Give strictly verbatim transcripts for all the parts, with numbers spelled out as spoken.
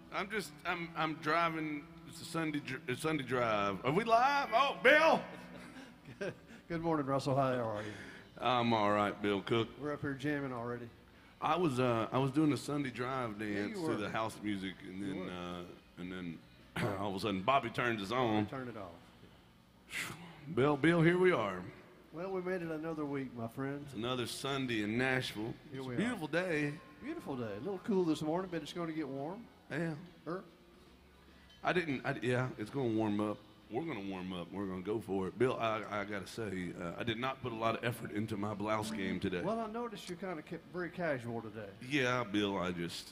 I'm just, I'm, I'm driving. It's a Sunday, a Sunday drive. Are we live? Oh, Bill. Good morning, Russell. How are you? I'm all right, Bill Cook. We're up here jamming already. I was, uh, I was doing a Sunday drive dance Yeah, to the house music, and then, uh, and then all of a sudden Bobby turns us on. Turn it off. Bill, Bill, here we are. Well, we made it another week, my friends. It's another Sunday in Nashville. Here It's we a are. beautiful day. Beautiful day. A little cool this morning, but it's going to get warm. Yeah. Er, I didn't. I, yeah, it's going to warm up. We're going to warm up. We're going to go for it. Bill, I, I got to say, uh, I did not put a lot of effort into my blouse game today. Well, I noticed you're kind of very casual today. Yeah, Bill, I just.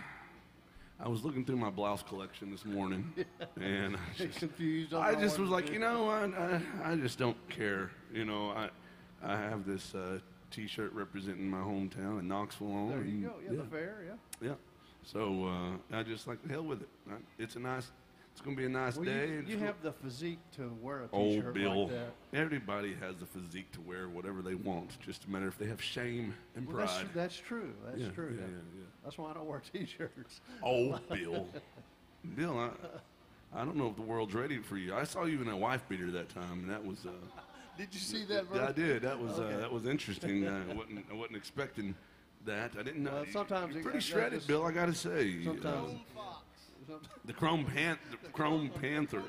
I was looking through my blouse collection this morning, and I just, confused. I just was like, you know, I, I, I just don't care. You know, I, I have this uh, T-shirt representing my hometown in Knoxville on. There you and- go. Yeah, the fair. Yeah. Yeah. So uh, I just like the hell with it. I, it's a nice. It's gonna be a nice Well, day. you, It's you gonna- have the physique to wear a Oh, T-shirt Bill. like that. Everybody has the physique to wear whatever they want. It's just a matter if they have shame and Well, pride. that's, that's true. That's Yeah, true. yeah, yeah, yeah. That's why I don't wear T-shirts. Oh, Bill. Bill, I, I don't know if the world's ready for you. I saw you in a wife beater that time, and that was. Uh, Did you see that? yeah, I Bert? did. That was Okay. uh, that was interesting. I wasn't I wasn't expecting that. I didn't know. Well, sometimes You're it- pretty that shredded, just- Bill. I gotta say. Sometimes. Uh, the Chrome Pan, the Chrome Panther.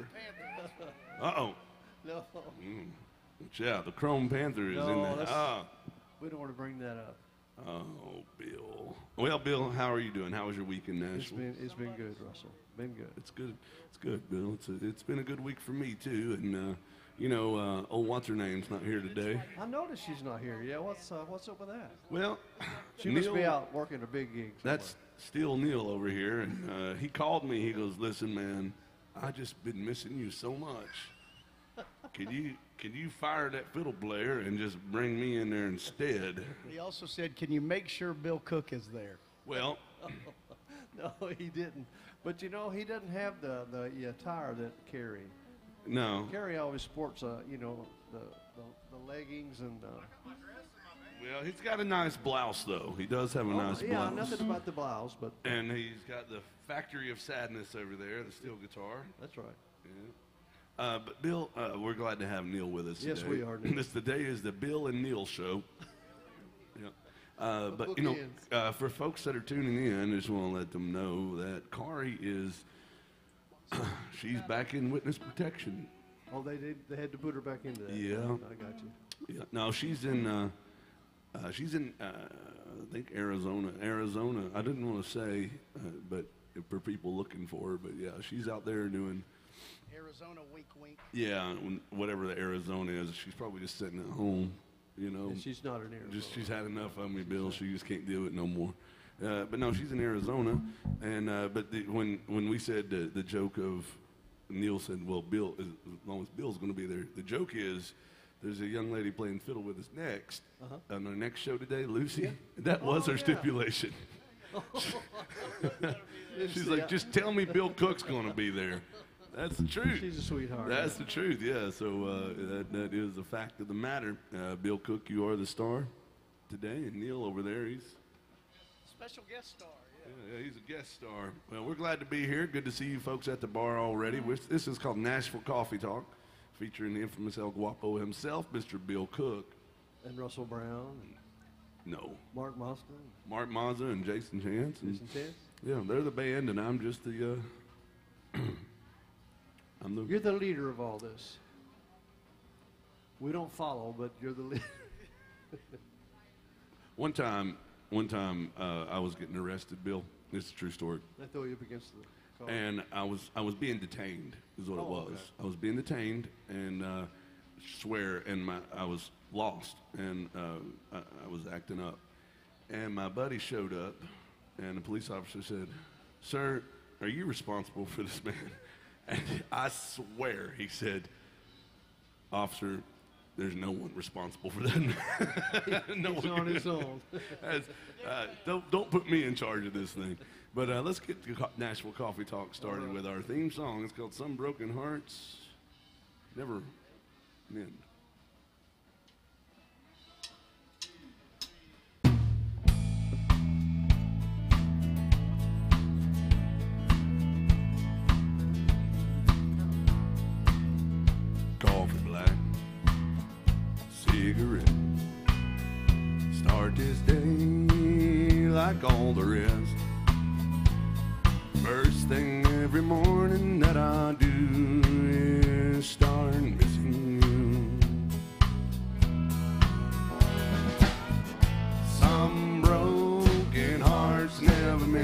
Uh oh. No, Yeah, the Chrome Panther is No, in there. that's- Ah. we don't want to bring that up. Oh, Bill. Well, Bill, how are you doing? How was your week in It's Nashville? been it's been good, Russell. Been good. It's good. It's good, Bill. It's a, it's been a good week for me too. And uh, you know, uh, old what's her name's not here today. I noticed she's not here. Yeah, what's uh, what's up with that? Well, She must be Neil- out working a big gig. That's still Neil over here, and uh, he called me. He goes, "Listen, man, I just been missing you so much. Can you can you fire that fiddle player and just bring me in there instead?" He also said, can you make sure Bill Cook is there? Well, No, he didn't. But you know, he doesn't have the the attire that Carrie. no. Carrie always sports, uh, you know, the, the the leggings and. Uh, Well, he's got a nice blouse though. He does have a oh, nice yeah, blouse. nothing about the blouse, but And he's got the Factory of Sadness over there, the steel guitar. that's right. Yeah. Uh, but Bill, uh, we're glad to have Neil with us Yes, today. we are, Neil. This today is the Bill and Neil show. Yeah. Uh, but you know, bookends. uh, for folks that are tuning in, I just want to let them know that Kari is she's back in witness protection. Oh, they did. They had to put her back into that. Yeah. I got you. Yeah. No, she's in. Uh, uh, she's in. Uh, I think Arizona. Arizona. I didn't want to say, uh, but for people looking for her, but yeah, she's out there doing. Arizona, wink, wink. Yeah, when- whatever the Arizona is, she's probably just sitting at home, you know. And she's not an Arizona. Just she's had enough of me, Bill. She just can't do it no more. Uh, but no, she's in Arizona, and uh, but the, when when we said the, the joke of Neil said, well, Bill, as long as Bill's going to be there, the joke is there's a young lady playing fiddle with us next Uh-huh. on our next show today, Lucy. That was Oh, her yeah. stipulation. She's See, like, I- just tell me Bill Cook's going to be there. That's the truth. She's a sweetheart. That's the truth, yeah. So uh, that, that is the fact of the matter. Uh, Bill Cook, you are the star today, and Neil over there, he's Special guest star, yeah. yeah, yeah, he's a guest star. Well, we're glad to be here. Good to see you folks at the bar already. We're, this is called Nashville Coffee Talk, featuring the infamous El Guapo himself, Mister Bill Cook. And Russell Brown, and No, Mark Moston, Mark Mazza and Jason Chance. And, Jason Chance. yeah, they're the band, and I'm just the. Uh, I'm the. You're the leader of all this. We don't follow, but you're the leader. One time, one time, uh, I was getting arrested, Bill. This is a true story. They throw you up against the car. And I was I was being detained, is what it Oh, was. okay. I was being detained, and uh, swear, and my I was lost, and uh, I, I was acting up. And my buddy showed up, and the police officer said, "Sir, are you responsible for this man?" And I swear he said, "Officer, there's no one responsible for that." no He's one on his own. As, uh, don't don't put me in charge of this thing. But uh, let's get the Co- Nashville Coffee Talk started All right. with our theme song. It's called "Some Broken Hearts Never Mend."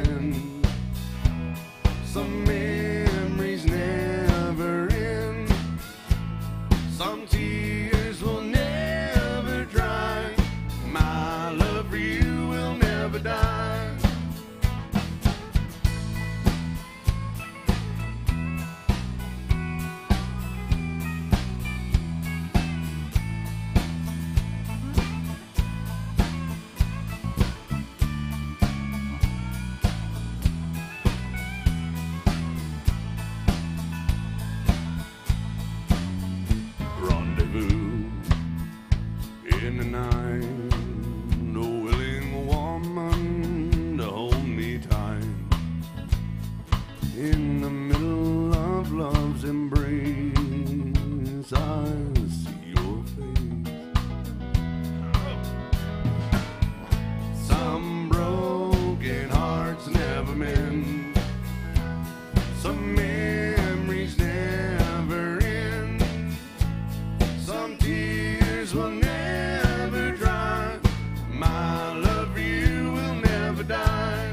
end. Some memories never end. Some tears will never dry. My love for you will never die. Rendezvous in the night, no willing woman to hold me tight. In the middle of love's embrace, I see your face. Some broken hearts never mend. Some memories never end. Some tears will never dry. My love for you will never die.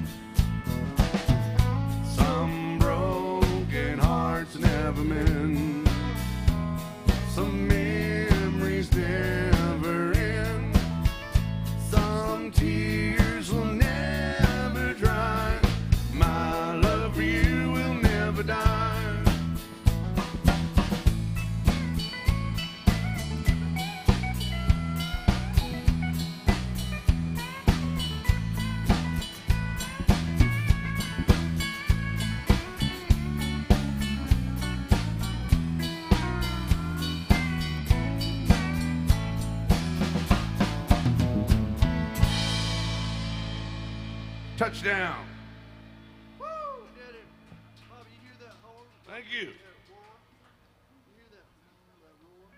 Some broken hearts never mend. Some memories never end. Some tears will never dry. My love for you will never die. Touchdown. Woo! We did it. Bob, you hear that horn? Thank you. You hear that, that roar?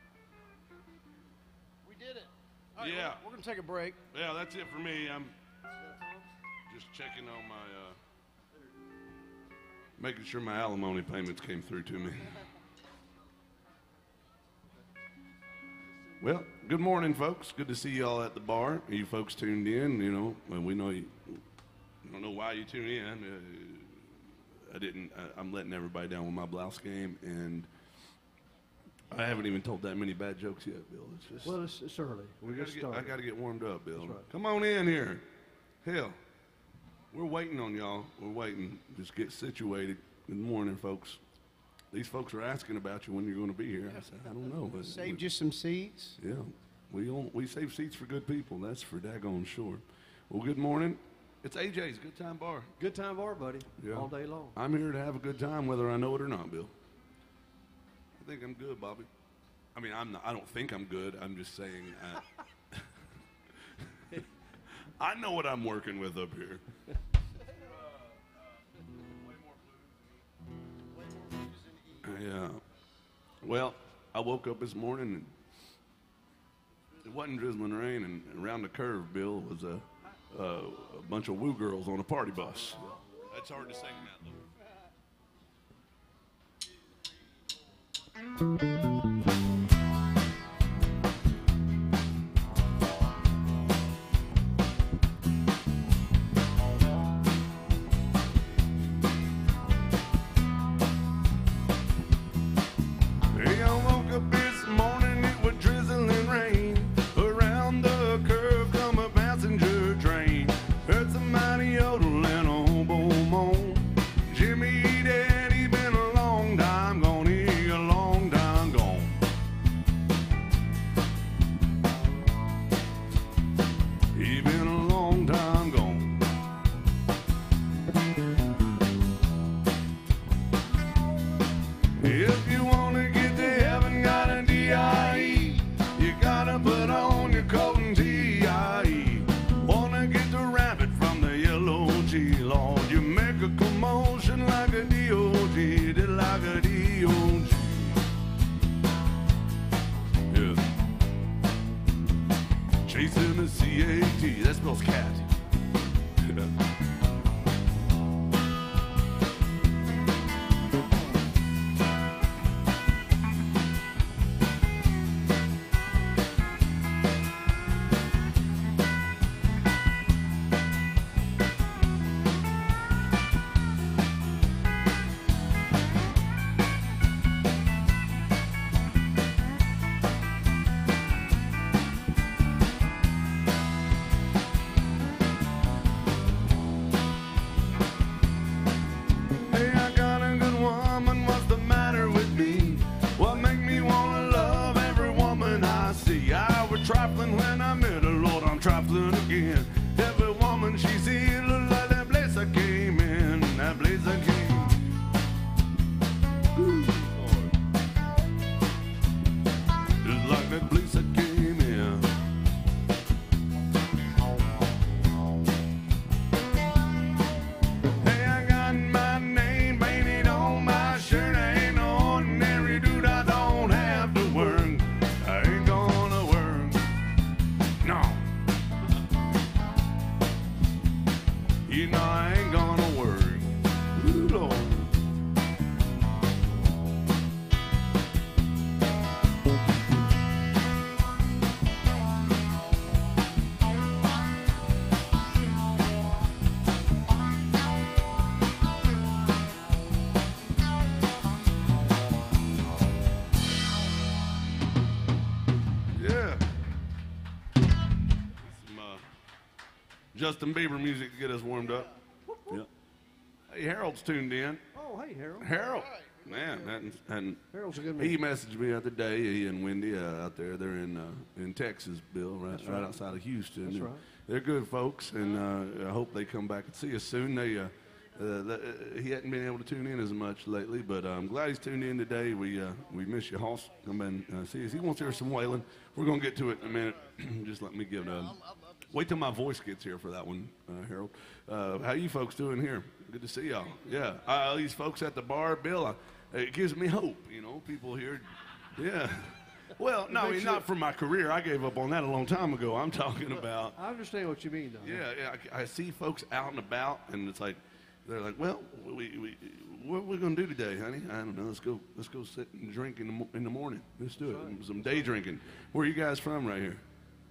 We did it. All right, Yeah. We're, we're going to take a break. Yeah, that's it for me. I'm just checking on my, uh, making sure my alimony payments came through to me. Well, good morning, folks. Good to see you all at the bar. You folks tuned in. You know, well, we know you. I don't know why you tune in. Uh, I didn't. I, I'm letting everybody down with my blouse game, and I haven't even told that many bad jokes yet, Bill. It's just. Well, it's, it's early. We I just gotta get- I started. got to get warmed up, Bill. That's right. Come on in here. Hell, we're waiting on y'all. We're waiting. Just get situated. Good morning, folks. These folks are asking about you when you're going to be here. I said, I don't know. but- Saved you some seats. Yeah, we on, we save seats for good people. That's for daggone sure. Well, good morning. It's A J's Good Time Bar. Good time bar, buddy. Yeah. All day long. I'm here to have a good time, whether I know it or not, Bill. I think I'm good, Bobby. I mean, I'm not, I don't think I'm good. I'm just saying. Uh, I know what I'm working with up here. Yeah. Well, I woke up this morning and it wasn't drizzling rain, and around the curve, Bill, was a, uh, a bunch of woo girls on a party bus. That's hard to sing that, though. Hey, I woke up this morning, it was drizzling rain. Around the curve come a passenger train. Heard somebody yodel and a hobo moan. Jimmy Daddy been a long time gone, he a long time gone. He been a long time gone. If you wanna get to heaven, got a D I E. You gotta put on your coat and T I E. Wanna get the rabbit from the yellow G, Lord, you make a commotion like a D O G, did like a D O G. Yeah. Chasing the C A T, that spells cat. Yeah. that place I came. Ooh, Lord. Just like that place I came in. Hey, I got my name painted on my shirt. I ain't no ordinary dude. I don't have to work. I ain't gonna work. No. You know I ain't gonna work. Ooh, Lord. Yeah. Some uh, Justin Bieber music to get us warmed up. Yep. Hey, Harold's tuned in. Oh, hey, Harold. Harold, man, and, and Harold's a good man. he messaged me the other day. He and Wendy uh, out there. They're in uh, in Texas, Bill, right, right. right. outside of Houston. That's And right. They're good folks, and uh, I hope they come back and see us soon. They. Uh, uh, the, uh, he hadn't been able to tune in as much lately, but uh, I'm glad he's tuned in today. We uh, we miss you, Hoss. Come in uh, see us. He wants to hear some wailing. We're gonna get to it in a minute. Just let me give it a. Wait till my voice gets here for that one, uh, Harold. Uh, how you folks doing here? Good to see y'all. Yeah, uh, these folks at the bar, Bill. Uh, it gives me hope. You know, people here. Yeah. Well, no, I mean, not for my career. I gave up on that a long time ago. I'm talking about. I understand what you mean, though. Yeah, yeah. I, I see folks out and about, and it's like they're like, "Well, we, we what are we gonna do today, honey? I don't know. Let's go. Let's go sit and drink in the mo- in the morning. Let's do it. right. Some day drinking. Where are you guys from, right here?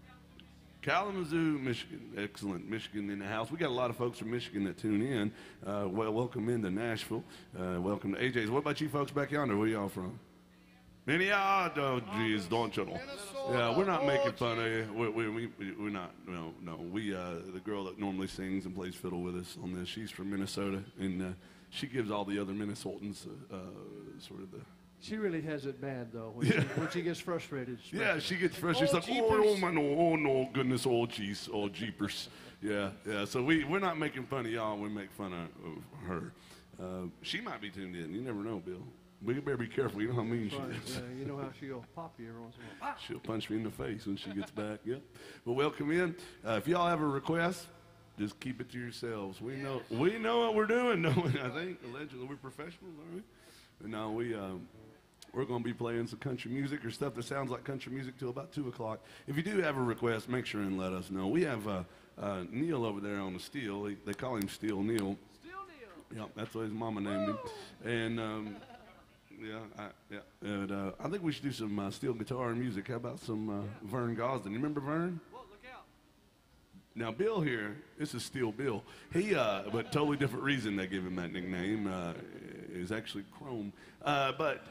Kalamazoo, Michigan. Excellent. Michigan in the house. We got a lot of folks from Michigan that tune in. Uh, well, welcome into Nashville. Uh, welcome to A J's. What about you folks back yonder? Where y'all from? Minneapolis. Oh, geez, don't you know? Yeah, we're not making fun of you. We, we, we, we're not. No, no. We, uh, the girl that normally sings and plays fiddle with us on this, she's from Minnesota, and uh, she gives all the other Minnesotans uh, uh, sort of the. She really has it bad, though, when, she, when she gets frustrated. Yeah, she gets frustrated. She's like, oh, oh, my, no, oh, no, goodness, oh, jeez, oh, jeepers. Yeah, yeah. So we, we're not making fun of y'all. We make fun of, of her. Uh, she might be tuned in. You never know, Bill. We better be careful. You know how mean she Right, is. yeah, you know how she'll pop you every once in a while. She'll punch me in the face when she gets back. Yep. Well, welcome in. Uh, if y'all have a request, just keep it to yourselves. We know we know what we're doing. No, I think allegedly we're professionals, aren't we? And now we um, we're going to be playing some country music or stuff that sounds like country music till about two o'clock. If you do have a request, make sure and let us know. We have uh, uh, Neil over there on the steel. They, they call him Steel Neil. Still Neil. Yep, that's what his mama named him. And um, yeah, I, yeah. And uh, I think we should do some uh, steel guitar and music. How about some uh, Vern Gosden? You remember Vern? Well, look out. Now Bill here, this is Steel Bill. He, uh, but totally different reason they give him that nickname. Uh, is actually Chrome. Uh, but,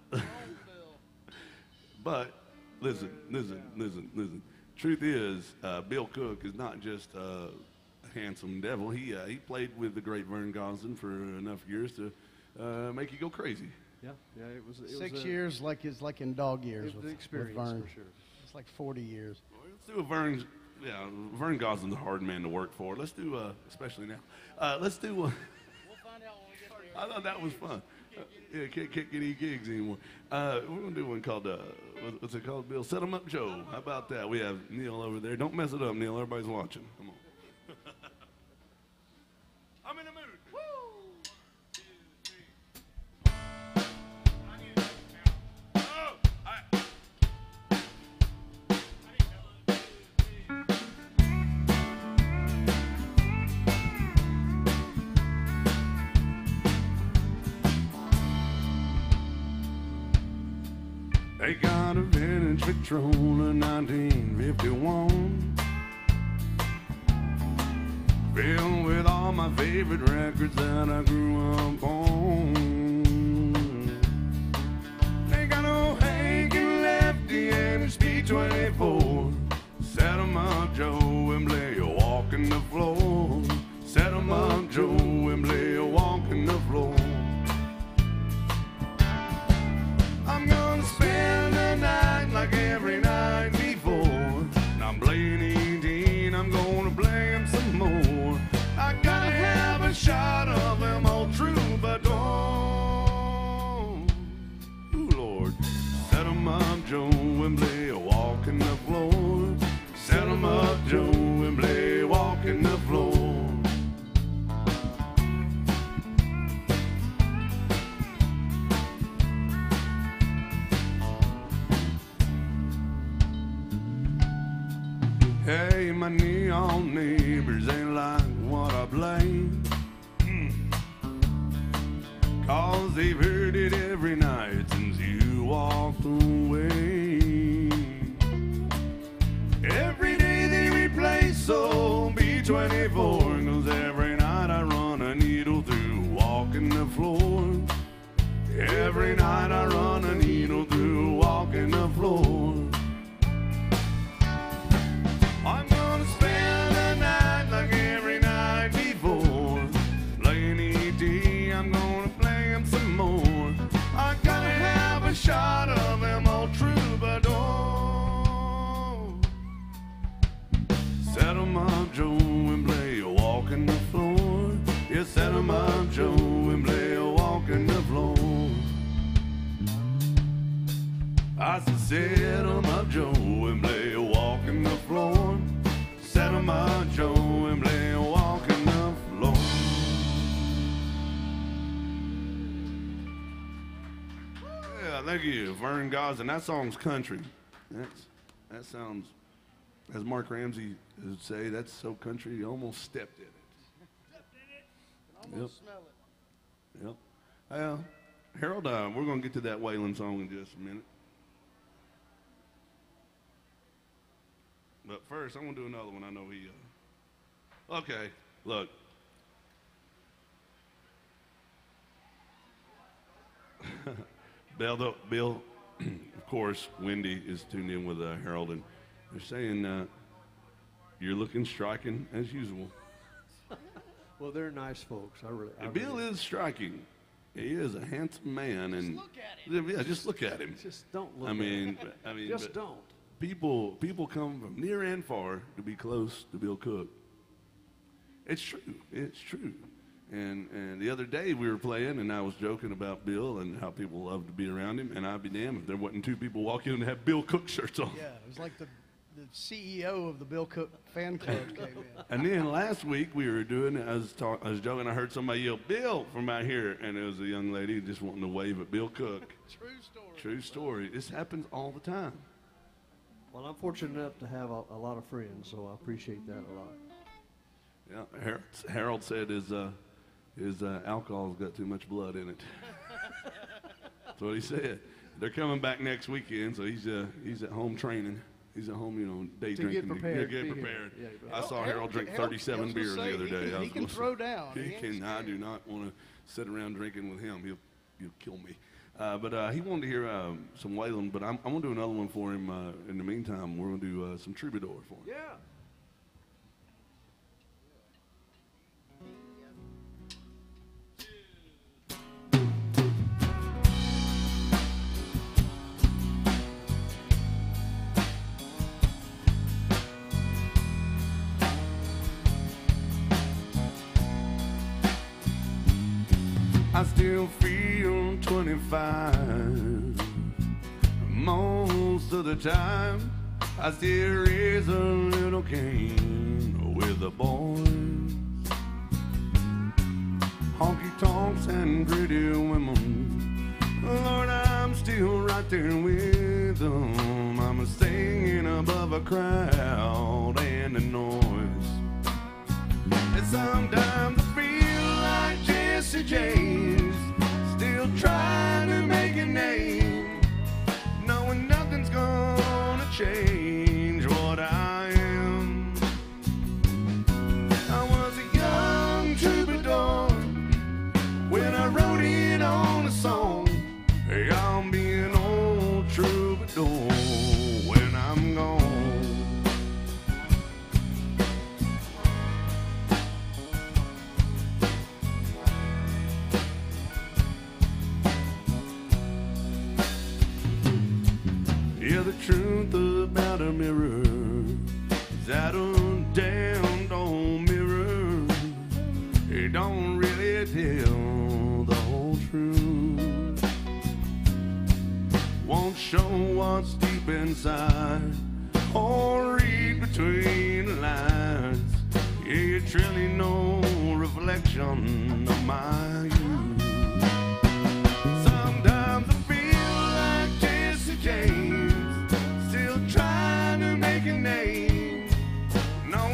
but listen, listen, listen, listen. Truth is, uh, Bill Cook is not just uh, a handsome devil. He uh, he played with the great Vern Gosden for enough years to uh, make you go crazy. Yeah, yeah, it was it Six was a, years, like it's like in dog years It was with, an experience with Vern. for sure. It's like forty years. Let's do a Vern. Yeah, Vern Gosden's a hard man to work for. Let's do, uh, especially now. Uh, let's do. Uh, We'll find out when we get there. I thought that was fun. Uh, yeah, can't, can't get any gigs anymore. Uh, we're gonna do one called uh, what- what's it called, Bill? Set 'em Up Joe. How about that? We have Neil over there. Don't mess it up, Neil. Everybody's watching. Come on. I'm in the mood. Woo! Two, three. I need to now. Oh, I. They got a vintage Victrola nineteen fifty-one, filled with all my favorite records that I grew up on. They got old Hank and Lefty and a Speed twenty-four. Set 'em up, Joe, and play a walk in the floor. Set 'em up, Joe, and play a walk in the floor. I'm gonna spend the night like every night before. And I'm playing eighteen, I'm gonna play 'em some more. I gotta have a shot of them old my neon neighbors ain't like what I play. Cause they've heard it every night since you walked away. Every day they replay Soul B twenty-four, cause every night I run a needle through walking the floor. Every night I run a needle through walking the floor. I'm gonna spend the night like every night before. Playing E T, I'm gonna play him some more. I gotta have a shot of them old troubadour. Set 'em up, Joe, and play a walk in the floor. Yeah, set 'em up, Joe, and play a walk in the floor. I said, set 'em up, Joe, and play a walk in the floor. Set 'em up, Joe, and play a walk in the floor. Yeah, thank you, Vern Gosdin. That song's country. That's, that sounds, as Mark Ramsey would say, that's so country, you almost stepped in it. Stepped in it. Almost Yep. smell it. Yep. Well, Harold, uh, we're going to get to that Waylon song in just a minute. But first, I'm going to do another one. I know he... Uh... Okay, look. Bill, Bill, of course, Wendy is tuned in with uh, Harold, and they're saying uh, you're looking striking as usual. Well, they're nice folks. I really. I And Bill really, is striking. He is a handsome man, and look at him. yeah, just look at him. Just don't look. I at mean, them. I mean, just but don't. people people come from near and far to be close to Bill Cook. It's true. It's true. And and the other day we were playing, and I was joking about Bill and how people love to be around him. And I'd be damned if there wasn't two people walk in and have Bill Cook shirts on. Yeah, it was like the, the C E O of the Bill Cook fan club came in. And then last week we were doing, I was, talk, I was joking, I heard somebody yell, Bill, from out here. And it was a young lady just wanting to wave at Bill Cook. True story. True story. This happens all the time. Well, I'm fortunate enough to have a, a lot of friends, so I appreciate that a lot. Yeah, Harold, Harold said his, uh, his uh, alcohol's got too much blood in it. That's what he said. They're coming back next weekend, so he's, uh, he's at home training. He's at home, you know, day To drinking. get prepared, Yeah, be get here. prepared. Yeah, you bet. I saw Harold- Harold drink Harold- thirty-seven I was beers gonna the other say, he day. can- I he was can gonna say, throw down. He He ain't can. I scared. do not want to sit around drinking with him. He'll, he'll kill me. Uh, but uh, he wanted to hear uh, some Waylon, but I'm, I'm going to do another one for him. Uh, in the meantime, we're going to do uh, some Troubadour for him. Yeah. I still feel twenty-five most of the time. I still raise a little Cain with the boys, honky tonks and pretty women. Lord, I'm still right there with them. I'm singing above a crowd and the noise. And sometimes I feel like Jesse James, still trying to make a name, knowing nothing's gonna change what I am. I was a young troubadour when I wrote it on a song. Hey, I'll be an old troubadour when I'm gone. Yeah, the truth about a mirror is that a damn old mirror, it don't really tell the whole truth. Won't show what's deep inside or read between the lines. Yeah, it's really no reflection of my youth. Sometimes I feel like Jesse James, still trying to make a name,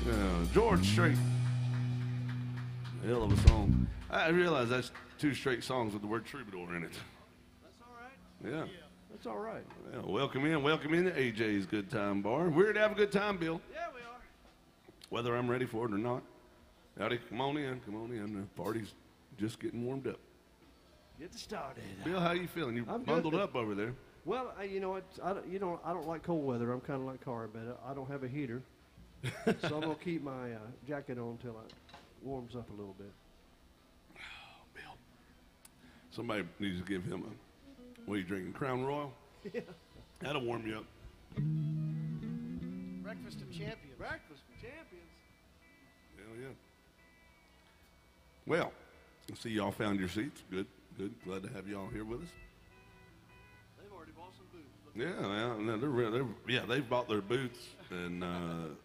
Yeah, George Strait. Hell of a song. I realize that's two straight songs with the word troubadour in it. That's all right. Yeah. That's all right. Well, welcome in, welcome in to A J's Good Time Bar. We're here to have a good time, Bill. Yeah, we are. Whether I'm ready for it or not. Howdy, come on in, come on in. The party's just getting warmed up. Get it started. Bill, how you feeling? You I'm good. bundled up over there. Well, I, you know what? I don't, you know, I don't like cold weather. I'm kind of like Carr, but I don't have a heater, so I'm gonna keep my uh, jacket on until it warms up a little bit. Oh, Bill. Somebody needs to give him a, what are you drinking, Crown Royal? Yeah. That'll warm you up. Breakfast of Champions. Breakfast for champions. Hell yeah. Well, I see y'all found your seats. Good, good. Glad to have y'all here with us. They've already bought some boots. Look. Yeah, well, no, they're, real- they're yeah they've bought their boots and uh,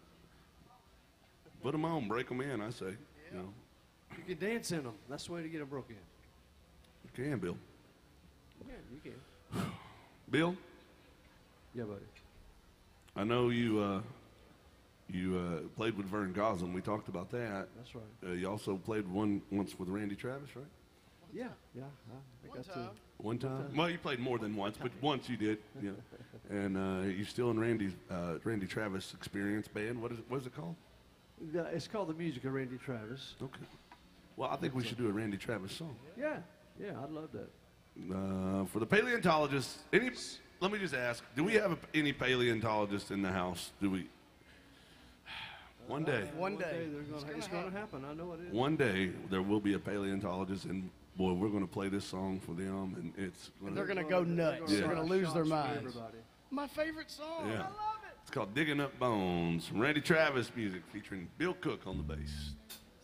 put them on, break them in. I say, you know, You can dance in them. That's the way to get them broke in. you can, Bill. Yeah, you can. Bill, Yeah, buddy. I know you uh, you uh, played with Vern Gosling. We talked about that. That's right. Uh, you also played one once with Randy Travis, right? Yeah, yeah. I, I One got to. time. One time. Well, you played more than once, but once you did. Yeah. And uh, you're still in Randy's uh, Randy Travis Experience Band. What is it? What is it called? Yeah, it's called the music of Randy Travis. Okay. Well, I think we should do a Randy Travis song. Yeah, yeah, I'd love that. Uh, for the paleontologists, any? Let me just ask: do we have a, any paleontologists in the house? Do we? One day, One day. they're gonna, It's it's gonna going to happen. I know it is. one day, there will be a paleontologist, and boy, we're going to play this song for them, and it's. And Gonna, they're gonna go nuts. Yeah. They're gonna lose their Shots for minds. everybody. My favorite song. Yeah. I love it. It's called "Digging Up Bones" from Randy Travis music, featuring Bill Cook on the bass.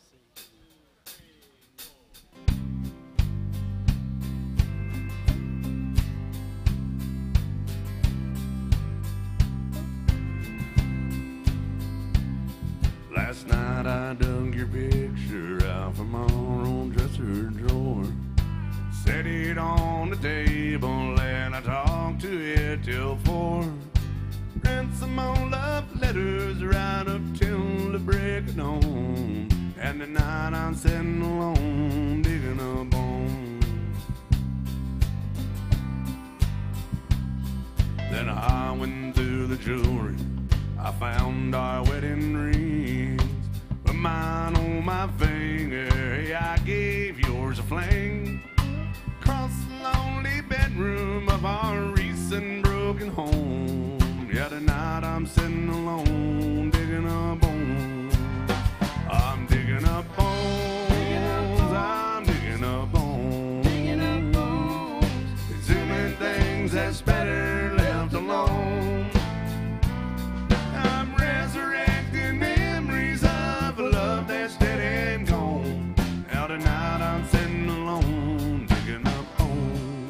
Last night I dug your picture out from my old dresser drawer. Set it on the table and I talked to it till four. Read some old love letters right up till the break of dawn. And tonight I'm sitting alone digging up bones. Then I went through the jewelry. I found our wedding rings, but mine on my finger. Hey, I gave yours a fling. Across the lonely bedroom of our recent broken home. Yeah, tonight I'm sitting alone digging up bones. I'm digging up bones. I'm digging up bones. Digging up bones. Exhuming things that's better left alone. I'm resurrecting memories of a love that's dead and gone. Now tonight I'm sitting alone digging up bones.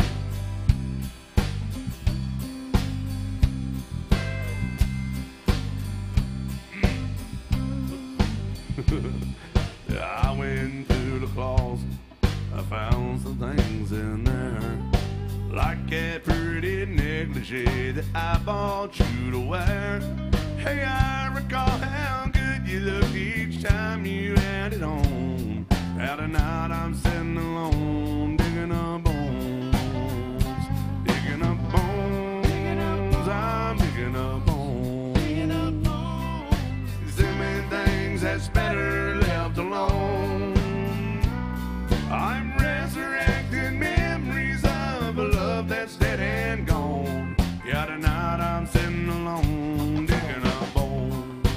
Yeah, I went through the closet. I found some things in there, like a pretty negligee that I bought you to wear. Hey, I recall how good you looked each time you had it on. Now tonight I'm sitting alone digging up bones. Digging up bones. I'm digging up bones. Digging up bones. Exhuming things that's better left alone. I'm resurrecting memories of a love that's dead and gone. Yeah, tonight I'm sitting alone digging up bones.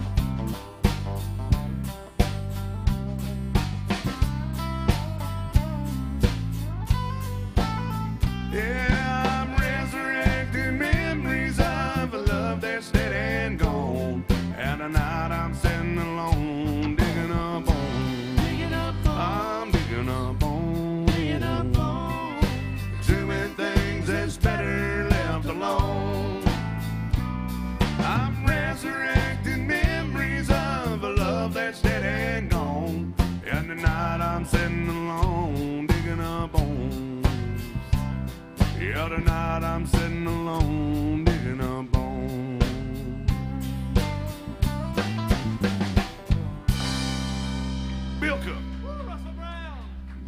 Yeah, I'm resurrecting memories of a love that's dead and gone. And tonight I'm sitting alone digging up bones. Digging up bones. I'm digging up bones. Digging up bones. Exhuming things that's better left alone. I'm resurrecting memories of a love that's dead and gone. And tonight I'm sitting alone digging up bones. Yeah, tonight I'm sitting alone digging up bones.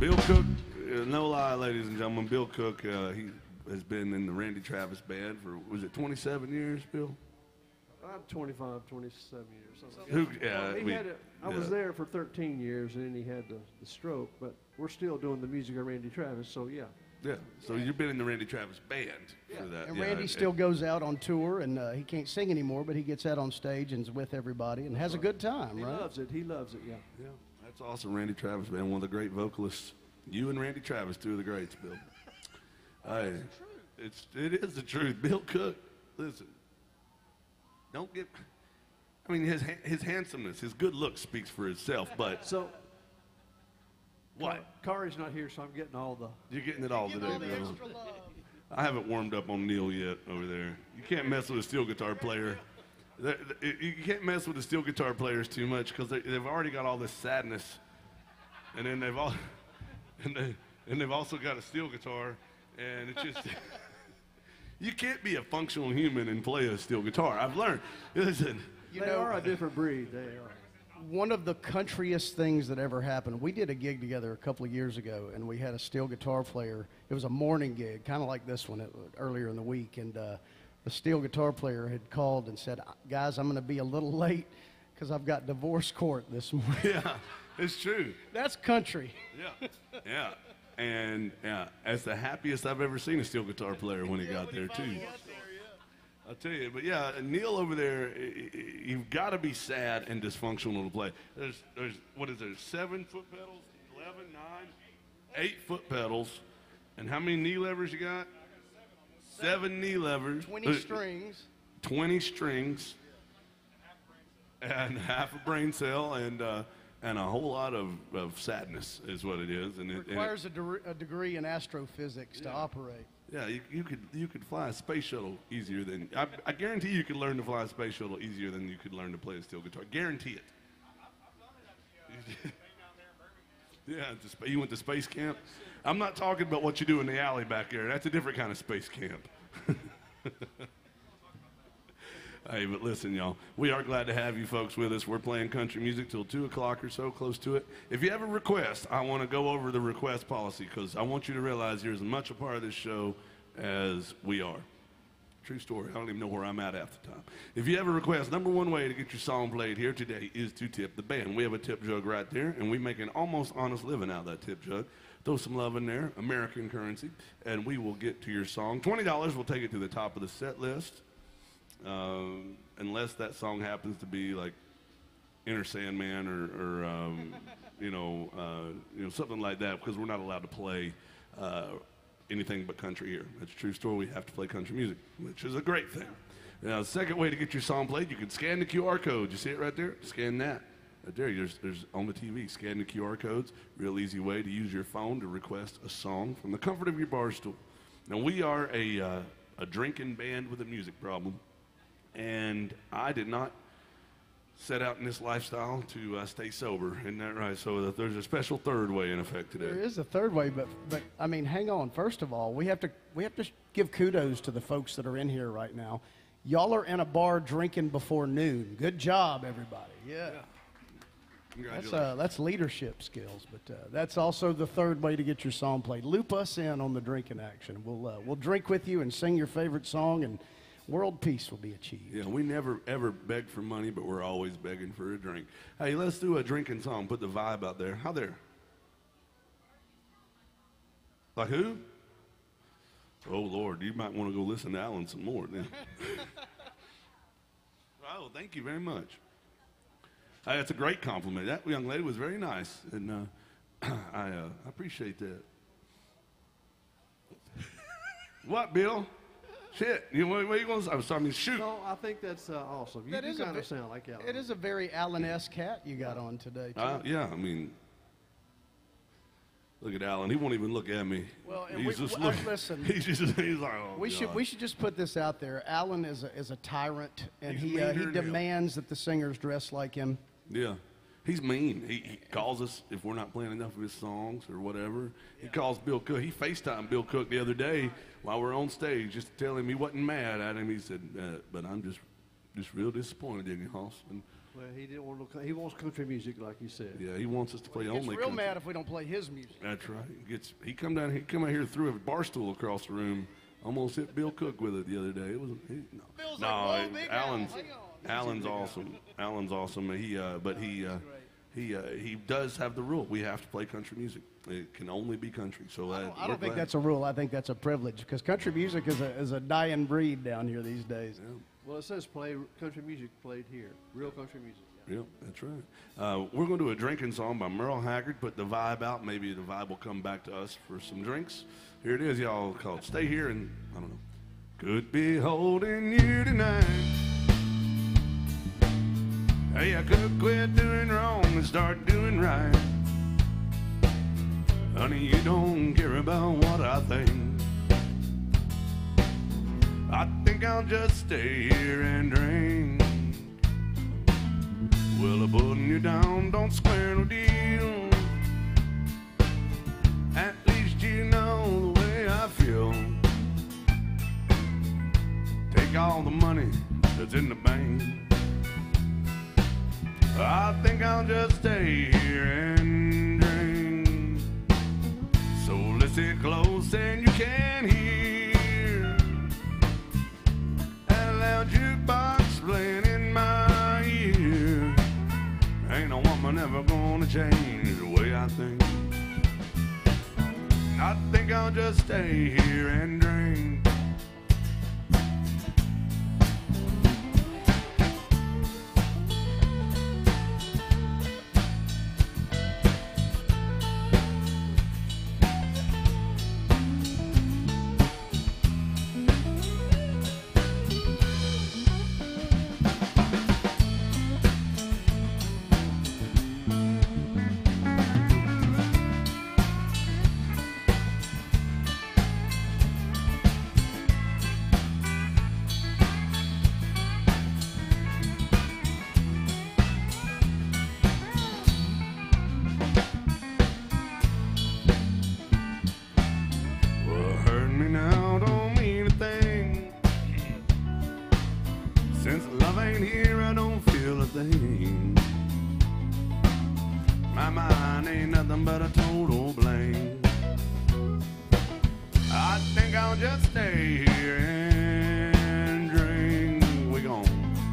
Bill Cook, uh, no lie, ladies and gentlemen, Bill Cook, uh, he has been in the Randy Travis band for, was it twenty-seven years, Bill? I'm twenty-five, twenty-seven years. Something. Who, yeah, Well, he we, had a, I yeah. was there for thirteen years, and then he had the, the stroke. But we're still doing the music of Randy Travis, so yeah. Yeah, so you've been in the Randy Travis band for that. And yeah, Randy it- still goes out on tour, and uh, he can't sing anymore, but he gets out on stage and is with everybody and has a good time, He right? loves it. He loves it. Yeah. Yeah, that's awesome. Randy Travis, man, one of the great vocalists. You and Randy Travis, two of the greats, Bill. Hey, it's it is the truth. Bill Cook, listen. Don't get. I mean, his ha- his handsomeness, his good looks speaks for itself. But So what? Kari's not here, so I'm getting all the. You're getting it all today, Bill. I haven't warmed up on Neil yet over there. You can't mess with a steel guitar player. They're- they- You can't mess with the steel guitar players too much because they, they've already got all this sadness, and then they've all, and they, and they've also got a steel guitar, and it's just. You can't be a functional human and play a steel guitar. I've learned. Listen, You they know, are a different breed. They are. one of the countryest things that ever happened. We did a gig together a couple of years ago, and we had a steel guitar player. It was a morning gig, kind of like this one it, earlier in the week, and uh, the steel guitar player had called and said, "Guys, I'm going to be a little late because I've got divorce court this morning." yeah, it's true. That's country. Yeah, yeah, and yeah, that's the happiest I've ever seen a steel guitar player when he got there too. I'll tell you, but yeah, Neil over there, y- y- you've got to be sad and dysfunctional to play. There's, there's, what is there, seven foot pedals, eleven, nine, eight foot pedals, and how many knee levers you got? Seven knee levers. twenty Uh, strings. twenty strings, and half a brain cell, and uh, and a whole lot of, of sadness is what it is. And it, and it- Requires a, de- a degree in astrophysics to operate. yeah, you, you could you could fly a space shuttle easier than I, I guarantee you could learn to fly a space shuttle easier than you could learn to play a steel guitar. Guarantee it. Yeah, it's a spa- you went to space camp. I'm not talking about what you do in the alley back there. That's a different kind of space camp. Hey, but listen, y'all, we are glad to have you folks with us. We're playing country music till two o'clock or so, close to it. If you have a request, I want to go over the request policy because I want you to realize you're as much a part of this show as we are. True story. I don't even know where I'm at half the time. If you have a request, number one way to get your song played here today is to tip the band. We have a tip jug right there, and we make an almost honest living out of that tip jug. Throw some love in there, American currency, and we will get to your song. twenty dollars will take it to the top of the set list. Um, unless that song happens to be like Inner Sandman or, or um, you know, uh, you know, something like that, because we're not allowed to play uh, anything but country here. That's a true story. We have to play country music, which is a great thing. Now, the second way to get your song played, you can scan the Q R code. You see it right there? Scan that. Right there, there's, there's on the T V. Scan the Q R codes. Real easy way to use your phone to request a song from the comfort of your bar stool. Now, we are a, uh, a drinking band with a music problem. And I did not set out in this lifestyle to uh, stay sober. Isn't that right? So that there's a special third way in effect today. There is a third way, but but I mean, hang on. First of all, we have to we have to give kudos to the folks that are in here right now. Y'all are in a bar drinking before noon. Good job, everybody. Yeah. That's Congratulations. uh, that's leadership skills, but uh, that's also the third way to get your song played. Loop us in on the drinking action. We'll uh, we'll drink with you and sing your favorite song, and world peace will be achieved. Yeah, we never ever beg for money, but we're always begging for a drink. Hey, let's do a drinking song. Put the vibe out there. How there? Like who? Oh Lord, you might want to go listen to Alan some more then. Oh, thank you very much. Hey, that's a great compliment. That young lady was very nice, and uh, I uh, I appreciate that. What, Bill? Shit, you what, what you gonna say? I was talking. Shoot. No, I think that's uh, awesome. You, That you is a kind ve- of sound like Alan. It is a very Alan-esque hat you got on today, too. Uh, yeah, I mean, look at Alan. He won't even look at me. Well, and he's we- just we- uh, looking. listen. He's just he's like, oh, We should God. we should just put this out there. Alan is a, is a tyrant, and He's he uh, meaner he than hell. demands that the singers dress like him. Yeah, he's mean. He, he calls us if we're not playing enough of his songs or whatever. He calls Bill Cook. He FaceTimed Bill Cook the other day while we're on stage, just to tell him he wasn't mad at him. He said, uh, "But I'm just just real disappointed in you, Hoss." And Well, he didn't want to. He wants country music, like you said. Yeah, he wants us to play He gets only real country. mad if we don't play his music. That's right. He gets he come down he come out here threw a bar stool across the room. Almost hit Bill Cook with it the other day. It was he, no. Bill's no, like, "Whoa, it- big guy, Alan's hang on." Alan's awesome. Alan's awesome. He uh, but he uh, he uh, he does have the rule. We have to play country music. It can only be country. So I uh, don't, I we're don't think glad. that's a rule. I think that's a privilege because country music is a, is a dying breed down here these days. Well, it says play country music played here. Real country music. Yeah. Yep, that's right. Uh, we're going to do a drinking song by Merle Haggard. Put the vibe out. Maybe the vibe will come back to us for some drinks. Here it is, y'all. Called "Stay Here," and I don't know. Could be holding you tonight. Hey, I could quit doing wrong and start doing right. Honey, you don't care about what I think. I think I'll just stay here and drink. Well, I'm putting you down, don't square no deal. At least you know the way I feel. Take all the money that's in the bank. I think I'll just stay here and drink. So listen close and you can hear that loud jukebox playing in my ear. Ain't a woman ever gonna change the way I think. I think I'll just stay here and drink. Well, hurt me now don't mean a thing. Since love ain't here, I don't feel a thing. My mind ain't nothing but a total blank. I think I'll just stay here and drink. We gone.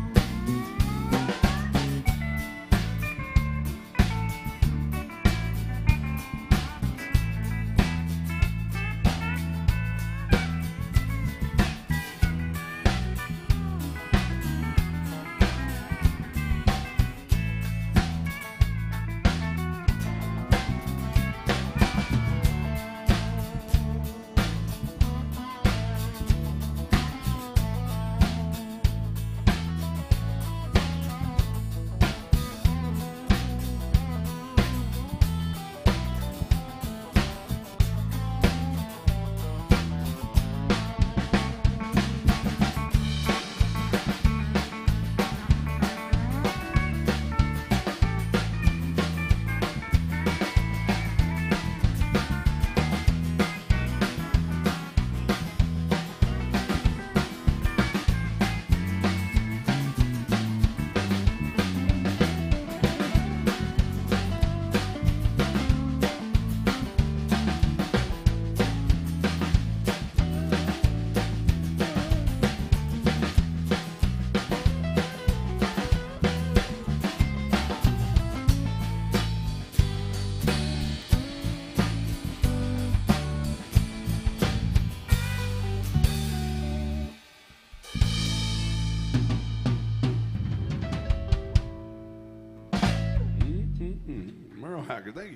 Mm-mm-mm. Merle Haggard, thank you.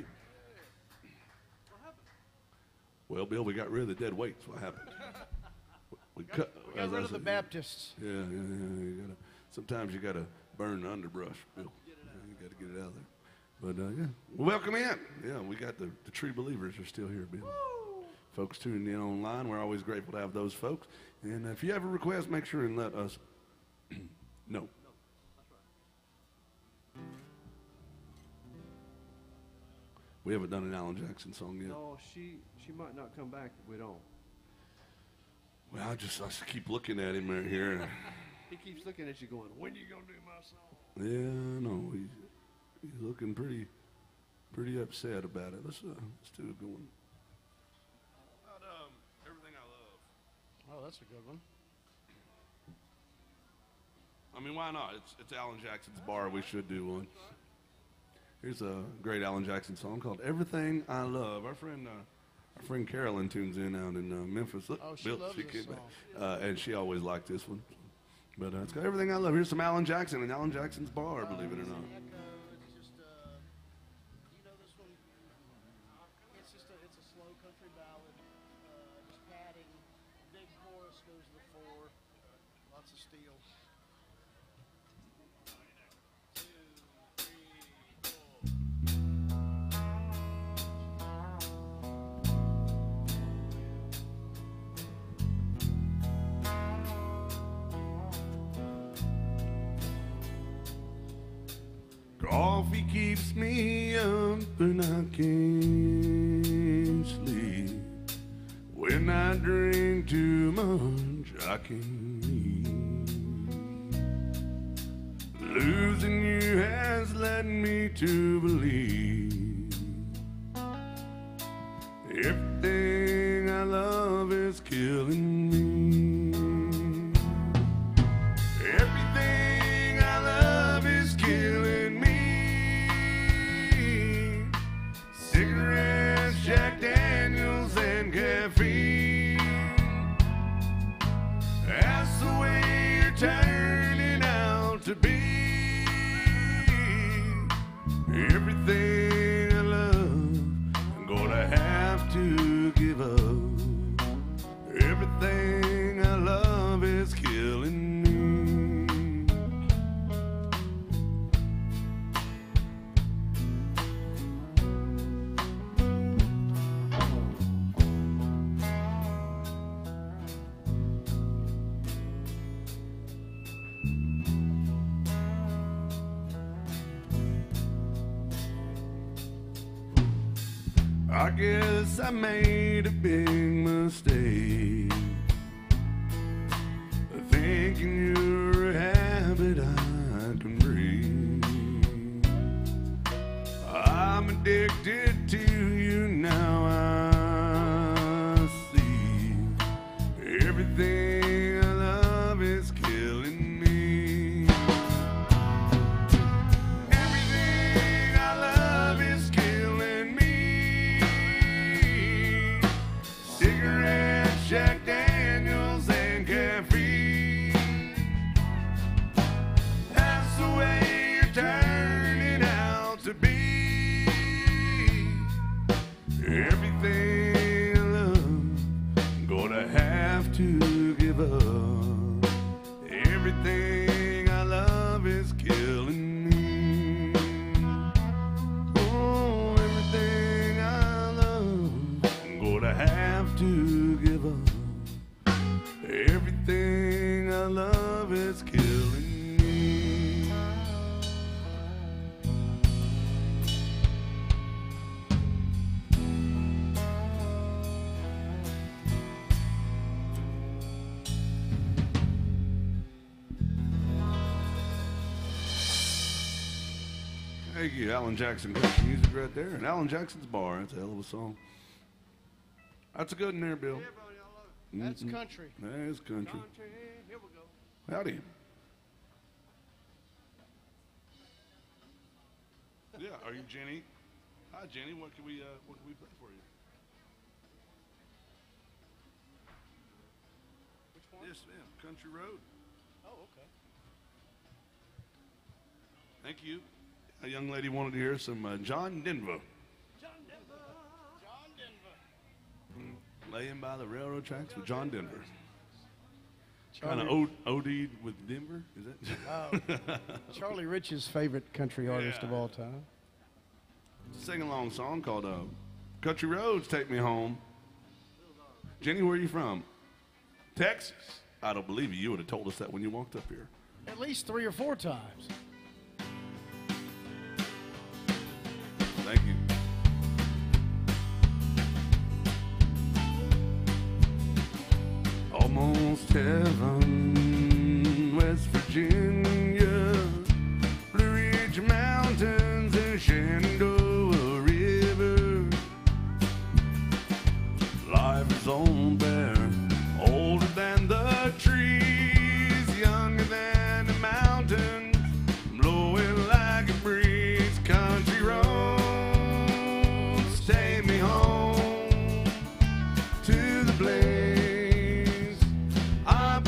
Well, Bill, we got rid of the dead weights. What happened? We cut. Got as I rid of the said, Baptists. Yeah, yeah, yeah. You gotta, sometimes you got to burn the underbrush, Bill. You got to get it out there. But, uh, yeah. Well, welcome in. Yeah, we got the, the true believers are still here, Bill. Folks tuning in online, we're always grateful to have those folks. And if you have a request, make sure and let us know. We haven't done an Alan Jackson song yet. No, she she might not come back if we don't. Well, I just I just keep looking at him right here. He keeps looking at you going, when you gonna do my song? Yeah, I know. He's, he's looking pretty pretty upset about it. Let's, uh, let's do a good one. How about um, Everything I Love? Oh, that's a good one. I mean, why not? It's, it's Alan Jackson's bar. We should do one. Here's a great Alan Jackson song called Everything I Love. Our friend, uh, our friend Carolyn tunes in out in uh, Memphis. Look, Oh, she loves this came song. back. Uh, and she always liked this one. But uh, it's got Everything I Love. Here's some Alan Jackson and Alan Jackson's bar, believe it or not. It's just, uh, you know this one? It's just a, it's a slow country ballad, uh, just padding. Big chorus goes to the fore. Lots of steel. Two, three, four. Coffee keeps me up and I can't sleep. When I drink too much, I can't eat. Losing you has led me to believe everything I love is killing me. Everything I love is killing me. Cigarettes, Jack Daniels, and caffeine. That's the way you're turning out to be. Everything I love, I'm gonna have to give up. Everything I love is killing me. I guess I made a big mistake, thinking you're a habit I can break. I'm addicted to you now, I see. Everything I love is killing me. Everything I love is killing me. Cigarettes, Jack Daniels, and caffeine. That's the way you're turning out to be. Everything I love, I'm gonna have to give up. Everything I love is killing me. Oh, everything I love, I'm gonna have to give up. Everything I love is killing me. Thank you, Alan Jackson. Country music right there. And Alan Jackson's bar. That's a hell of a song. That's a good one there, Bill. Yeah, buddy, I love it. That's Mhm. country. That is country. Country, here we go. Howdy. Yeah, are you Jenny? Hi, Jenny. What can we uh, what can we play for you? Which one? Yes, ma'am. Country Road. Oh, okay. Thank you. A young lady wanted to hear some uh, John Denver. John Denver. John Denver. Laying by the railroad tracks with John Denver. Charlie, Kind of OD'd with Denver, is it? oh, Charlie Rich's favorite country artist of Yeah. all time. It's a sing-along song called uh, Country Roads Take Me Home. Jenny, where are you from? Texas. I don't believe you. You would have told us that when you walked up here. At least three or four times. Thank you. Almost heaven West Virginia, Blue Ridge Mountains and Shenandoah River. Life is on there, older than the trees, younger than the mountains, blowing like a breeze. Country roads take me home to the place I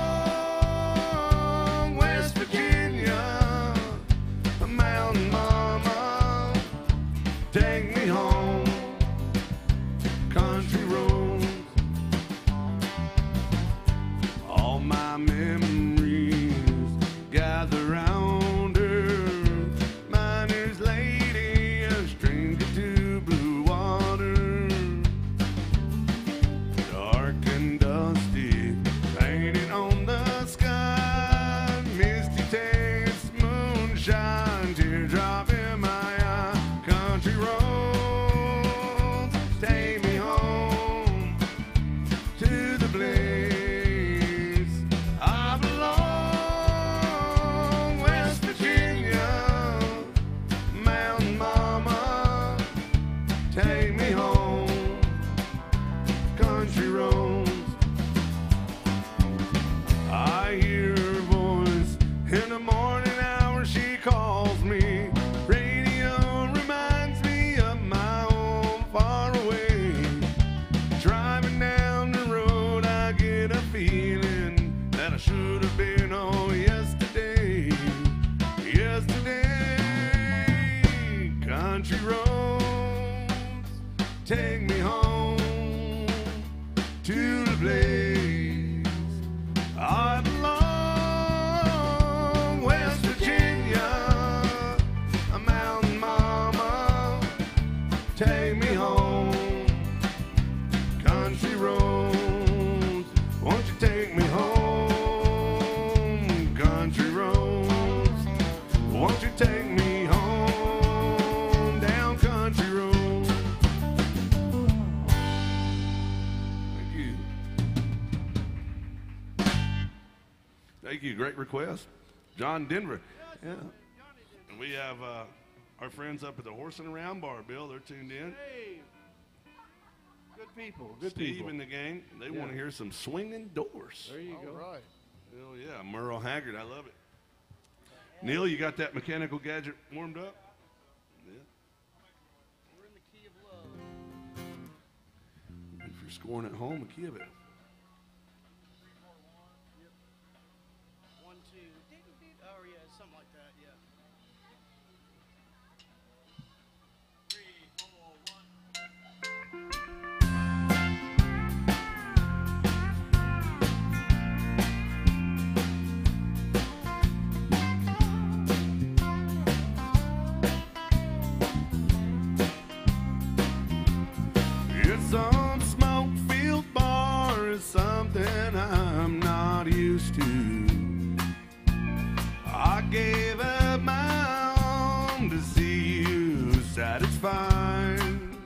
belong. West Virginia, a mountain mama, take me home. Country roads, all my memories gather round her. Miner's lady, a stranger to blue water, dark and dusty, painted on the sky. Misty taste, moonshine, teardrop in my eye. Country roads, take me home to the place I belong. West Virginia, mountain mama, take me home. Country roads, I hear her voice in the morning hour. She calls me. Radio reminds me of my home far away. Driving down the road, I get a feeling that I should have been home yesterday. Yesterday, country roads, take me home to the place I belong. West Virginia, a mountain mama, take me home. Country roads, won't you take me home? Country roads, won't you take me home? Down country road. Thank you. Thank you. Great request. John Denver. Yeah. And we have uh, our friends up at the Horse and Around Bar, Bill. They're tuned in. Hey, good people, good Steve people. and the gang, they Yeah. want to hear some swinging doors. There you go. right. Hell yeah, Merle Haggard, I love it. Neil, you got that mechanical gadget warmed up? Yeah. We're in the key of love. If you're scoring at home, a key of it. One, two. Oh, yeah, something like that, yeah. Three, four, one. It's some smoke-filled bar is something I'm not used to. I gave up my own to see you satisfied.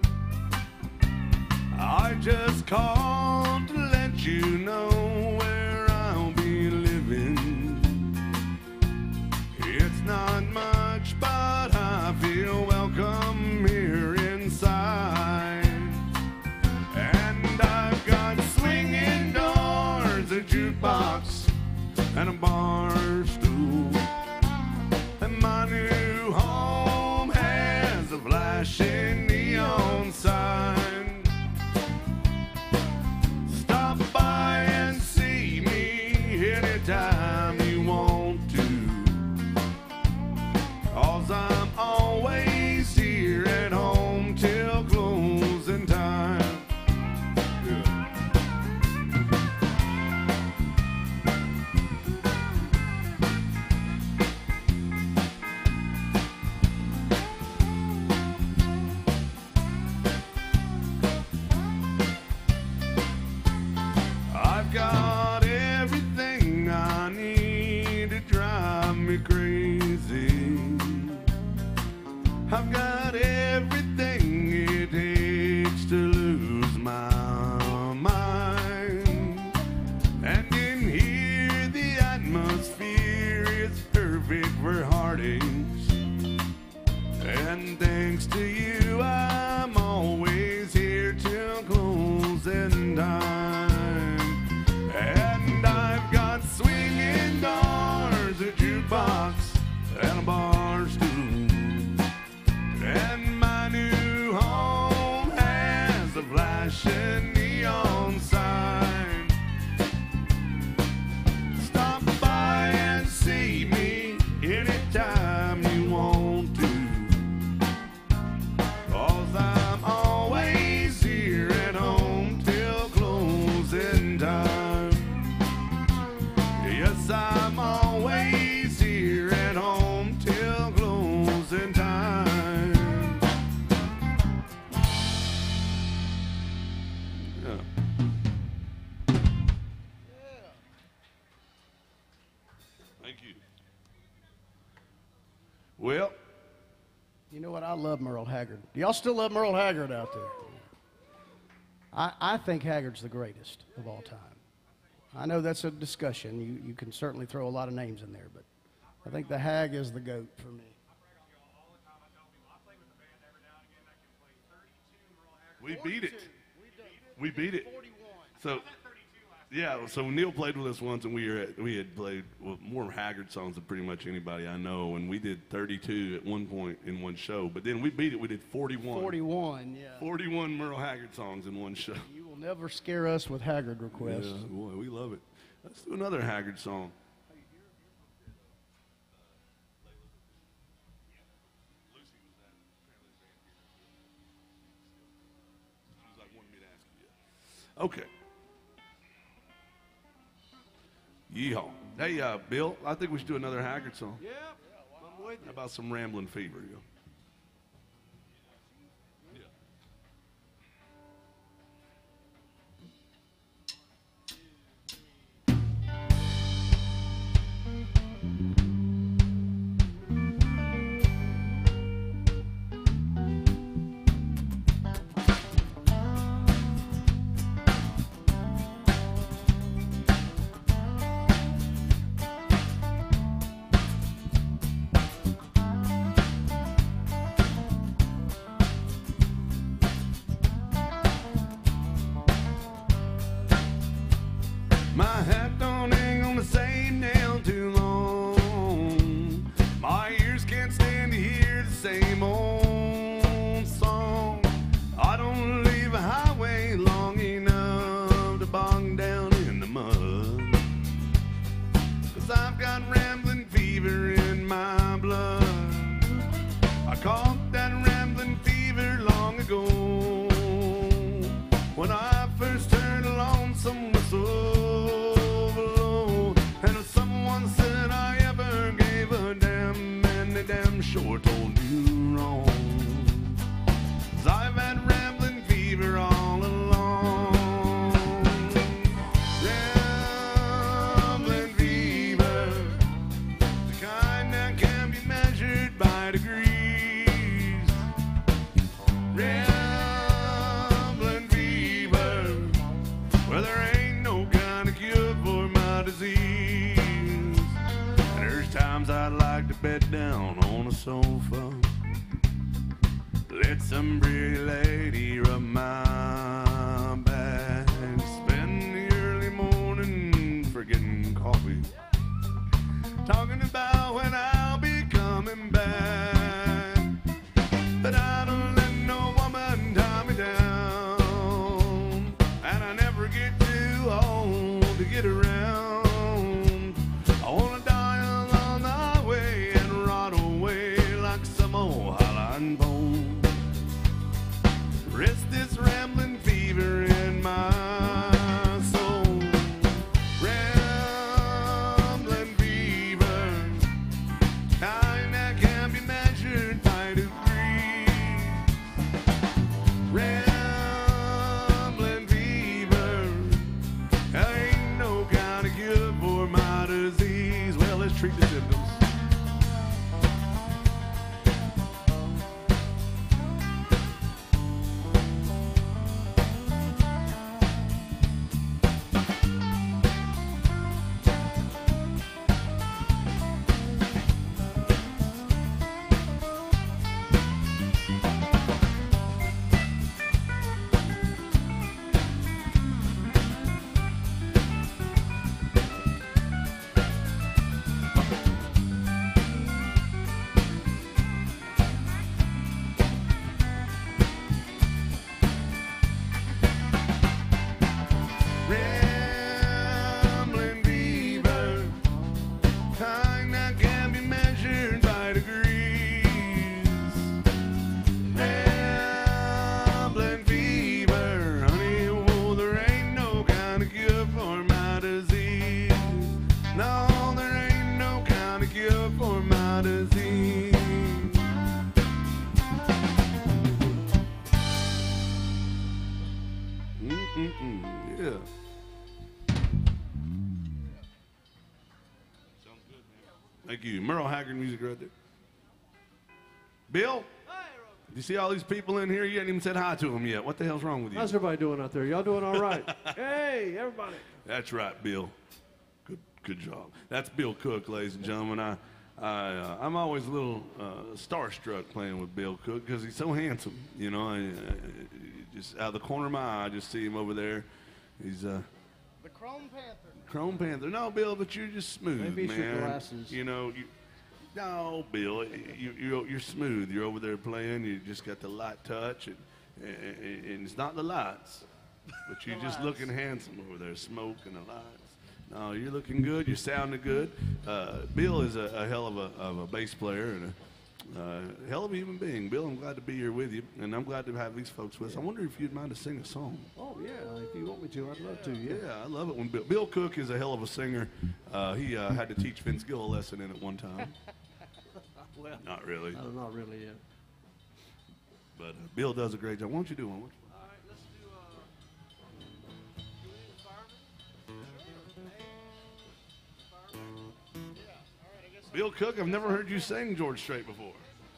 I just called to let you know where I'll be living. It's not much, but I feel welcome here inside. And I've got swinging doors, a jukebox, and a bar stool. And my new home has a flashing neon sign. Stop by and see me anytime you want to, 'cause I'm always here at home till closing time. I've got everything I need to drive me crazy. I've got everything it takes to lose my mind. And in here the atmosphere thanks to you, I'm always here till closing time. And I've got swinging doors, a jukebox, and a bar stool. And my new home has a flashing neon sign. Stop by and see me anytime you want to, 'cause I'm always here at home till closing time. Yes, I'm always here at home till closing time. Yeah. Thank you. Well, You know what? I love Merle Haggard. Do y'all still love Merle Haggard out there? I, I think Haggard's the greatest of all time. I know that's a discussion. You, you can certainly throw a lot of names in there, but I think the Hag is the GOAT for me. we beat it. We beat it. So, yeah, so Neil played with us once, and we were at, we had played well, more Haggard songs than pretty much anybody I know, and we did thirty-two at one point in one show. But then we beat it. We did forty-one. forty-one, yeah. forty-one Merle Haggard songs in one show. You will never scare us with Haggard requests. Yeah, boy, we love it. Let's do another Haggard song. Okay. Yeehaw. Hey, uh, Bill, I think we should do another Haggard song. Yeah, I'm with How about some Ramblin' Fever? You know? My hat don't hang on the same nail too long. My ears can't stand to hear the same old song. I don't leave a highway long enough to bog down in the mud. 'Cause I've got rambling fever in my blood. I caught that rambling fever long ago when I first heard a lonesome whistle. Damn sure told you wrong. 'Cause I've had rambling fever all along. Rambling fever, the kind that can be measured by degrees. Rambling fever, well, there ain't no kind of cure for my disease. And there's times I'd like to bed down on a sofa, let some pretty lady rub my back, spend the early morning forgetting coffee, talking about when I'll be coming back. But I don't let no woman tie me down, and I never get too old to get around. I wanna die along the highway and rot away like some old highline pole. Rest this rambling fever in my soul. Rambling fever, kind that can be measured by degrees. Rambling fever, ain't no kind of cure for my disease. Well, let's treat the symptoms. Mm-mm, yeah. Sounds good, man. Thank you. Merle Haggard music right there. Bill? You see all these people in here? You haven't even said hi to them yet. What the hell's wrong with you? How's everybody doing out there? Y'all doing all right? Hey, everybody. That's right, Bill. Good, good job. That's Bill Cook, ladies and gentlemen. I, I, uh, I'm always a little uh, starstruck playing with Bill Cook because he's so handsome. You know, I, I, just out of the corner of my eye, I just see him over there. He's uh, The Chrome Panther. Chrome Panther. No, Bill, but you're just smooth, Maybe it's man. your glasses. You know, you, no, Bill, you, you're, you're smooth. You're over there playing. You just got the light touch, and, and, and it's not the lights, but you're just looking handsome over there, smoking the lights. No, you're looking good. You're sounding good. Uh, Bill is a, a hell of a, of a bass player and a uh, hell of a human being. Bill, I'm glad to be here with you, and I'm glad to have these folks with us. I wonder if you'd mind to sing a song. Oh, yeah. If you want me to, I'd love to. Yeah. Yeah, I love it when Bill, Bill Cook is a hell of a singer. Uh, he uh, had to teach Vince Gill a lesson in it one time. Well, Not really, I don't know, really, yeah. but uh, Bill does a great job. Why don't you do one? Why don't you- All right, let's do, uh, do we need a fireman? Bill Cook, I've never heard you sing George Strait before.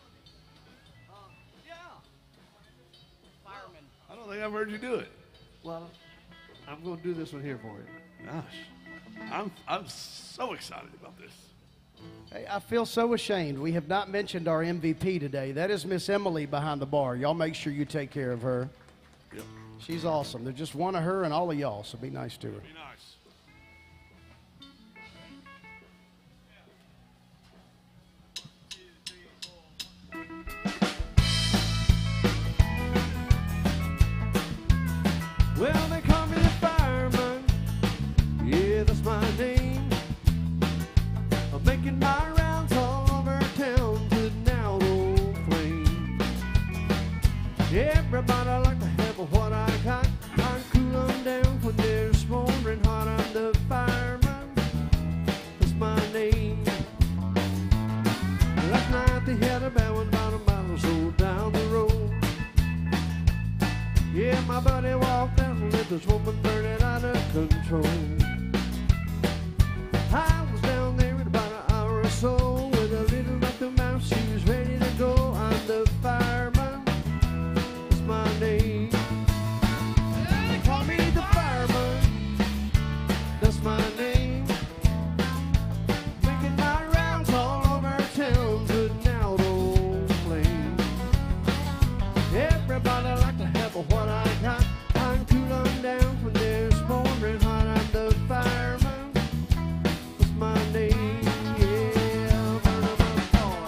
Yeah. Fireman. I don't think I've heard you do it. Well, I'm going to do this one here for you. Gosh, I'm, I'm so excited about this. Hey, I feel so ashamed. We have not mentioned our M V P today. That is Miss Emily behind the bar. Y'all make sure you take care of her. Yep. She's awesome. There's just one of her and all of y'all, so be nice to her. Be nice. Well, they call me the fireman. Yeah, that's my name. I'm making my rounds all over town, putting out old flames. Everybody like to have what I got. I cool them down when they're smoldering hot. I'm the fireman. That's my name. Last night they had a bell about a mile or so down the road. Yeah, my buddy walked out and let this woman burn it out of control. I was down there in about an hour or so with a little like the mouse. She was ready to go. I'm the fireman. That's my name. They call me the fireman. That's my name. Making my rounds all over town, putting out old flames. Everybody like to have what I got. I'm cool them down when they're smoldering hot. I'm the fireman. That's my name. Yeah, burn 'em up hard.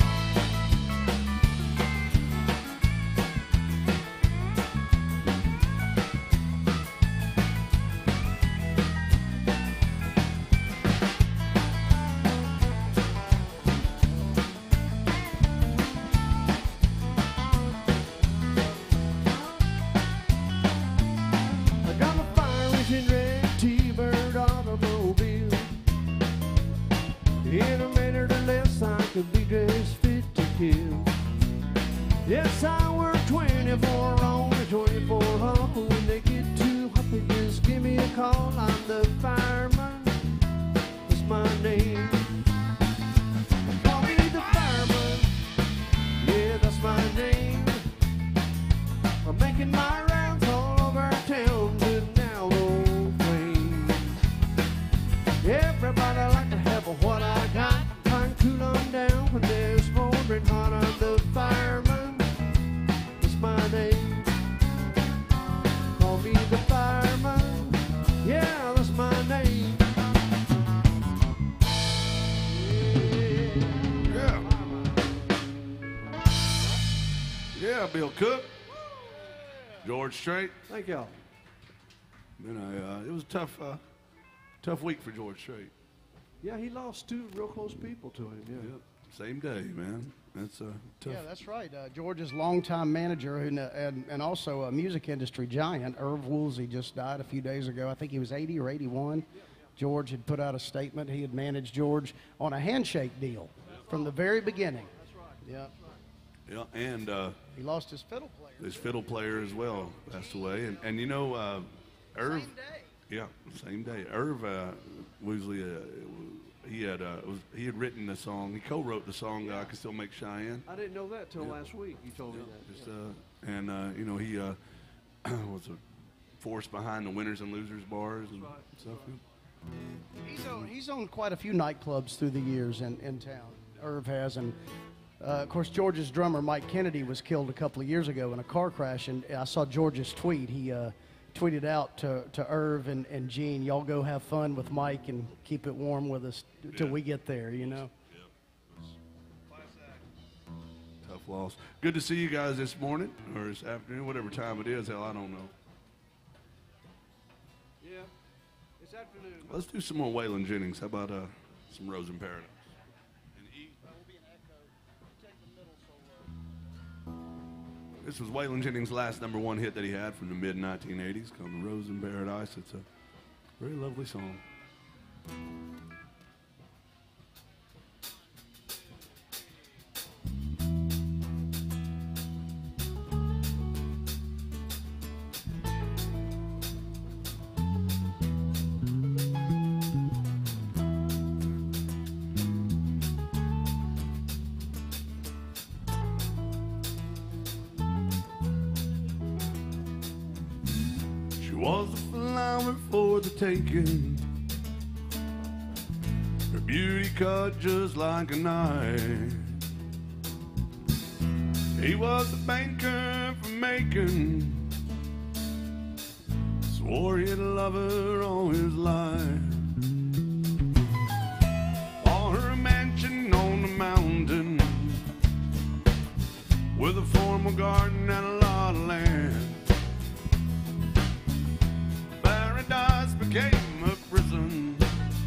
I got a fire-engine red T-Bird automobile. In a minute or less, I could be dressed fit to kill. Yes, I work twenty-four on and twenty-four off. But when they get too hot, they just give me a call. I'm the fireman. That's my name. Call me the fireman. Yeah, that's my name. I'm making my rounds all over town, putting out old flames. Everybody like to have what I got. I can cool them down when they're smoldering hot. I'm the fireman. That's my name. Call me the fireman. Yeah, that's my name. Yeah. Yeah, Bill Cook. George Strait. Thank y'all. Man, I, uh, it was a tough, uh, tough week for George Strait. Yeah, he lost two real close people to him. Yeah. Yep. Same day, man. That's uh, tough. Yeah, that's right. Uh, George's longtime manager who, kn- and, and also a music industry giant, Irv Woolsey, just died a few days ago. I think he was eighty or eighty-one. George had put out a statement. He had managed George on a handshake deal from the very beginning. That's right. Yeah. Yeah, and uh, He lost his fiddle player. his fiddle player as well passed away. And, and you know, uh, Irv, Same day. yeah, same day. Irv uh, Woosley, uh, he had uh, was, he had written the song. He co-wrote the song uh, "I Can Still Make Cheyenne." I didn't know that till Yeah. last week. You told me that. Just, uh, and uh, you know, he uh, was a force behind the winners and losers bars and right, stuff. He's owned, he's owned quite a few nightclubs through the years in, in town. Irv has, and uh, of course George's drummer Mike Kennedy was killed a couple of years ago in a car crash, and I saw George's tweet. He uh, tweeted out to, to Irv and, and Gene, y'all go have fun with Mike and keep it warm with us till Yeah. we get there, you know. Tough loss. Good to see you guys this morning or this afternoon, whatever time it is. Hell, I don't know. Yeah. It's afternoon. Let's do some more Waylon Jennings. How about uh, some Rose in Paradise? And E. This was Waylon Jennings' last number one hit that he had from the mid nineteen eighties called Rose in Paradise. It's a very lovely song. She was a flower for the taking. Her beauty cut just like a knife. He was a banker from Macon. Swore he'd love her all his life. Bought her a mansion on the mountain with a formal garden and a lot of land. Paradise became a prison.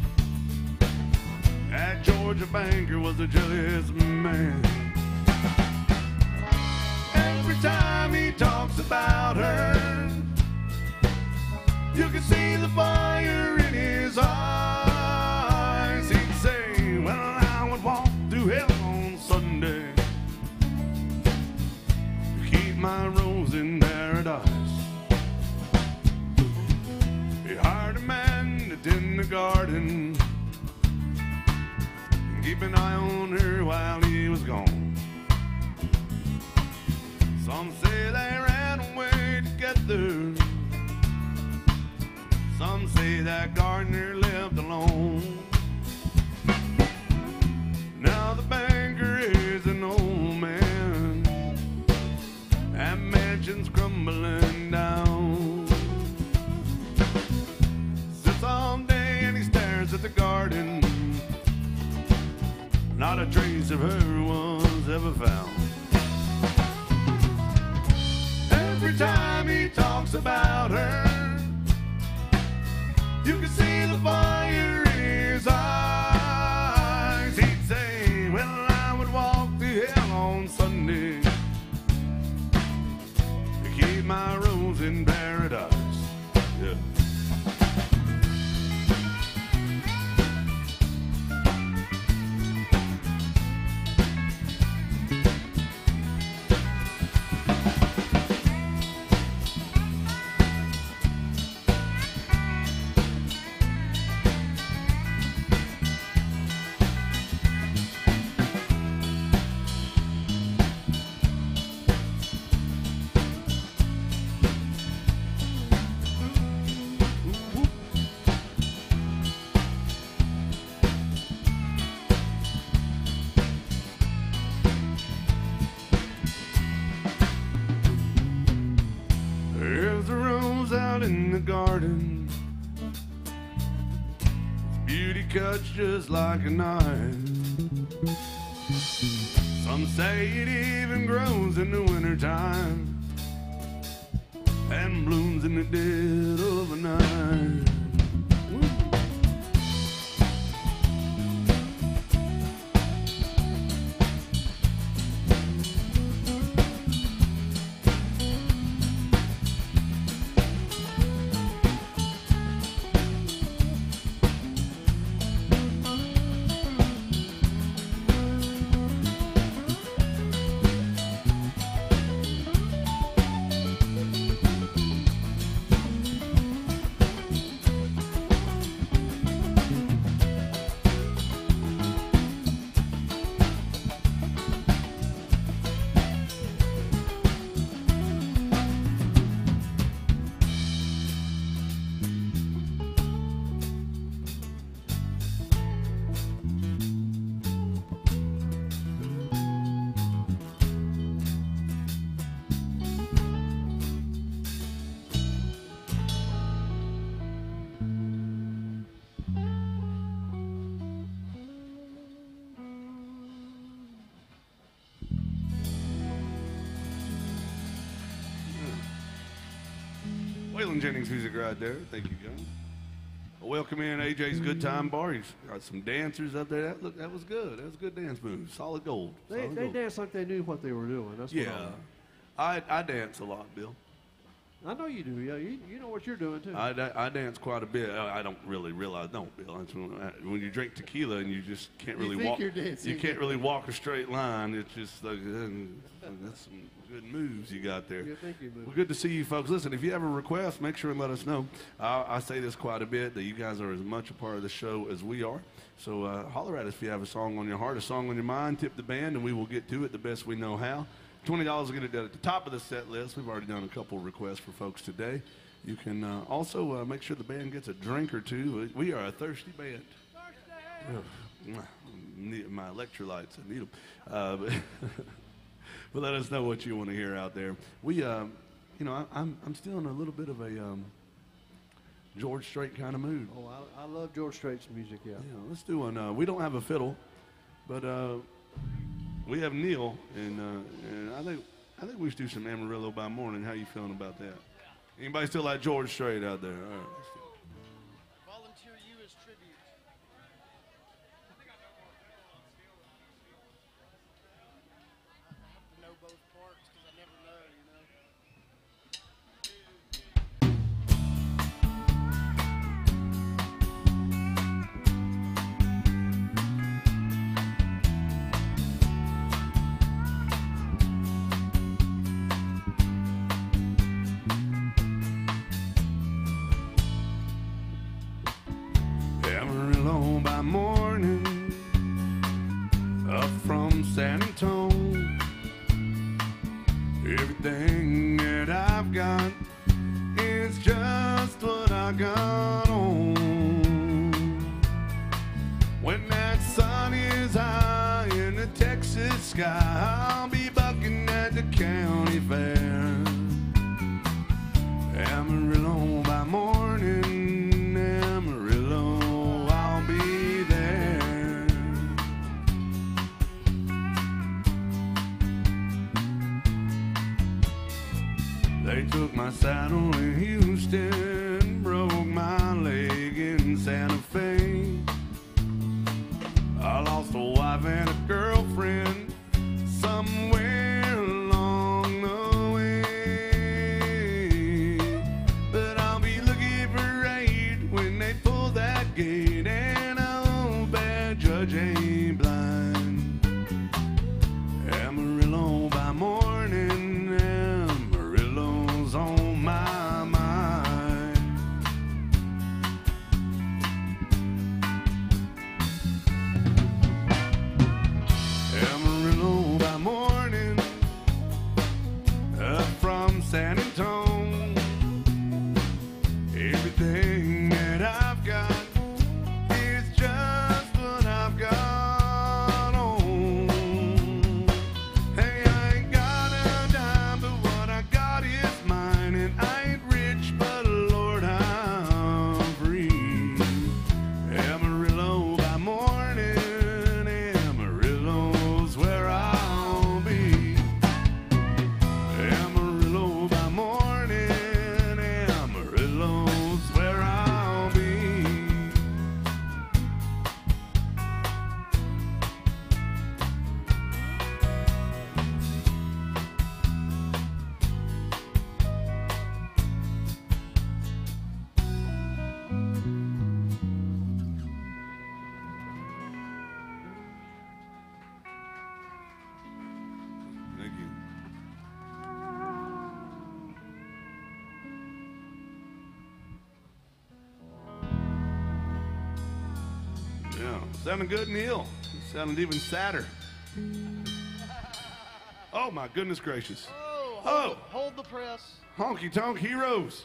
That Georgia banker was a jealous man. Every time he talks about her, you can see the fire in his eyes. He'd say, well, I would walk through hell on Sunday to keep my rose in paradise. He hired a man to tend the garden and keep an eye on her while he was gone. Some say they ran away together. Some say that gardener lived alone. Now the banker is an old man, and mansion's crumbling down. Sits all day and he stares at the garden. Not a trace of her was ever found. Every time he talks about her, you can see the fire in his eyes. He'd say, well, I would walk through hell on Sunday to keep my rose in paradise. Yeah. There's a rose out in the garden. Its beauty cuts just like a knife. Some say it even grows in the wintertime and blooms in the dead of the night. Waylon Jennings music right there. Thank you, guys. Welcome in A J's Good Time Bar. He's got some dancers up there. That, look, that was good. That was a good dance move. Solid gold. They, Solid they gold. danced like they knew what they were doing. That's what Yeah. I, I dance a lot, Bill. I, I know you do. Yeah, you, you know what you're doing too. I, da- I dance quite a bit. I I don't really realize, don't, Bill. That's when, I- when you drink tequila and you just can't You really think walk. you're dancing. You can't really walk a straight line. It's just like, uh, that's some good moves you got there. Yeah, thank you, man. Well, good to see you folks. Listen, if you have a request, make sure and let us know. I, I say this quite a bit, that you guys are as much a part of the show as we are. So uh, holler at us if you have a song on your heart, a song on your mind. Tip the band, and we will get to it the best we know how. twenty dollars will get it done at the top of the set list. We've already done a couple requests for folks today. You can uh, also uh, make sure the band gets a drink or two. We are a thirsty band. Ugh, need my electrolytes, I need them. Uh, but, but let us know what you want to hear out there. We, uh, you know, I, I'm I'm still in a little bit of a um, George Strait kind of mood. Oh, I, I love George Strait's music. Yeah. Yeah, let's do one. Uh, we don't have a fiddle, but uh, we have Neil, and uh, and I think I think we should do some Amarillo by Morning. How you feeling about that? Anybody still like George Strait out there? All right. let's do it. Volunteer you as tribute. I have to know both parts because I never know, you know. Amarillo by morning, up from San Antonio. Everything that I've got is just what I got on. When that sun is high in the Texas sky, I'll be bucking at the county fair. Amarillo by morning, Amarillo, I'll be there. They took my saddle in Houston, broke my leg in Santa Fe. I lost a wife and a girlfriend somewhere along the way. But I'll be looking for aid when they pull that gate, and I hope that judge ain't blind. Amarillo by morning, Amarillo's on my mind. Amarillo by morning, up from San Antonio. Everything that I've got is just what I've got on. Hey, I ain't got a dime, but what I got is mine. And I ain't rich, but Lord, I'm free. Amarillo by morning, Amarillo's where I'll be. Amarillo by morning, Amarillo's where I'll be. Thank you. Yeah, sounding good, Neil. Sounded even sadder. Oh my goodness gracious! Oh, Oh. hold, hold the press. Honky tonk heroes.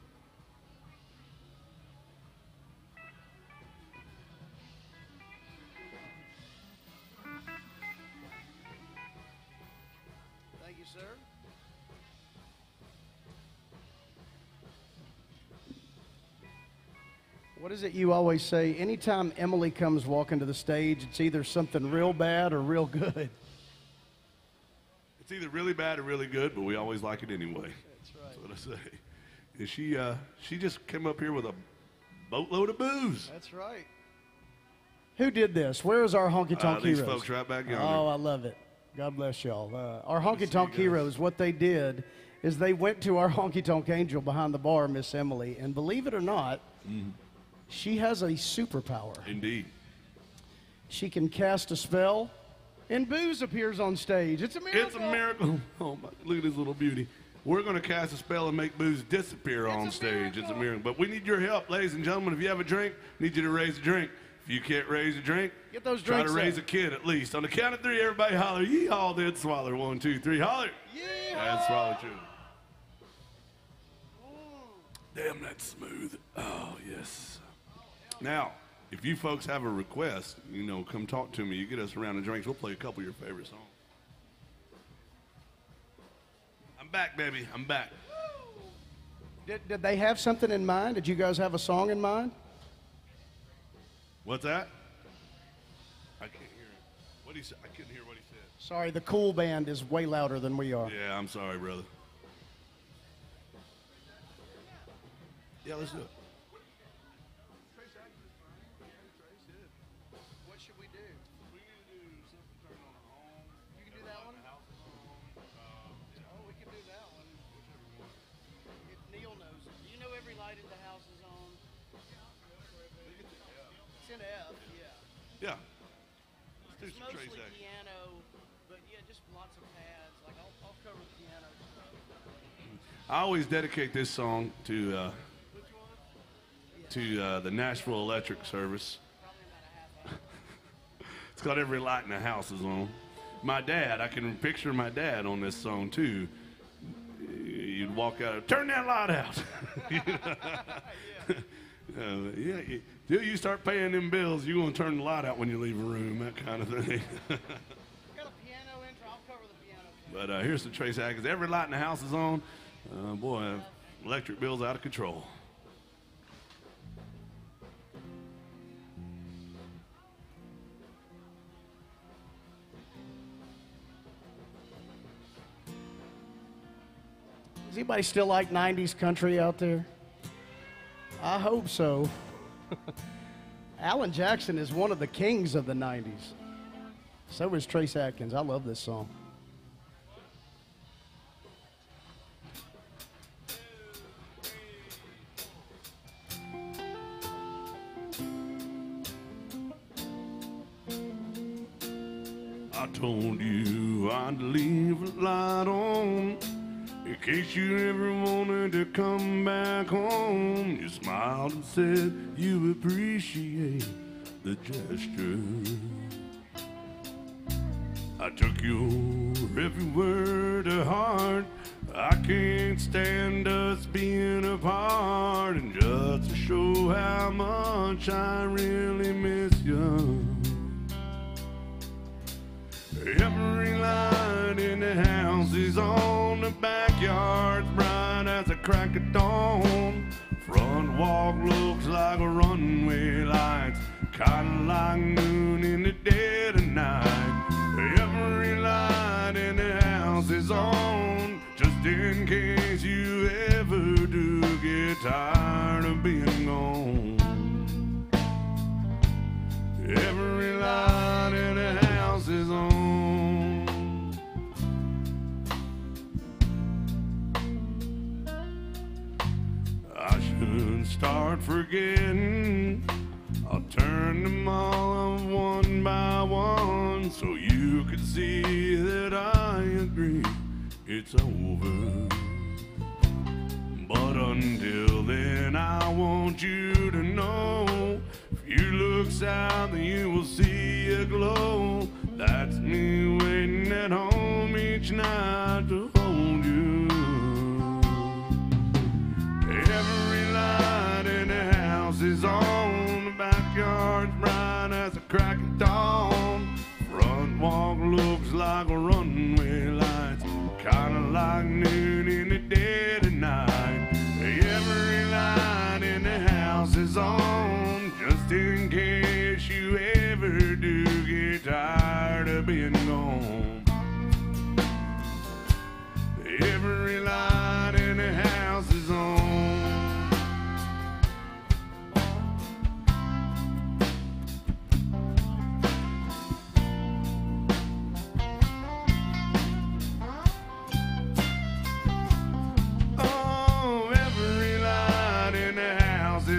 Thank you, sir. What is it you always say? Anytime Emily comes walking to the stage, it's either something real bad or real good. It's either really bad or really good, but we always like it anyway. That's right. That's what I say. And she uh, she just came up here with a boatload of booze. That's right. Who did this? Where is our honky Uh, tonk these heroes? folks right back yonder. Oh, I love it. God bless y'all. Uh, our honky see tonk you guys. heroes, what they did is they went to our honky tonk angel behind the bar, Miss Emily, and believe it or not, Mm-hmm. she has a superpower. Indeed. She can cast a spell, and booze appears on stage. It's a miracle. It's a miracle. Oh my! Look at this little beauty. We're going to cast a spell and make booze disappear on a stage. It's a miracle. miracle. But we need your help, ladies and gentlemen. If you have a drink, need you to raise a drink. If you can't raise a drink, Get those try to drinks raise up. a kid at least. On the count of three, everybody holler. Yeehaw, dead swaller. One, two, three, holler. Yeah. And swallow too. Damn, that's smooth. Oh, yes. Now, if you folks have a request, you know, come talk to me. You get us around the drinks. We'll play a couple of your favorite songs. I'm back, baby. I'm back. Did, did they have something in mind? Did you guys have a song in mind? What's that? I can't hear it. What he said? I couldn't hear what he said. Sorry, the cool band is way louder than we are. Yeah, I'm sorry, brother. Yeah, let's do it. What should we do? We need to do something turn on the home. You can do that one? House is on. Oh, we can do that one. If Neil knows it. You know every light in the house is on. It's in F, yeah. Yeah. Let's do It's some Trace mostly Act. piano, but yeah, just lots of pads. Like I'll, I'll cover the piano stuff. I always dedicate this song to uh, to uh, the Nashville Electric Service. It's got every light in the house is on. My dad, I can picture my dad on this song too. You'd walk out, turn that light out. Uh, yeah, you- till you start paying them bills, you're gonna turn the light out when you leave a room, that kind of thing. Got a piano intro. I'll cover the piano. But uh, here's the Trace Atkins. Every light in the house is on. Uh, boy, electric bill's out of control. Does anybody still like nineties country out there? I hope so. Alan Jackson is one of the kings of the nineties. So is Trace Atkins. I love this song. I told you I'd leave a light on in case you ever wanted to come back home. You smiled and said you appreciate the gesture. I took your every word to heart. I can't stand us being apart, and just to show how much I really miss you, every light in the house is on, the backyard's bright as a crack of dawn. Front walk looks like a runway lights, kinda like noon in the dead of night. Every light in the house is on, just in case you ever do get tired of being gone. Every light in the house is on. I should start forgetting. I'll turn them all one by one so you could see that I agree it's over. But until then, I want you to know, if you look south, you will see a glow. That's me waiting at home each night to hold you. Every light in the house is on, the backyard's bright as a crack of dawn. Front walk looks like a runway lights, kinda like noon in the dead of night. Every light in the house is on, just in case you ever do get tired of being gone. Every light in the house is on.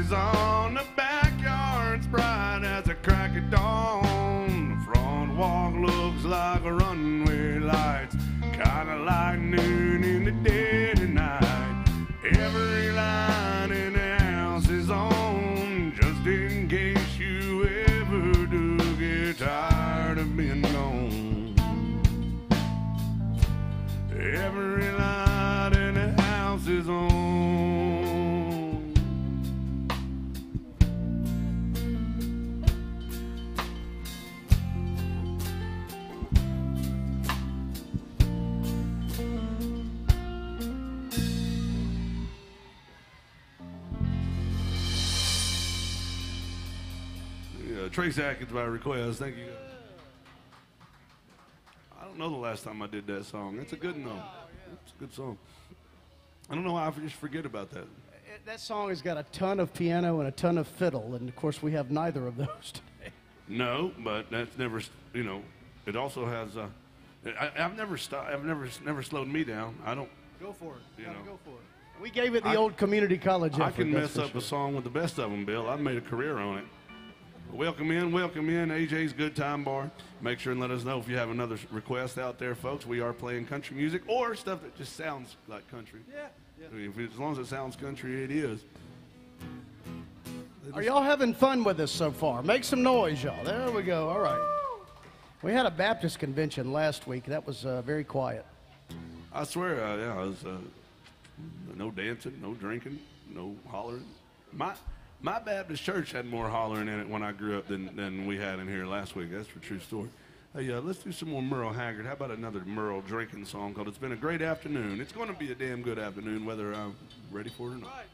is on, the backyard's bright as a crack of dawn. The front walk looks like a runway lights, kinda like noon in the dead of night. Every light in the house is on, just in case you ever do get tired of being gone. Every light in the house is on. Yeah, Trace Atkins by request. Thank you. I don't know the last time I did that song. It's a good one, though. It's a good song. I don't know why I just forget about that. It- That song has got a ton of piano and a ton of fiddle, and of course we have neither of those today. No, but that's never, you know, it also has, uh, I, I've never stopped, I've never, never slowed me down. I don't, Go for it. You know. Go for it. We gave it the I- old community college effort. I can that's mess for up a sure. song with the best of them, Bill. I've made a career on it. Welcome in, welcome in, A J's Good Time Bar. Make sure and let us know if you have another request out there, folks. We are playing country music or stuff that just sounds like country. Yeah, yeah. I mean, if it, as long as it sounds country, it is. Are y'all having fun with us so far? Make some noise, y'all. There we go. All right. We had a Baptist convention last week. That was uh, very quiet. I swear, uh, yeah, I was, uh, no dancing, no drinking, no hollering. My my Baptist church had more hollering in it when I grew up than, than we had in here last week. That's a true story. Hey, uh, let's do some more Merle Haggard. How about another Merle drinking song called It's Been a Great Afternoon? It's going to be a damn good afternoon, whether I'm ready for it or not.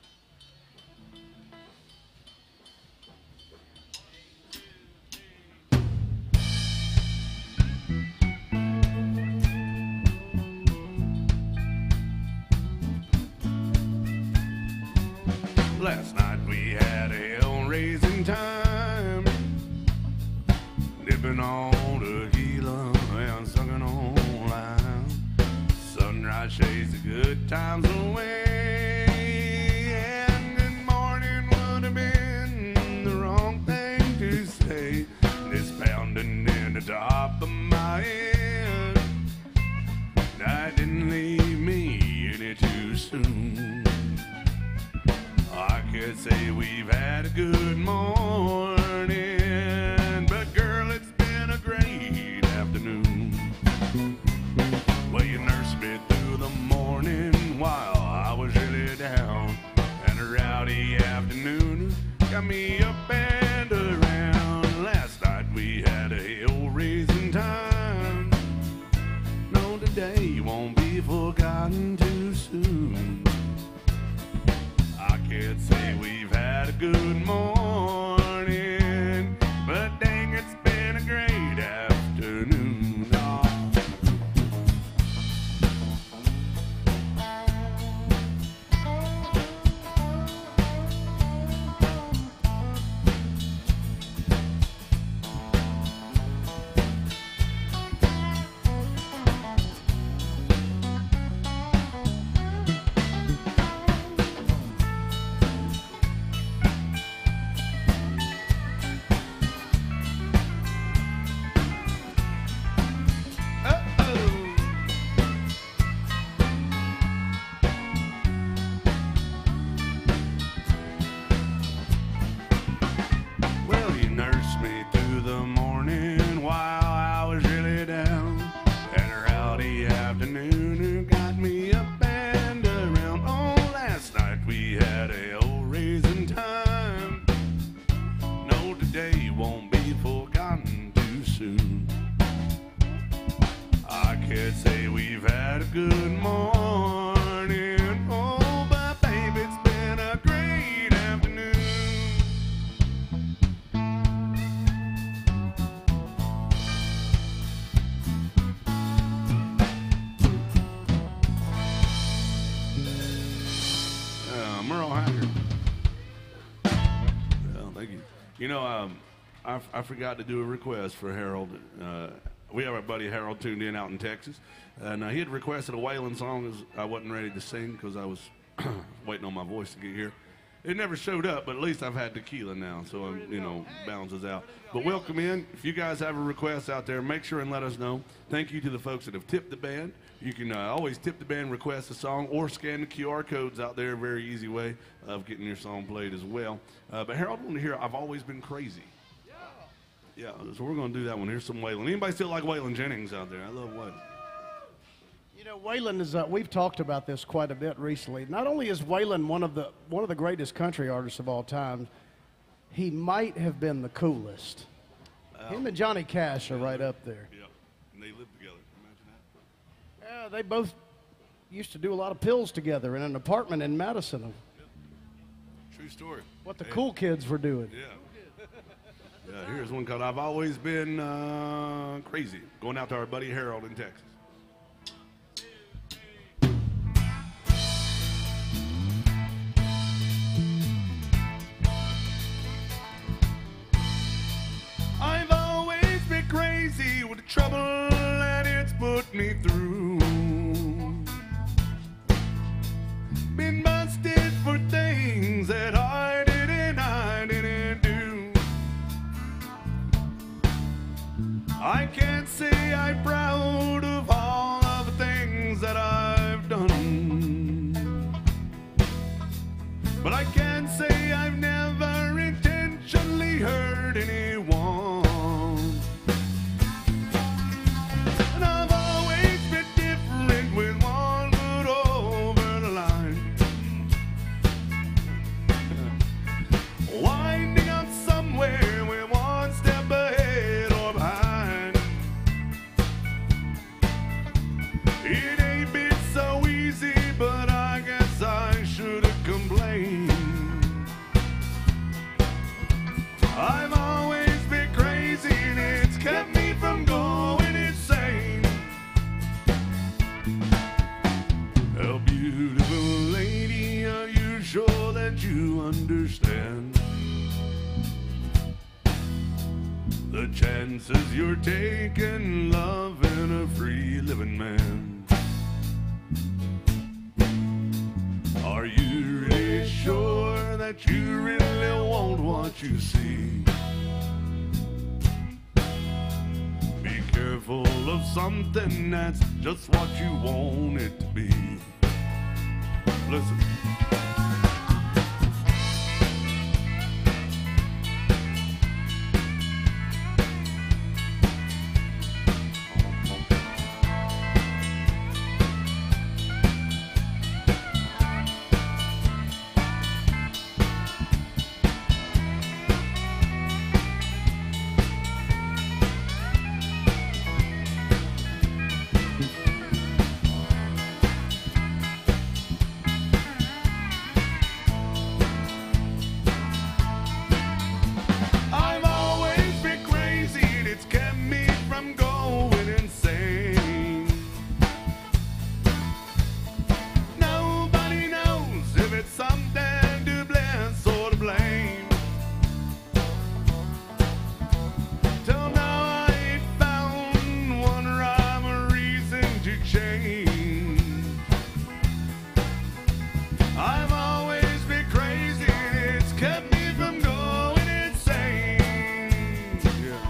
Last night we had a hell-raising time, dipping on tequila and sucking on lime. Sunrise shades the good times away, and good morning would have been the wrong thing to say. This pounding in the top of my head, that didn't leave me any too soon. I could say we've had a good morning, but girl, it's been a great afternoon. Well, you nursed me through the morning while I was really down, and a rowdy afternoon got me up and around. Last night we had a hell-raising time. No, today won't be forgotten too soon. I can't say we've had a good morning, but dang, it's been a great afternoon. Oh. Well, you nursed me through the morning while I was really down, and a rowdy afternoon got me up and around. Oh, last night we had a hell-raising time. No, today won't be forgotten too soon. I can't say we've had a good morning, oh, but baby, it's been a great afternoon. Uh, Merle Haggard. Well, thank you. You know, um, I, f- I forgot to do a request for Harold. Uh, we have our buddy Harold tuned in out in Texas, and uh, he had requested a Waylon song. As I wasn't ready to sing because I was waiting on my voice to get here. It never showed up, but at least I've had tequila now, so I'm, you know, balances out. But welcome in. If you guys have a request out there, make sure and let us know. Thank you to the folks that have tipped the band. You can uh, always tip the band, request a song, or scan the Q R codes out there. Very easy way of getting your song played as well. Uh, but Harold, I want to hear I've Always Been Crazy. Yeah. Yeah, so we're going to do that one. Here's some Waylon. Anybody still like Waylon Jennings out there? I love Waylon. You know, Waylon is, uh, we've talked about this quite a bit recently. Not only is Waylon one of the, one of the greatest country artists of all time, he might have been the coolest. Um, Him and Johnny Cash are right live, up there. Yeah, and they live together. Imagine that. Yeah, they both used to do a lot of pills together in an apartment in Madison. Yep. True story. What the Hey. cool kids were doing. Yeah. Yeah, here's one called I've Always Been uh, Crazy. Going out to our buddy Harold in Texas. I've always been crazy with the trouble that it's put me through. Been busted for things that I didn't, I didn't do. I can't say I'm proud of all of the things that I've done, but I can say I've never intentionally hurt anyone. And I've always been different with one foot over the line, winding up somewhere with one step ahead or behind. It ain't been so easy, but I guess I should have complained. I've always been crazy and it's kept me from going insane. Oh, beautiful lady, are you sure that you understand the chances you're taking loving a free living man? Are you really sure that you really want what you see? Be careful of something that's just what you want it to be. Listen. I've always been crazy and it's kept me from going insane. Nobody knows if it's something to bless or to blame. Till now I ain't found one rhyme or reason to change. I've always been crazy and it's kept me from going insane. Yeah.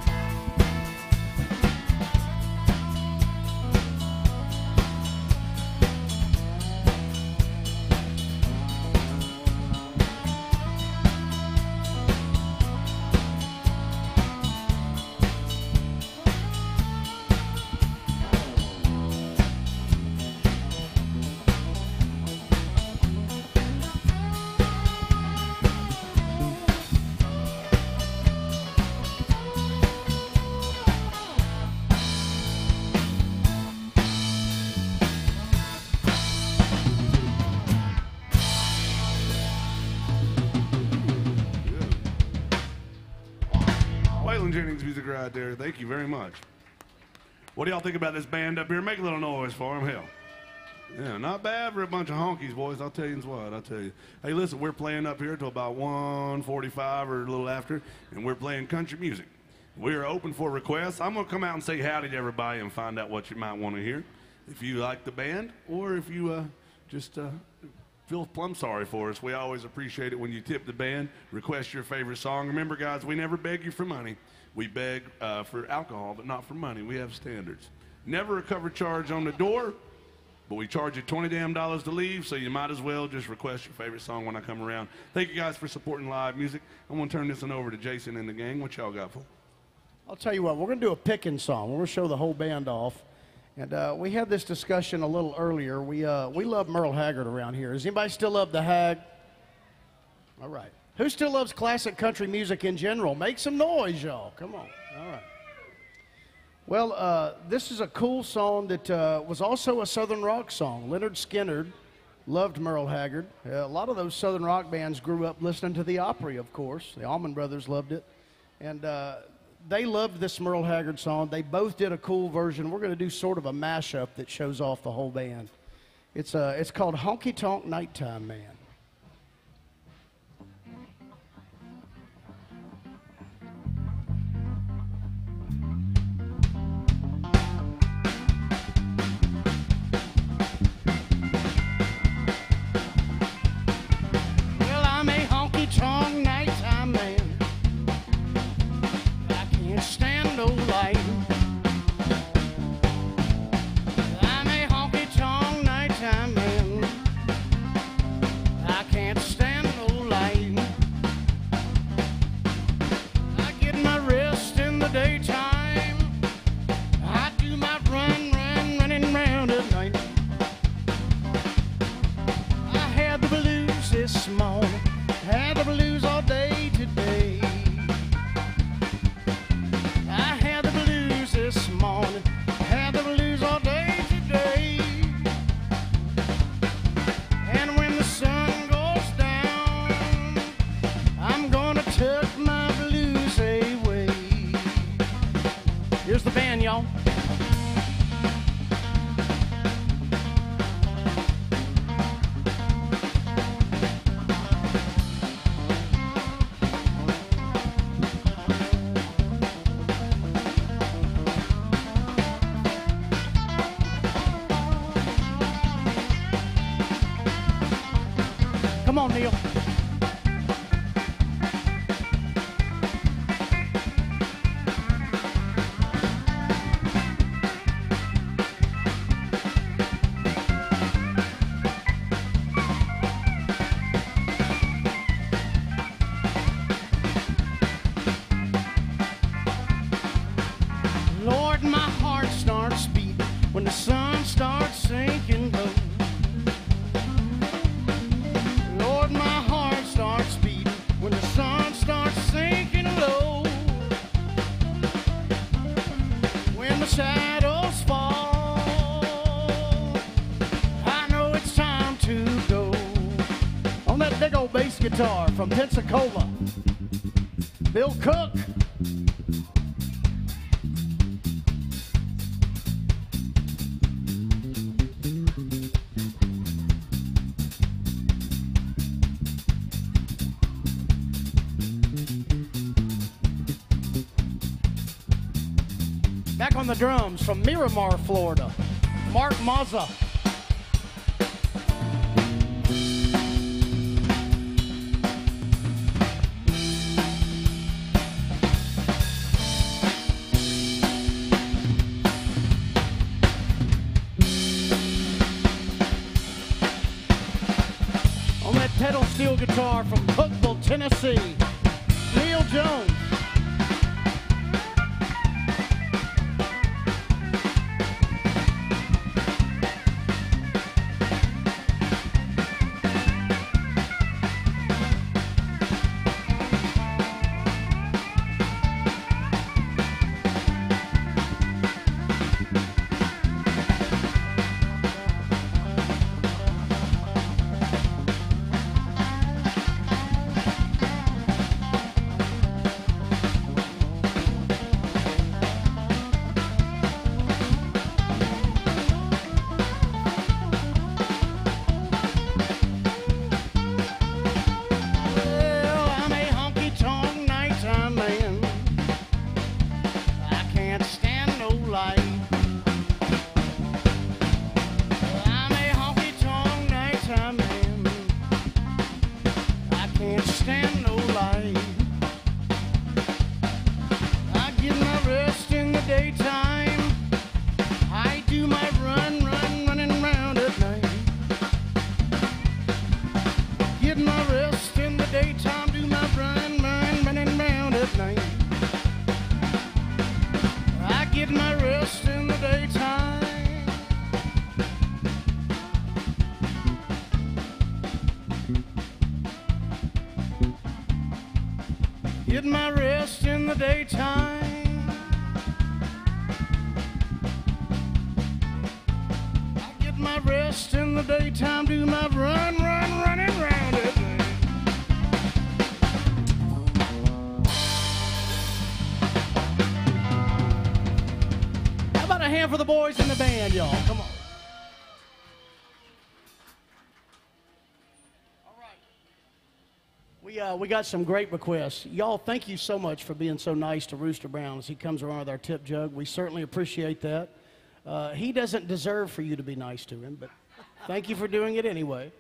Waylon Jennings music right there. Thank you very much. What do y'all think about this band up here? Make a little noise for them. Hell. Yeah, not bad for a bunch of honkies, boys. I'll tell you what, I'll tell you. Hey, listen, we're playing up here till about one forty-five or a little after, and we're playing country music. We're open for requests. I'm going to come out and say howdy to everybody and find out what you might want to hear. If you like the band, or if you uh, just uh, feel plumb sorry for us. We always appreciate it when you tip the band, request your favorite song. Remember, guys, we never beg you for money. We beg uh, for alcohol, but not for money. We have standards. Never a cover charge on the door, but we charge you twenty damn dollars to leave, so you might as well just request your favorite song when I come around. Thank you guys for supporting live music. I'm going to turn this one over to Jason and the gang. What y'all got for? I'll tell you what, we're going to do a picking song. We're going to show the whole band off. And uh, we had this discussion a little earlier. We, uh, we love Merle Haggard around here. Does anybody still love the Hag? All right. Who still loves classic country music in general? Make some noise, y'all. Come on. All right. Well, uh, this is a cool song that uh, was also a Southern rock song. Leonard Skinner loved Merle Haggard. Uh, a lot of those Southern rock bands grew up listening to the Opry, of course. The Allman Brothers loved it. And uh, they loved this Merle Haggard song. They both did a cool version. We're going to do sort of a mashup that shows off the whole band. It's, uh, it's called Honky Tonk Nighttime Man. Well, I'm a honky tonk nighttime man. I can't stand no light. I'm a honky tonk nighttime man. I can't stand no light. I get my rest in the daytime. I do my run, run, running round at night. I had the blues this morning. Had the blues all day today. I had the blues this morning. Had the blues all day today. And when the sun goes down, I'm gonna tuck my blues away. Here's the band, y'all. Come on, Neil. Lord, my heart starts beating when the sun starts sinking low. Lord, my heart starts beating when the sun starts sinking low. When the shadows fall, I know it's time to go. On that big old bass guitar from Pensacola, Bill Cook. Back on the drums from Miramar, Florida, Mark Mazza. On that pedal steel guitar from Cookeville, Tennessee, Neil Jones. Get my rest in the daytime. I get my rest in the daytime, do my run, run, running round it. How about a hand for the boys in the band, y'all? Come on. We, uh, we got some great requests. Y'all, thank you so much for being so nice to Rooster Brown as he comes around with our tip jug. We certainly appreciate that. Uh, he doesn't deserve for you to be nice to him, but thank you for doing it anyway.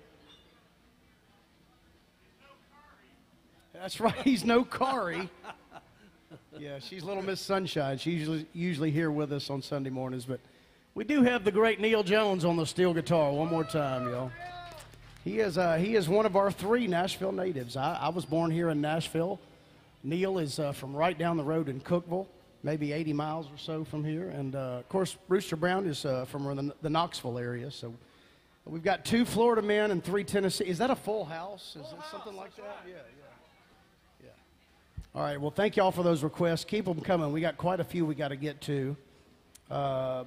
That's right, he's no Kari. Yeah, she's Little Miss Sunshine. She's usually, usually here with us on Sunday mornings, but We do have the great Neil Jones on the steel guitar. One more time, y'all. he is, uh, he is one of our three Nashville natives. I, I was born here in Nashville. Neil is uh, from right down the road in Cookeville, maybe eighty miles or so from here. And, uh, of course, Rooster Brown is uh, from the, the Knoxville area. So we've got two Florida men and three Tennessee. Is that a full house? Is it something like that? Yeah, yeah, yeah. All right, well, thank y'all for those requests. Keep them coming. We got quite a few we got to get to. Uh,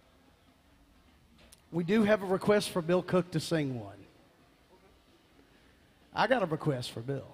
we do have a request for Bill Cook to sing one. I got a request for Bill.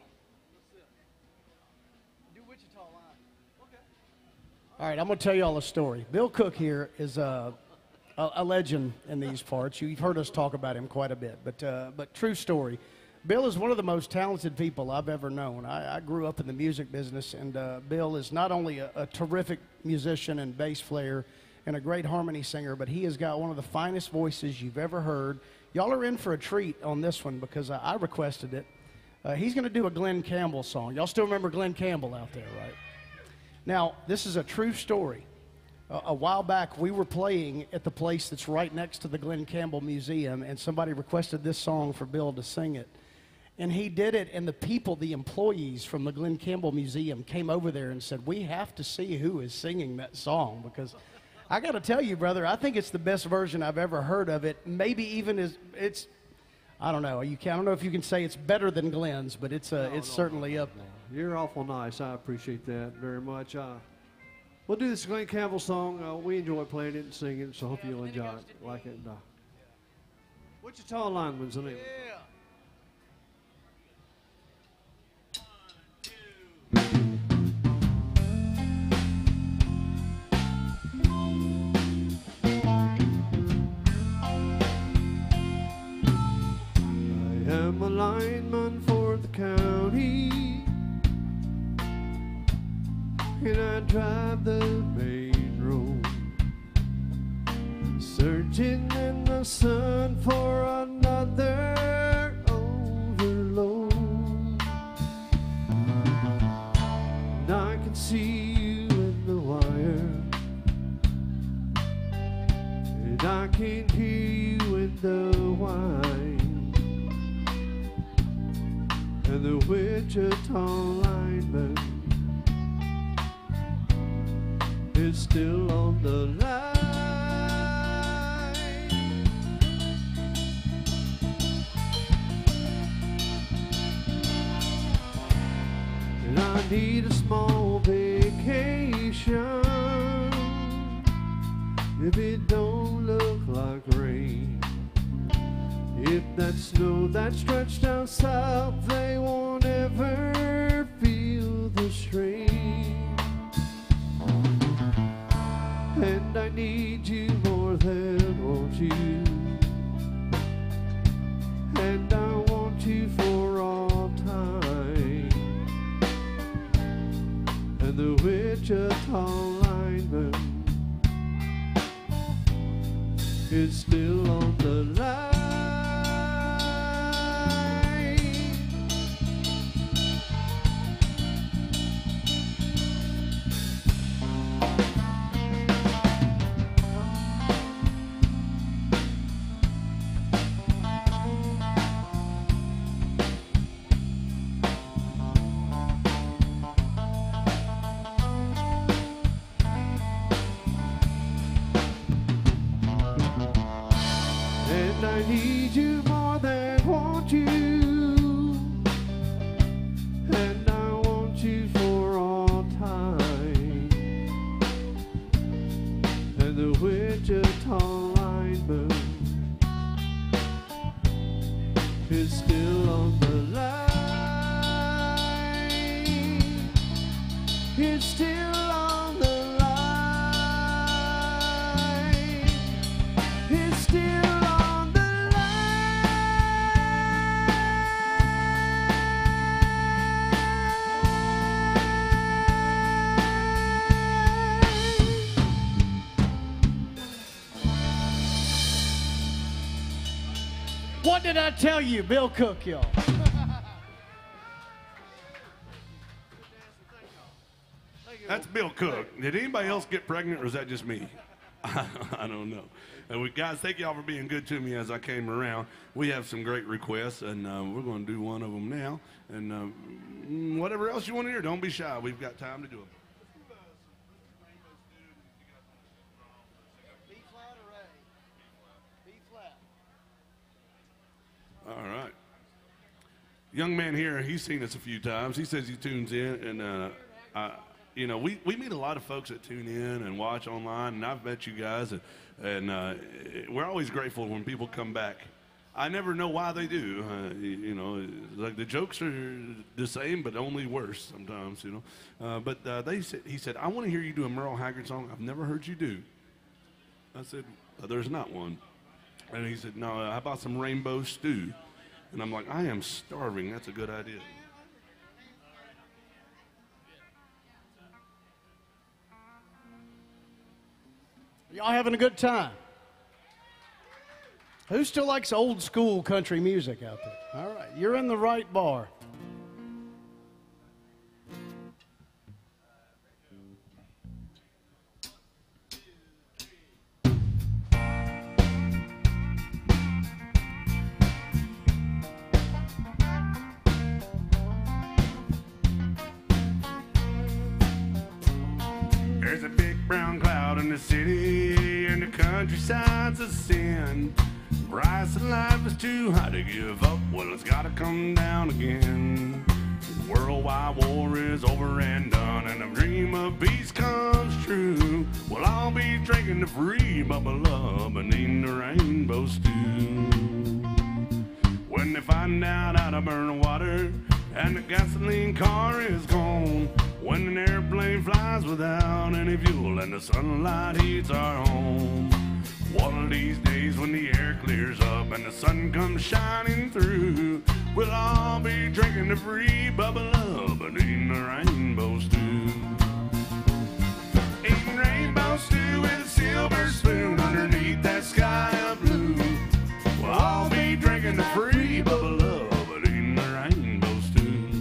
All right, I'm going to tell you all a story. Bill Cook here is a, a, a legend in these parts. You've heard us talk about him quite a bit, but, uh, but true story. Bill is one of the most talented people I've ever known. I, I grew up in the music business, and uh, Bill is not only a, a terrific musician and bass player and a great harmony singer, but he has got one of the finest voices you've ever heard. Y'all are in for a treat on this one because I, I requested it. Uh, he's going to do a Glenn Campbell song. Y'all still remember Glenn Campbell out there, right? Now, this is a true story. Uh, a while back, we were playing at the place that's right next to the Glenn Campbell Museum, and somebody requested this song for Bill to sing it. And he did it, and the people, the employees from the Glenn Campbell Museum came over there and said, we have to see who is singing that song, because I got to tell you, brother, I think it's the best version I've ever heard of it. Maybe even as it's, I don't know, you can, I don't know if you can say it's better than Glenn's, but it's, uh, No, it's no, certainly no, up no. there. You're awful nice. I appreciate that very much. Uh, we'll do this Glenn Campbell song. Uh, we enjoy playing it and singing it, so hope you'll enjoy it, like it. And, uh, Wichita Lineman's the name. I am a lineman for the county, and I drive the main road, searching in the sun for another overload. And I can see you in the wire, and I can hear you in the whine. And the Wichita lineman is still on the line. And I need a small vacation if it don't look like rain. If that snow that stretched down south, they won't ever feel the strain. And I need you more than want you, and I want you for all time. And the Wichita lineman is still on the line. And I need you more than want you, and I want you for is still on the line. It's still on the line. It's still on the What did I tell you, Bill Cook, y'all? That's Bill Cook. Did anybody else get pregnant, or is that just me? I don't know. And we, guys, thank y'all for being good to me as I came around. We have some great requests, and uh, we're going to do one of them now. And uh, whatever else you want to hear, don't be shy. We've got time to do it. B flat or A? B flat. All right. Young man here, he's seen us a few times. He says he tunes in, and uh, I, you know, we, we meet a lot of folks that tune in and watch online, and I've met you guys, and, and uh, we're always grateful when people come back. I never know why they do. Uh, you, you know, like the jokes are the same, but only worse sometimes, you know. Uh, but uh, they said, he said, I want to hear you do a Merle Haggard song I've never heard you do. I said, there's not one. And he said, no, how about some Rainbow Stew? And I'm like, I am starving. That's a good idea. Y'all having a good time? Who still likes old school country music out there? All right, you're in the right bar. There's a big brown cloud in the city, and the countryside's a sin. Price of life is too high to give up, well, it's gotta come down again. Worldwide war is over and done, and the dream of peace comes true. Well, I'll be drinking the free bubble up beneath the rainbow stew. When they find out how to burn water, and the gasoline car is gone. When an airplane flies without any fuel, and the sunlight heats our home. One of these days when the air clears up and the sun comes shining through, we'll all be drinking the free bubble up beneath the rainbow stew. Eating rainbow stew with a silver spoon underneath that sky of blue. We'll all be drinking the free bubble up beneath the rainbow stew.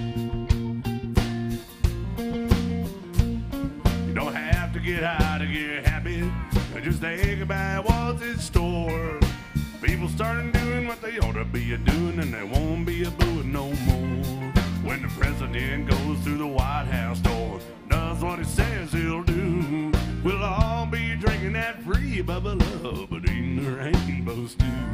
You don't have to get high to get happy. Just think about what's in store. People starting doing what they ought to be a doing, and they won't be a booing no more. When the president goes through the White House door, does what he says he'll do, we'll all be drinking that free bubble up beneath the rainbow stew.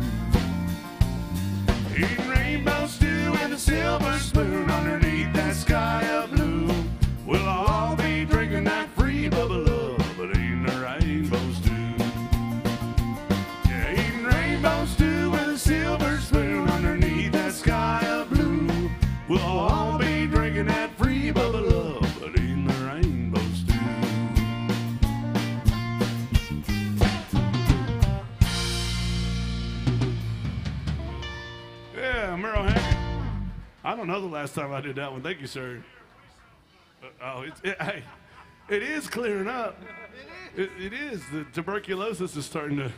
Eating rainbow stew with a silver spoon underneath that sky of blue. We'll all be drinking that free bubble up beneath the rainbow stew. Rainbow stew with a silver spoon underneath that sky of blue. We'll all be drinking that free bubble up beneath the rainbow stew. Yeah, Merle Haggard. I don't know the last time I did that one. Thank you, sir. Uh, oh, it's, it, hey, it is clearing up. It, it is. The tuberculosis is starting to.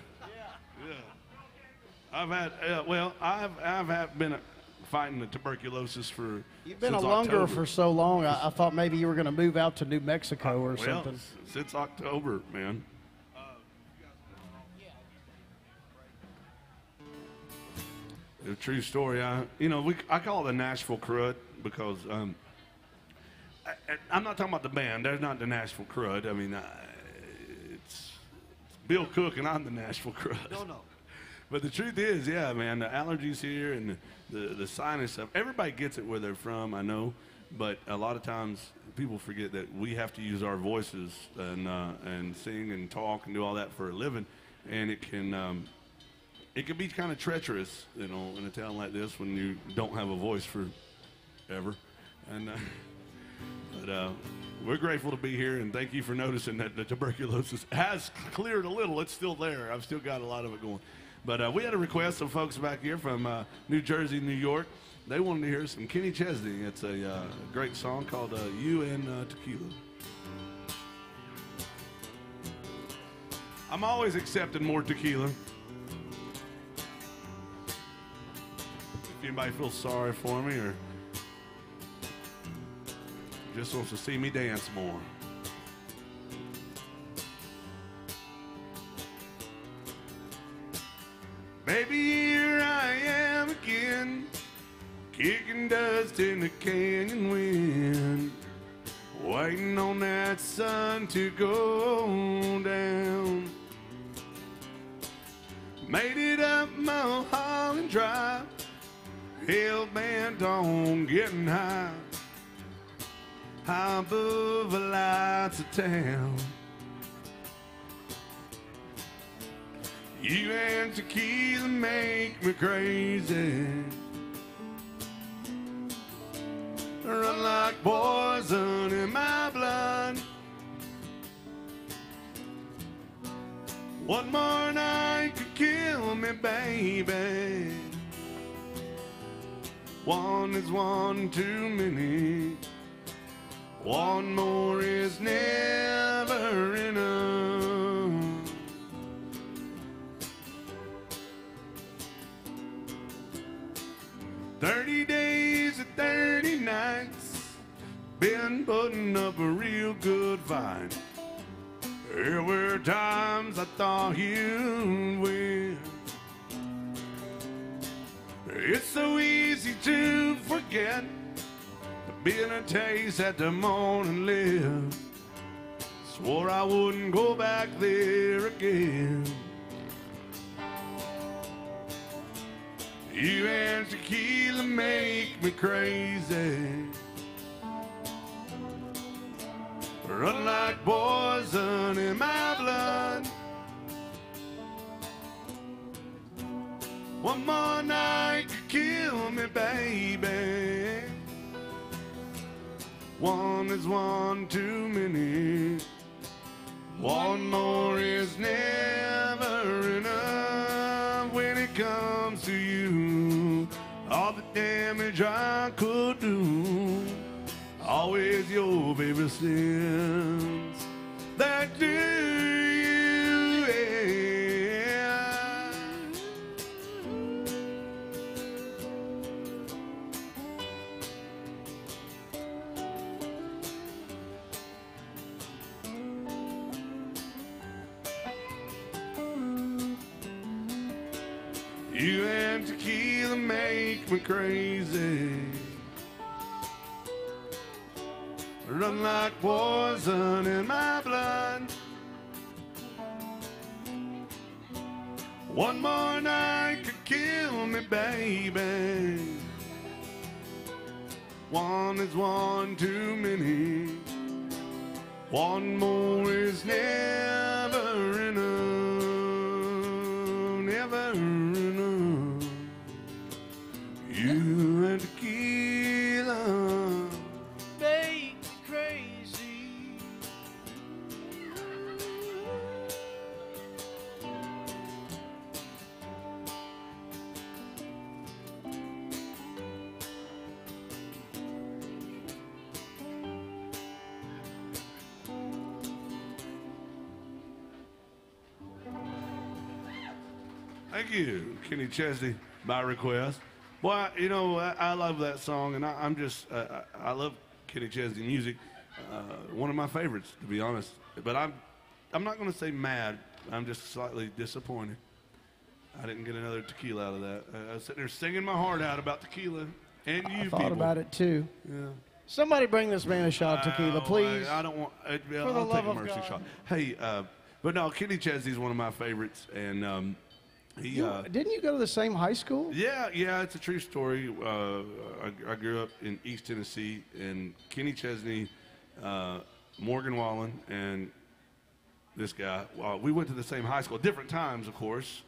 I've had, uh, well, I've I've had been fighting the tuberculosis for. You've been a since longer October. for so long. I, I thought maybe you were going to move out to New Mexico or well, something. s- since October, man. A true story. I, you know, we I call it the Nashville Crud because um, I, I- I'm not talking about the band. They're not the Nashville Crud. I mean, I, it's, it's Bill Cook and I'm the Nashville Crud. No, no. But the truth is, yeah, man, the allergies here and the, the, the sinus stuff, everybody gets it where they're from, I know. But a lot of times people forget that we have to use our voices and, uh, and sing and talk and do all that for a living. And it can, um, it can be kind of treacherous, you know, in a town like this when you don't have a voice for ever. And uh, but uh, we're grateful to be here, and thank you for noticing that the tuberculosis has cleared a little. It's still there. I've still got a lot of it going. But uh, we had a request of folks back here from uh, New Jersey, New York. They wanted to hear some Kenny Chesney. It's a uh, great song called uh, You and uh, Tequila. I'm always accepting more tequila. If anybody feels sorry for me or just wants to see me dance more. Baby, here I am again, kicking dust in the canyon wind, waiting on that sun to go down. Made it up Mulholland Drive, hell bent on getting high, high above the lights of town. You and tequila make me crazy, run like poison in my blood. One more night could kill me, baby. One is one too many. One more is never enough. Thirty days and thirty nights, been putting up a real good fight. There were times I thought you'd win. It's so easy to forget the bitter taste at the morning lift. Swore I wouldn't go back there again. You and tequila make me crazy, run like poison in my blood. One more night could kill me, baby. One is one too many. One more is never enough. When it comes to you, all the damage I could do, always your baby sins that do you, yeah. You and tequila make me crazy, run like poison in my blood. One more night could kill me, baby. One is one too many. One more is never enough. Never enough. You and tequila make me crazy. Thank you, Kenny Chesney, by request. Boy, you know, I, I love that song, and I, I'm just, uh, I, I love Kenny Chesney music. Uh, one of my favorites, to be honest. But I'm, I'm not going to say mad. I'm just slightly disappointed. I didn't get another tequila out of that. Uh, I was sitting there singing my heart out about tequila and you I thought people. about it too. Yeah. Somebody bring this man a shot of tequila, Oh, please. I, I don't want. I, the I'll take love a of mercy God. shot. Hey, uh, but no, Kenny Chesney's one of my favorites, and um, he. You- Uh, didn't you go to the same high school? yeah, yeah, it's a true story. Uh, I, I grew up in East Tennessee, and Kenny Chesney, uh, Morgan Wallen, and this guy. Well, we went to the same high school, different times, of course.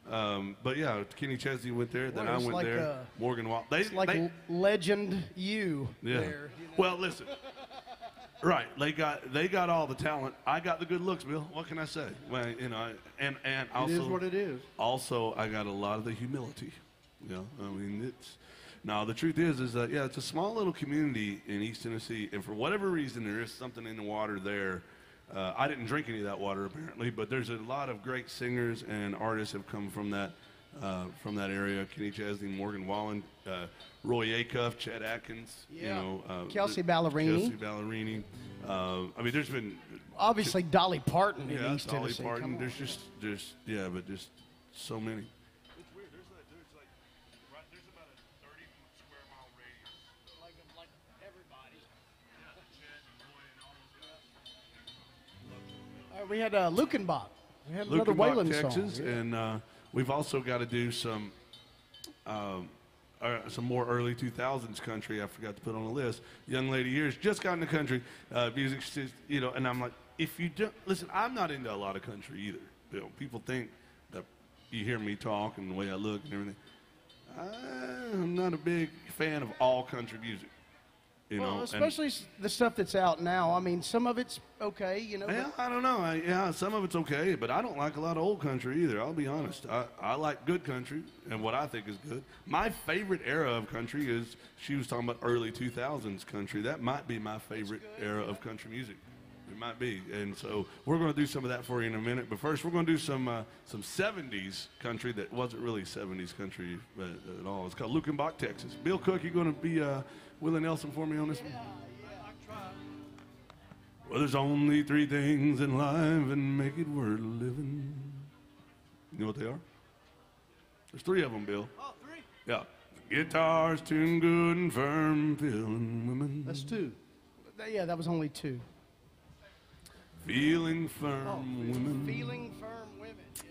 Um, but yeah, Kenny Chesney went there. Then Well, I it's went like, there. uh, Morgan Wall. They, It's like they, l- legend you yeah. there. Well, listen. Right, they got they got all the talent. I got the good looks, Bill. What can I say? Well, you know, and and also It is what it is. Also, I got a lot of the humility. You know, I mean, it's now the truth is, is that yeah, it's a small little community in East Tennessee, and for whatever reason, there is something in the water there. Uh, I didn't drink any of that water apparently, but there's a lot of great singers and artists have come from that uh, from that area. Kenny Chesney, Morgan Wallen, uh, Roy Acuff, Chet Atkins. You Yeah. know, uh, Kelsey the- Ballerini. Kelsey Ballerini. Uh, I mean, there's been Obviously, Dolly Parton in yeah, East Dolly Tennessee. Come Parton. on. There's just there's yeah, but just so many. It's weird. There's like, there's like, right, there's about a thirty square mile radius. Like, like everybody. Yeah, Chet and Roy and all those guys. Uh, we had uh, Lukenbach. We had another Lukenbach, Waylon Texas, song. Yeah. and uh, we've also got to do some um, uh, some more early two thousands country. I forgot to put on the list. Young lady here's just got in the country uh, music, she's- you know, and I'm like, if you don't listen, I'm not into a lot of country either. You know, people think that you hear me talk and the way I look and everything. I'm not a big fan of all country music. You Well, know, and- especially s the stuff that's out now. I mean, some of it's okay, you know. Yeah, but I don't know. I, yeah, some of it's okay, but I don't like a lot of old country either. I'll be honest. I, I like good country and what I think is good. My favorite era of country is, she was talking about early two thousands country. That might be my favorite era of country music. It might be. And so we're going to do some of that for you in a minute. But first, we're going to do some uh, some seventies country that wasn't really seventies country uh, at all. It's called Lukenbach, Texas. Bill Cook, you going to be uh, Willie Nelson for me on this one? Well, there's only three things in life and make it worth living. You know what they are? There's three of them, Bill. Oh, three. Yeah. Guitars tuned good and firm, feeling women. That's two. Th- Yeah, that was only two. Feeling firm women. Feeling firm women, yes.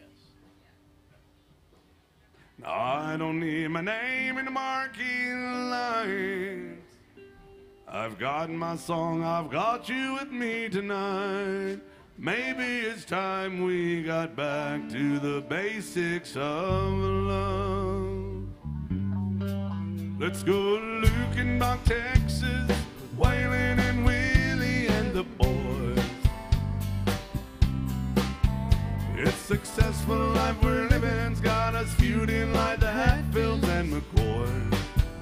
No, I don't need my name in the marquee lights. I've got my song, I've got you with me tonight. Maybe it's time we got back to the basics of love. Let's go to Lukenbach, Texas, with Waylon and Willie and the boys. It's successful life we're living's got us feuding like the Hatfields and McCoys.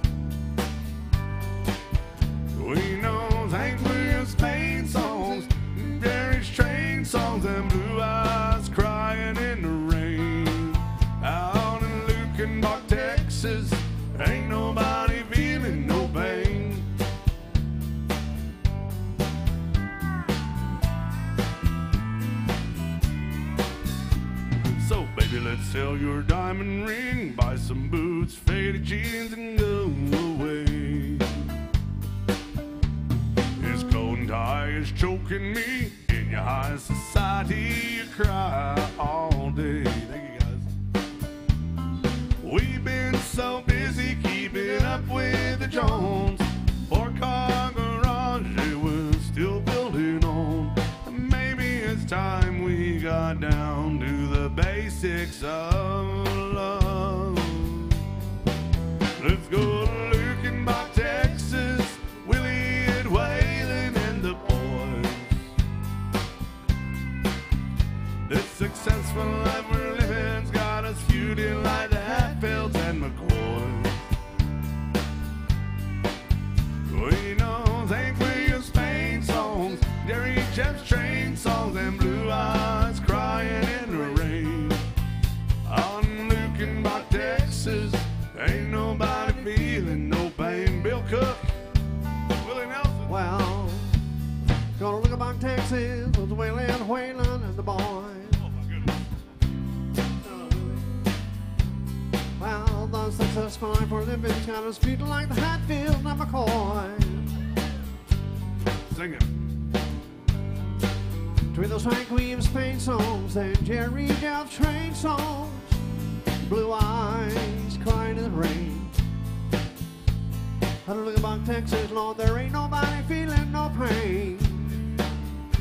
We know Hank Williams Payne songs, Darius Train songs, and Blue Eyes crying in the rain. Out in Lukenbach, Texas, ain't nobody feeling no pain. So baby, let's sell your diamond ring, buy some boots, faded jeans, and go away. His coat and tie is choking me. In your high society, you cry all day. Thank you, guys. We've been so busy keeping up with the Jones. Four-car garage they were still building on. Maybe it's time we got down to the basics of love. Let's go to Lukenbach, Texas, Willie and Waylon and the boys. This successful life we're living's got us feuding like the Hatfields and McCoys. We know Hank Williams Payne songs, Jerry Jeff's Train songs, and Blue Eyes crying in the rain. On Lukenbach, Texas, ain't nobody feeling no pain. Bill Cook, Willie Nelson. Well, gonna look about Texas with Waylon, Waylon, and the boys. Oh my goodness. Well, the successful life we're living's got us feeling like the Hatfield and McCoy. Sing it. Between those Hank Williams Payne songs and Jerry Jeff Train songs, Blue Eyes crying in the rain. I don't look about Texas, Lord, there ain't nobody feeling no pain.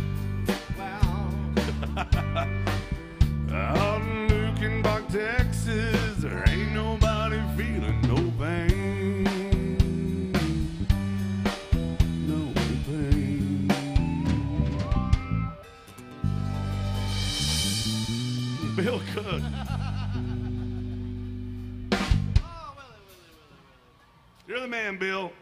Well, Out in Lukenbach, Texas, Look. You're the man, Bill.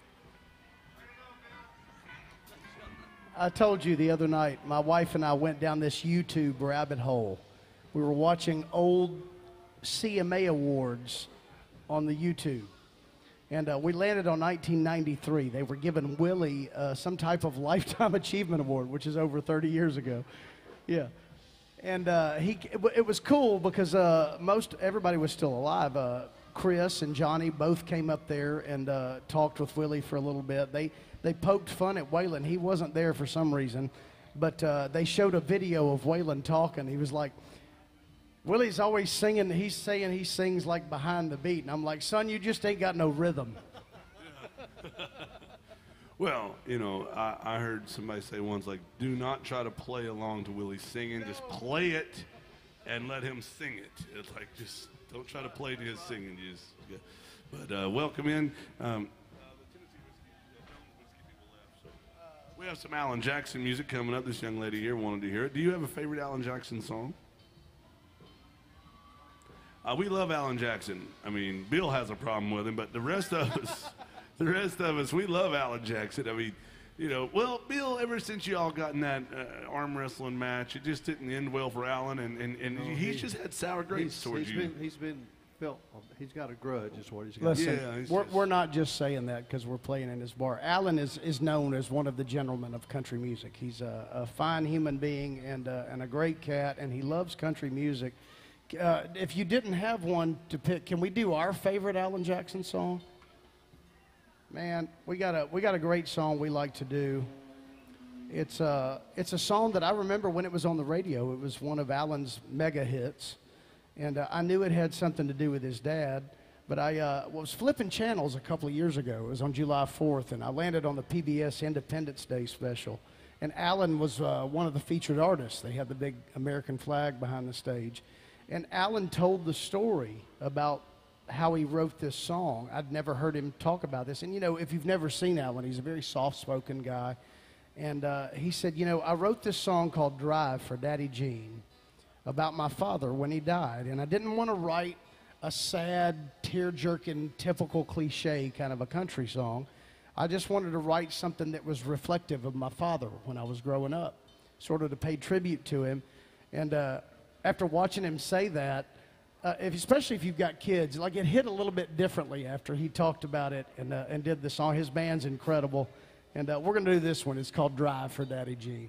I told you the other night, my wife and I went down this YouTube rabbit hole. We were watching old C M A awards on the YouTube. And uh, we landed on nineteen ninety-three. They were giving Willie uh, some type of Lifetime Achievement Award, which is over thirty years ago. Yeah. And uh, he, it, w- it was cool because uh, most, everybody was still alive. Uh, Chris and Johnny both came up there and uh, talked with Willie for a little bit. They, they poked fun at Waylon. He wasn't there for some reason, but uh, they showed a video of Waylon talking. He was like, Willie's always singing. He's saying he sings like behind the beat. And I'm like, son, you just ain't got no rhythm. Well, you know, I, I heard somebody say once, like, do not try to play along to Willie singing. Just play it and let him sing it. It's like, just don't try to play to his singing. You just, yeah. But uh, welcome in. Um, we have some Alan Jackson music coming up. This young lady here wanted to hear it. Do you have a favorite Alan Jackson song? Uh, we love Alan Jackson. I mean, Bill has a problem with him, but the rest of us, the rest of us, we love Alan Jackson. I mean, you know, well, Bill, ever since you all got in that uh, arm wrestling match, it just didn't end well for Alan, and, and, and No, he's he- just had sour grapes He's, towards he's you. been, he's been felt, he's got a grudge is what he's got. Listen, Yeah, he's we're, just- we're not just saying that because we're playing in his bar. Alan is, is known as one of the gentlemen of country music. He's a, a fine human being and, uh, and a great cat, and he loves country music. Uh, if you didn't have one to pick, can we do our favorite Alan Jackson song? Man, we got a we got a great song we like to do. It's a it's a song that I remember when it was on the radio. It was one of Alan's mega hits, and uh, I knew it had something to do with his dad. But I uh, was flipping channels a couple of years ago. It was on July fourth, and I landed on the P B S Independence Day special. And Alan was uh, one of the featured artists. They had the big American flag behind the stage. And Alan told the story about how he wrote this song. I'd never heard him talk about this. And, you know, if you've never seen Alan, he's a very soft-spoken guy. And uh, he said, you know, I wrote this song called Drive for Daddy Gene about my father when he died. And I didn't want to write a sad, tear-jerking, typical cliche kind of a country song. I just wanted to write something that was reflective of my father when I was growing up, sort of to pay tribute to him. And uh, after watching him say that, uh, if, especially if you've got kids, like it hit a little bit differently after he talked about it and, uh, and did the song. His band's incredible. And uh, we're going to do this one. It's called Drive for Daddy Gene.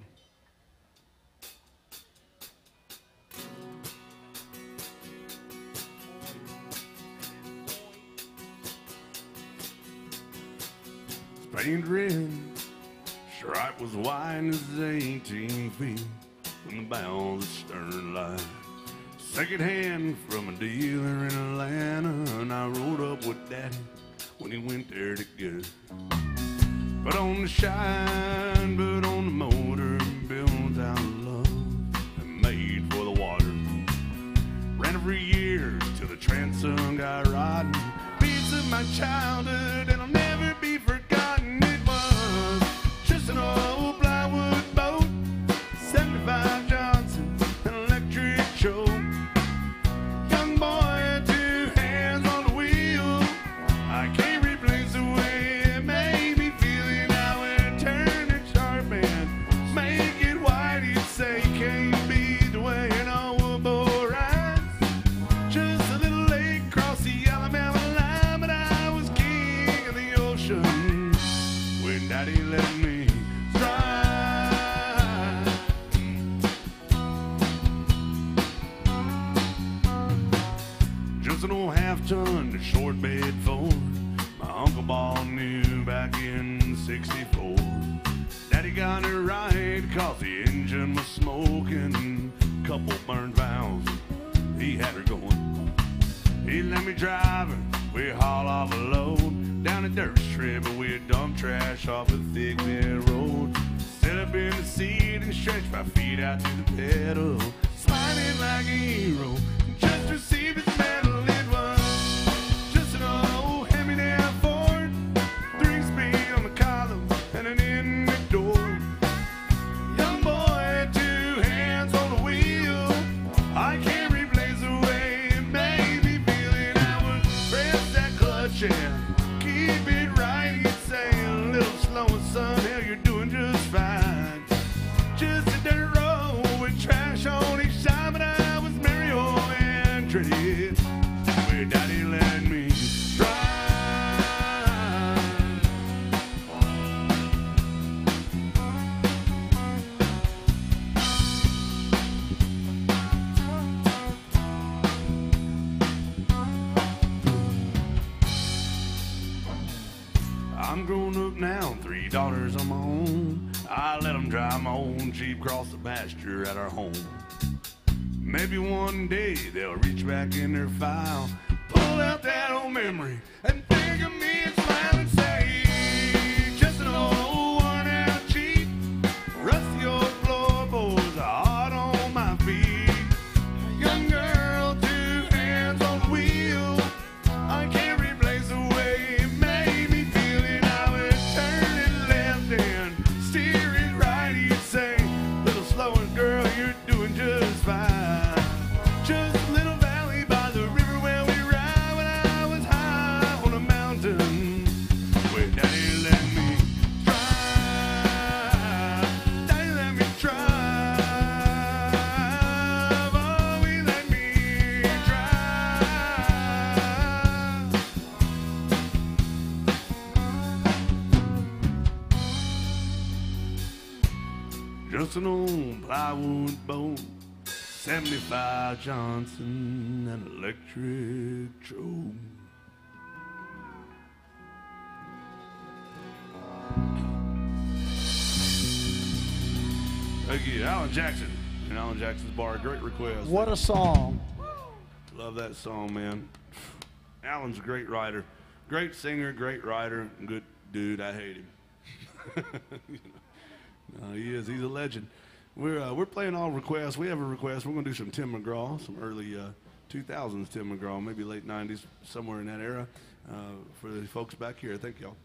Stained red, stripe was wide as eighteen feet from the bow of the stern line. Second hand from a dealer in Atlanta, and I rode up with Daddy when he went there to get it. Put on the shine, put on the motor, built out of love and made for the water. Ran it for years till the transom got rotten. Piece of my childhood, and I'll never be forgotten. It was just an old plywood boat, seventy-five Johnson, an electric choke. Young boy had two hands on the wheel. I can't replace the way it made me feel. And now it turned it sharp and make it wide. You'd say can't be the way an old boat rides. Just a little lake across the Alabama line, but I was king of the ocean when Daddy let me drive. Just an old half-ton short bed Ford my Uncle Ball knew back in sixty-four. Daddy got it right cause the engine was smoking, couple burned valves, he had her going. He let me drive her, we haul off a load down a dirt strip, but we dump trash off a thick bed road. Sit up in the seat and stretch my feet out to the pedal, smiling like a hero, just received his medal. It was just an old hand-me-down Ford, three-speed on the column and an in-the door. Young boy had two hands on the wheel. I can't replace the said, keep it right, he'd say, a little slower, son, hell, you're doing just fine. Just a dirt road with trash on each side, but I was merry old and treated where daddy let me drive. I'm grown up now, three daughters on my own. I let them drive my own Jeep across the pasture at our home. Maybe one day they'll reach back in their file, pull out that old memory, and think of me and smile and say, just an old worn out Jeep, rusty old floorboards, hard on my feet. Young girl, two hands on the wheel, I can't replace the way it made me feel. And I was turning left and steering right, he'd say, little slower girl, you're doing just fine. Just a little valley by the river where we ride when I was high on a mountain where daddy let me drive. Daddy let me drive. Oh, he let me drive. Just an old plywood boat, seventy-five Johnson, and electric Joe. Thank you, Alan Jackson. And Alan Jackson's Bar, great request. What a song. Love that song, man. Alan's a great writer. Great singer, great writer, good dude. I hate him. You know, no, he is. He's a legend. We're, uh, we're playing all requests. We have a request. We're going to do some Tim McGraw, some early uh, two thousands Tim McGraw, maybe late nineties, somewhere in that era, uh, for the folks back here. Thank y'all.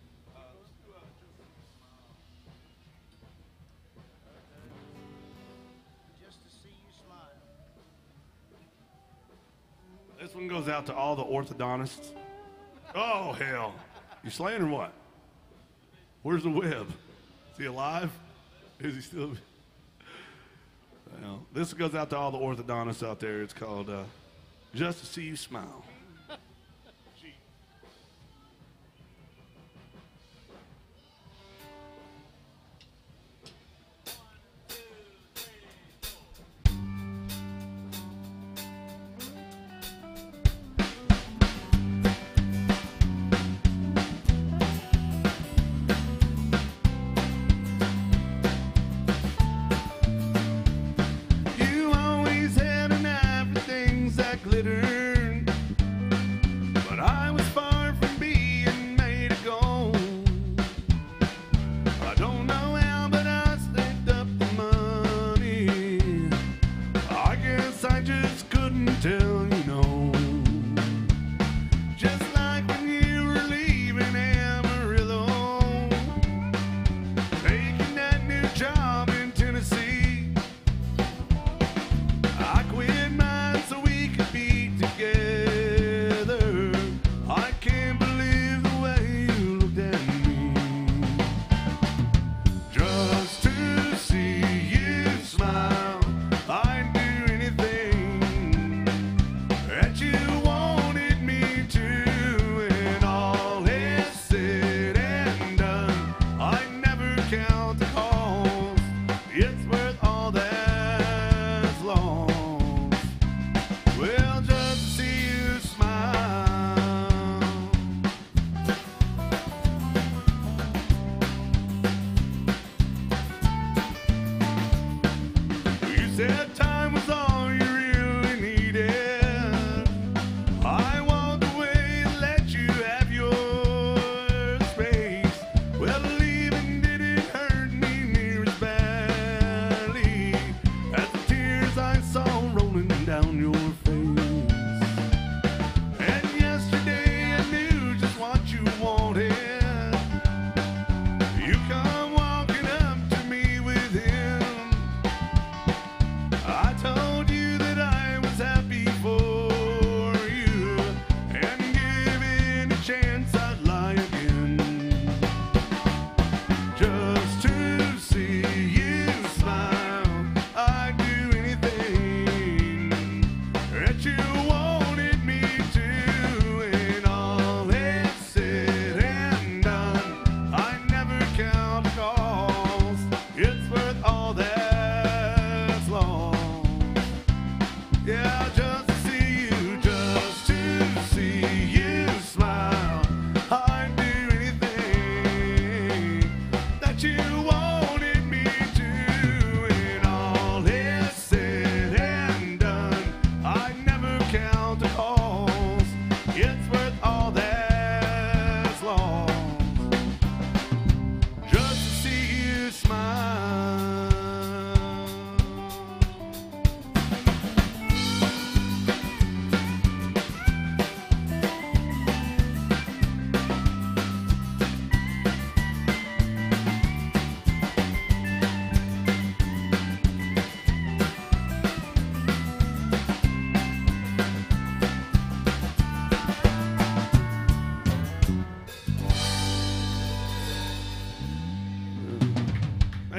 This one goes out to all the orthodontists. Oh, hell. You slaying or what? Where's the web? Is he alive? Is he still... Well, this goes out to all the orthodontists out there. It's called uh, Just to See You Smile. You always had an eye for things that glitter.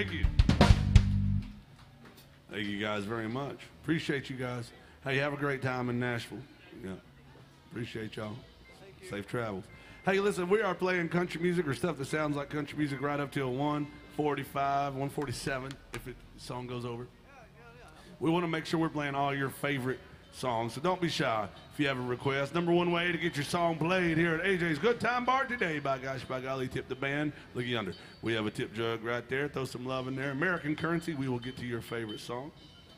Thank you. Thank you guys very much. Appreciate you guys. Hey, have a great time in Nashville. Yeah. Appreciate y'all. Safe travels. Hey, listen, we are playing country music or stuff that sounds like country music right up till one forty-five, one forty-seven, if it, the song goes over. We want to make sure we're playing all your favorite songs, so don't be shy if you have a request. Number one way to get your song played here at A J's Good Time Bar today, by gosh, by golly, tip the band. Look yonder. We have a tip jug right there. Throw some love in there. American Currency, we will get to your favorite song.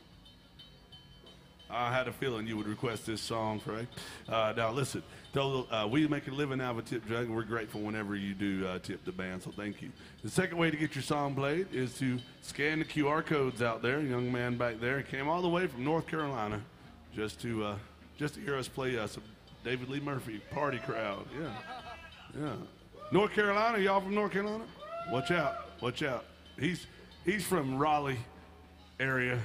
I had a feeling you would request this song, Frank. Uh, now, listen, though, uh, we make a living out of a tip jug, and we're grateful whenever you do uh, tip the band, so thank you. The second way to get your song played is to scan the Q R codes out there. A young man back there came all the way from North Carolina just to uh, just to hear us play uh, some David Lee Murphy, Party Crowd. Yeah, yeah. North Carolina, y'all from North Carolina? Watch out, watch out. He's he's from Raleigh area.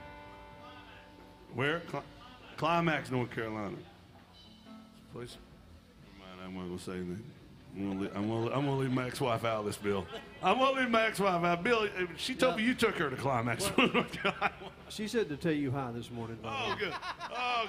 Where? Cl- Climax, North Carolina. Place. Never mind, I'm not gonna say anything. I'm gonna, leave, I'm, gonna, I'm gonna leave Mac's wife out of this, Bill. I'm gonna leave Mac's wife out. Bill, she told me you took her to Climax, North Carolina. She said to tell you hi this morning. Oh, good. Oh,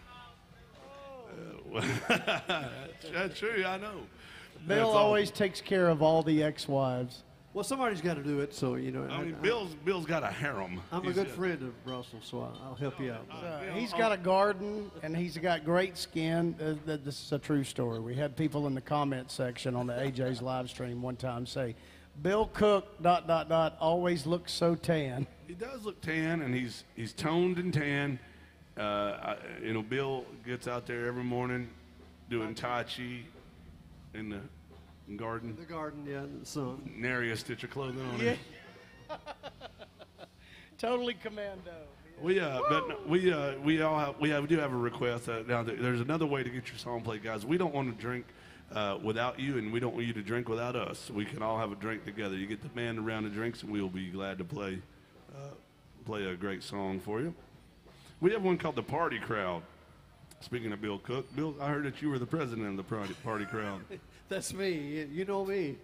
good. Uh, well, that's true. I know. Bill That's always awesome. takes care of all the ex-wives. Well, somebody's got to do it, so, you know. I mean, I, Bill's Bill's got a harem. I'm a He's good got- friend of Russell, so I, I'll help you out. Uh, he's got a garden and he's got great skin. Uh, th- this is a true story. We had people in the comment section on the A J's live stream one time say, Bill Cook, dot, dot, dot, always looks so tan. He does look tan, and he's he's toned and tan. Uh, I, you know, Bill gets out there every morning doing Tai Chi in the garden. The garden, yeah, in the sun. Nary a stitch of clothing on Yeah. him. Totally commando. We uh, but we uh, we all have, we have, we do have a request. Uh, now there- there's another way to get your song played, guys. We don't want to drink uh, without you, and we don't want you to drink without us. We can all have a drink together. You get the band a round of drinks, and we'll be glad to play uh, play a great song for you. We have one called the Party Crowd. Speaking of Bill Cook, Bill, I heard that you were the president of the Party, party Crowd. That's me. You- You know me.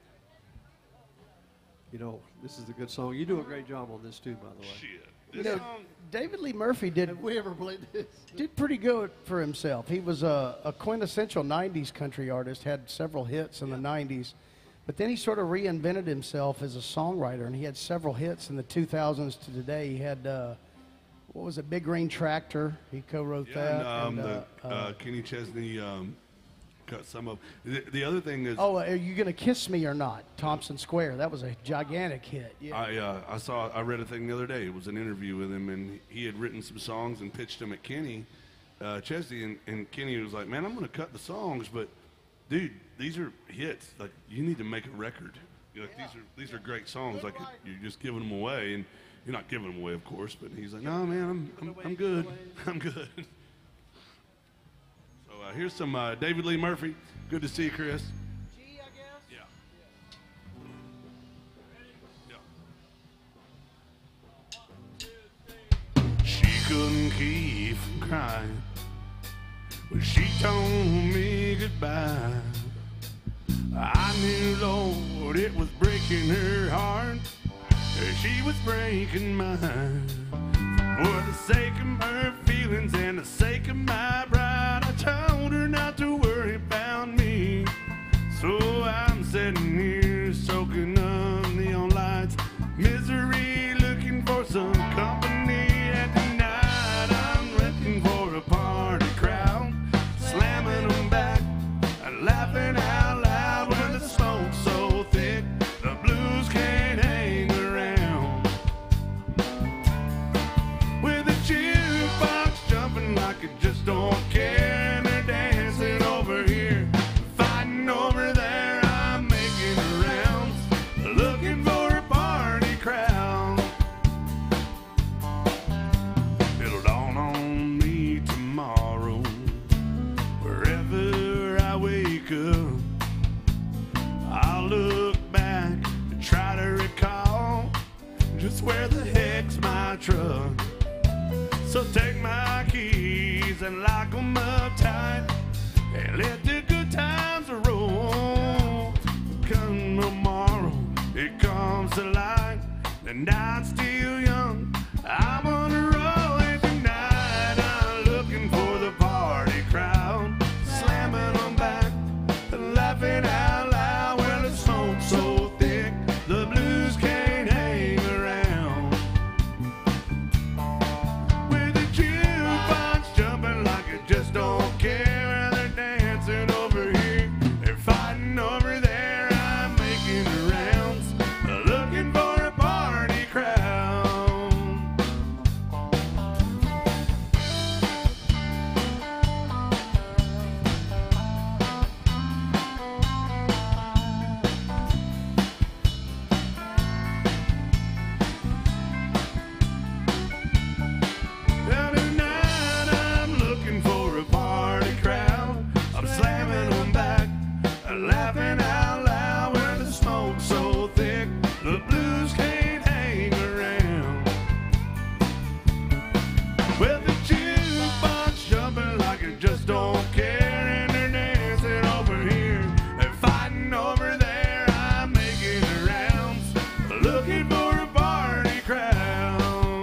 You know, this is a good song. You do a great job on this, too, by the way. Shit, You this know, song. David Lee Murphy did Have we ever played this? did pretty good for himself. He was a, a quintessential nineties country artist, had several hits in the nineties, but then he sort of reinvented himself as a songwriter, and he had several hits in the two thousands to today. He had, uh, what was it, Big Green Tractor? He co-wrote Yeah, that. and, um, and, the, uh, uh, Kenny Chesney um, cut some of. The, the other thing is, oh, Are You Gonna Kiss Me or Not? Thompson Square. That was a gigantic hit. Yeah. I uh, I saw I read a thing the other day. It was an interview with him, and he had written some songs and pitched them at Kenny uh, Chesney, and, and Kenny was like, "Man, I'm going to cut the songs, but dude, these are hits. Like, you need to make a record. You're like, these are these are great songs. Like, you're just giving them away, and you're not giving them away, of course. But he's like, no, man, I'm I'm, I'm good. I'm good." So uh, here's some uh, David Lee Murphy. Good to see you, Chris. G, I guess? Yeah. Yeah. She couldn't keep from crying when she told me goodbye. I knew, Lord, it was breaking her heart. She was breaking mine. For the sake of her feelings and the sake of my bride, I told her not to worry about me. So I'm sitting here soaking up neon lights, misery, looking for some company. And tonight I'm looking for a party crowd, slamming them back and laughing out loud when the smoke's so thick the blues can't hang around. With a jukebox jumping like it just don't care, and they're dancing over here, fighting over there. I'm making the rounds, looking for a party crowd. It'll dawn on me tomorrow, wherever I wake up, I'll look back and try to recall just where the heck's my truck. So take my keys and lock them up tight and let the good times roll. Come tomorrow, it comes to light. and I'm still young. I'm on the road and tonight I'm looking for the party crowd, slamming them back and laughing out loud. Well, the smoke's so thick, the blues can't hang around. With the jukebox jumping like it just don't care, and they're dancing over here, they're fighting over there. I'm making the rounds, looking for a party crowd. Well, tonight I'm looking for a party crowd. I'm slamming them back, laughing out loud. Where the smoke's so thick, the blues can't hang around. Well, the jukebox jumping like it just don't care, and they're dancing over here, they're fighting over there. I'm making the rounds, looking for a party crowd.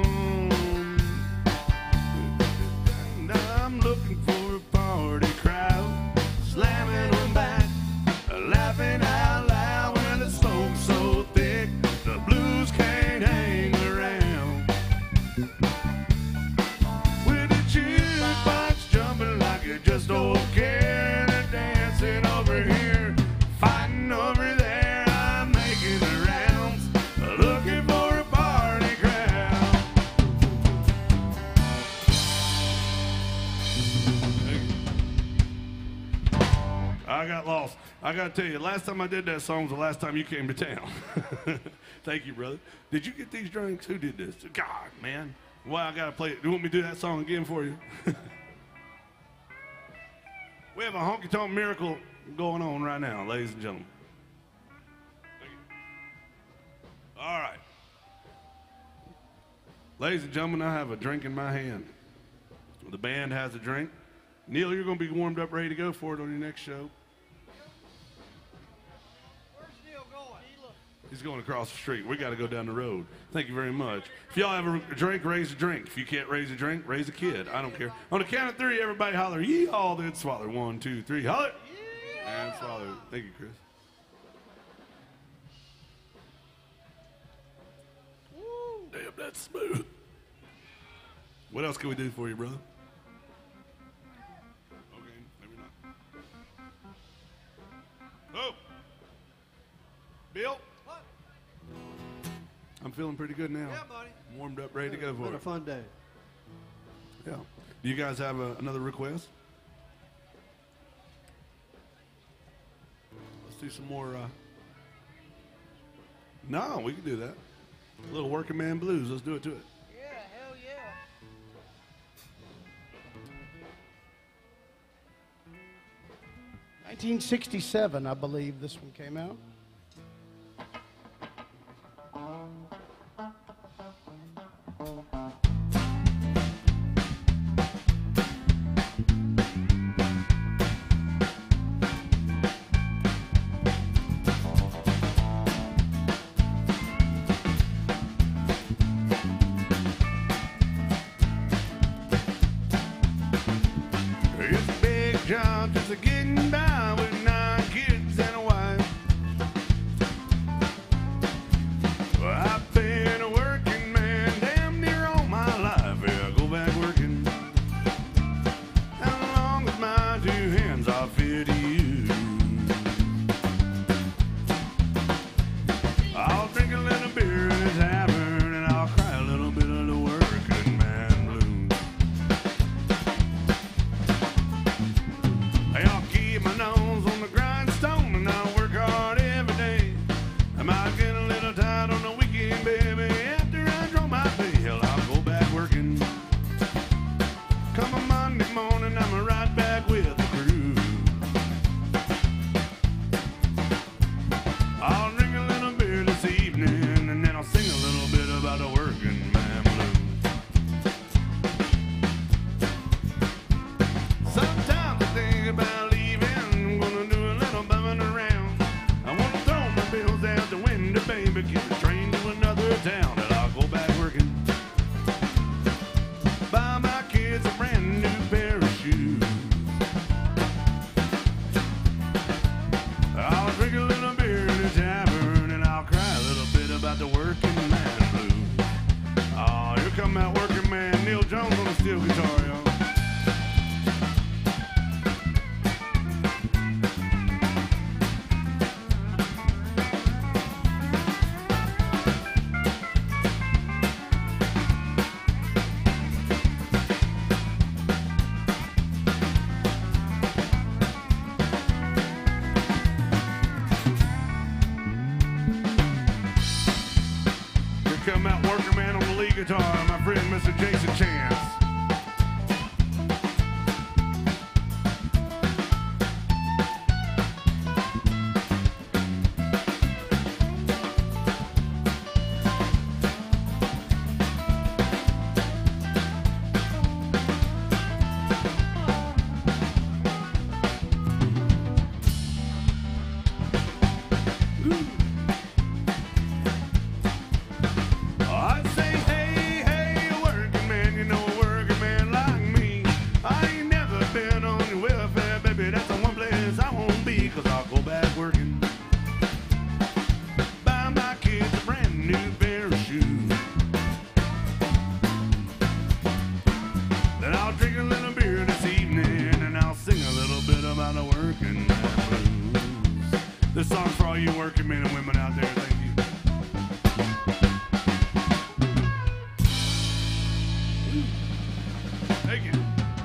And I'm looking for a party crowd, slamming them back, laughing out loud. When the smoke's so thick, the blues can't hang around. With the jukebox jumping like it just don't care, and they're dancing over here, fighting over there. I'm making the rounds, looking for a party crowd. I got lost. I got to tell you, last time I did that song was the last time you came to town. Thank you, brother. Did you get these drinks? Who did this? God, man. Well, I got to play it. Do you want me to do that song again for you? We have a honky-tonk miracle going on right now, ladies and gentlemen. Thank you. All right. Ladies and gentlemen, I have a drink in my hand. The band has a drink. Neil, you're going to be warmed up, ready to go for it on your next show. He's going across the street. We got to go down the road. Thank you very much. If y'all have a drink, raise a drink. If you can't raise a drink, raise a kid. I don't care. On the count of three, everybody holler, yee-haw, then swallow. One, two, three, holler. And swallow. Thank you, Chris. Damn, that's smooth. What else can we do for you, brother? Okay, maybe not. Oh. Bill? I'm feeling pretty good now. Yeah, buddy. I'm warmed up, ready to go for Been a it. fun day. Yeah. Do you guys have a, another request? Let's do some more. Uh... No, we can do that. A little working man blues. Let's do it to it. Yeah, hell yeah. nineteen sixty-seven, I believe this one came out. It's a big job just a getting by with nine kids and a wife. guitar, my friend Mister Jason Chance. I say, hey, hey, working man, you know a working man like me. I ain't never been on your welfare, baby, that's the one place I won't be, cause I'll go back working. Buy my kids a brand new pair of shoes. Then I'll drink a little beer this evening, and I'll sing a little bit about a working man blues. This song's for all you working men and women out there, thank you. Thank you.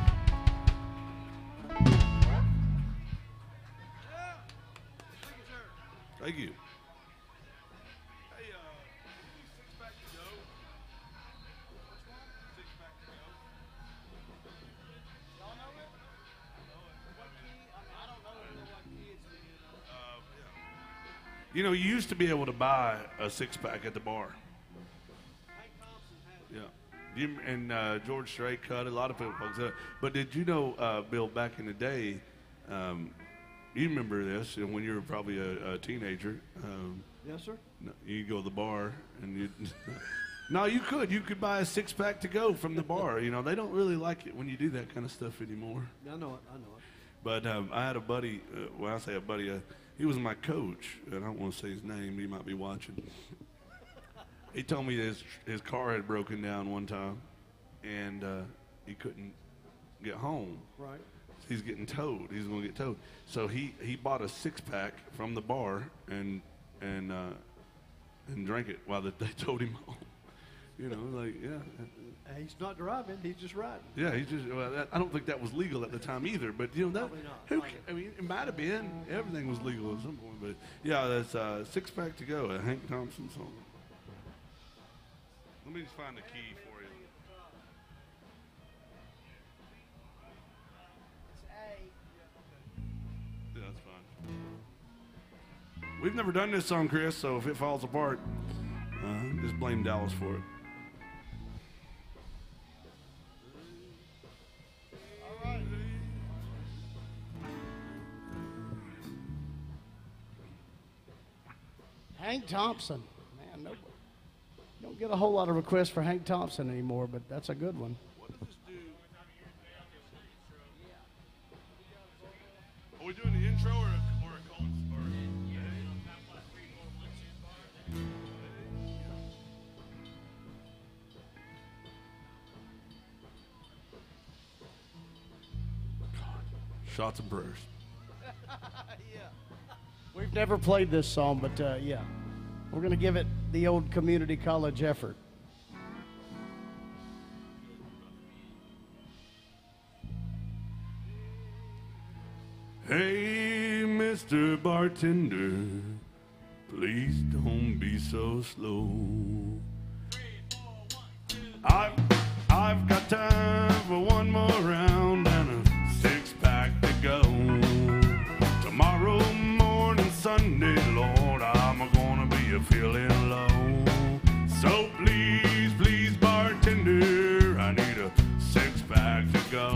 Thank you. Hey, uh, six pack to go. Which one? Six pack to go. Y'all know it? What key? I mean, I don't know what key it's in. Uh, yeah. You know, you used to be able to buy a six pack at the bar. Yeah. You, and uh, George Strait cut it. A lot of people folks. Uh, but did you know, uh, Bill, back in the day, um, you remember this, and when you were probably a, a teenager. Um, Yes, sir. no, you go to the bar and you. No, you could. You could buy a six pack to go from the bar. You know, they don't really like it when you do that kind of stuff anymore. I know it. I know it. But um, I had a buddy. Uh, when I say a buddy, uh, he was my coach, and I don't want to say his name. He might be watching. He told me his his car had broken down one time, and uh, he couldn't get home. Right. He's getting towed. He's going to get towed. So he, he bought a six pack from the bar and and uh, and drank it while the, they towed him home. You know, like yeah, And he's not driving. He's just riding. yeah. He just. Well, that, I don't think that was legal at the time either. But you know that. Probably not. Who? ca- I mean, it might have been. Everything was legal at some point. But yeah, that's uh, six pack to go. A Hank Thompson song. Let me just find the key for you. Yeah, that's fine. We've never done this song, Chris, so if it falls apart, uh, just blame Dallas for it. Hank Thompson. Man, nobody. Don't get a whole lot of requests for Hank Thompson anymore, but that's a good one. What does this do? Are we doing the intro or a, or a call? Or Shots and prayers. We've never played this song, but uh, yeah, we're going to give it the old community college effort. Hey, Mister Bartender, please don't be so slow. I've, I've got time for one more round and a six pack to go. Tomorrow morning, Sunday, Lord, I'm gonna be a feeling low. So please, please, bartender, I need a six pack to go.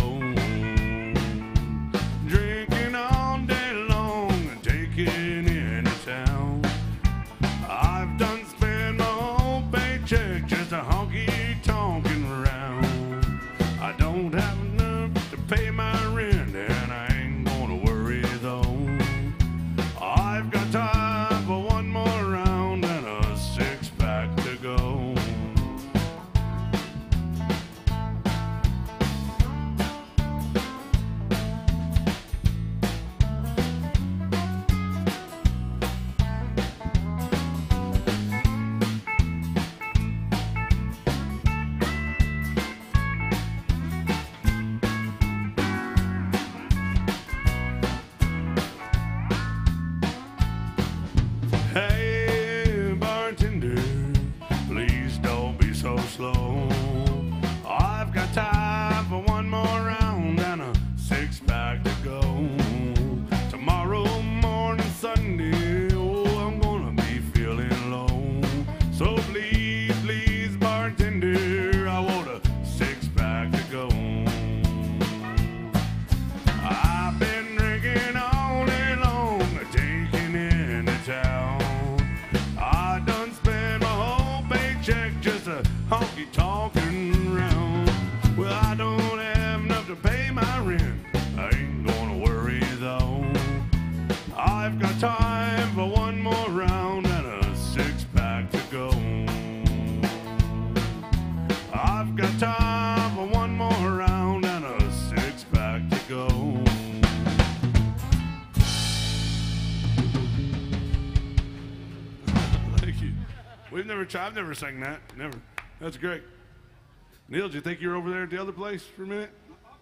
Drinking all day long and taking any town. I've done spent my whole paycheck just a honky tonkin' around. I don't have enough to pay my rent and I ain't gonna worry though. I've got time for one more round and a six pack to go. time for one more round and a six pack to go. I've got time for one more round and a six pack to go. Thank you. We've never tried, I've never sang that. Never. That's great. Neil, did you think you were over there at the other place for a minute?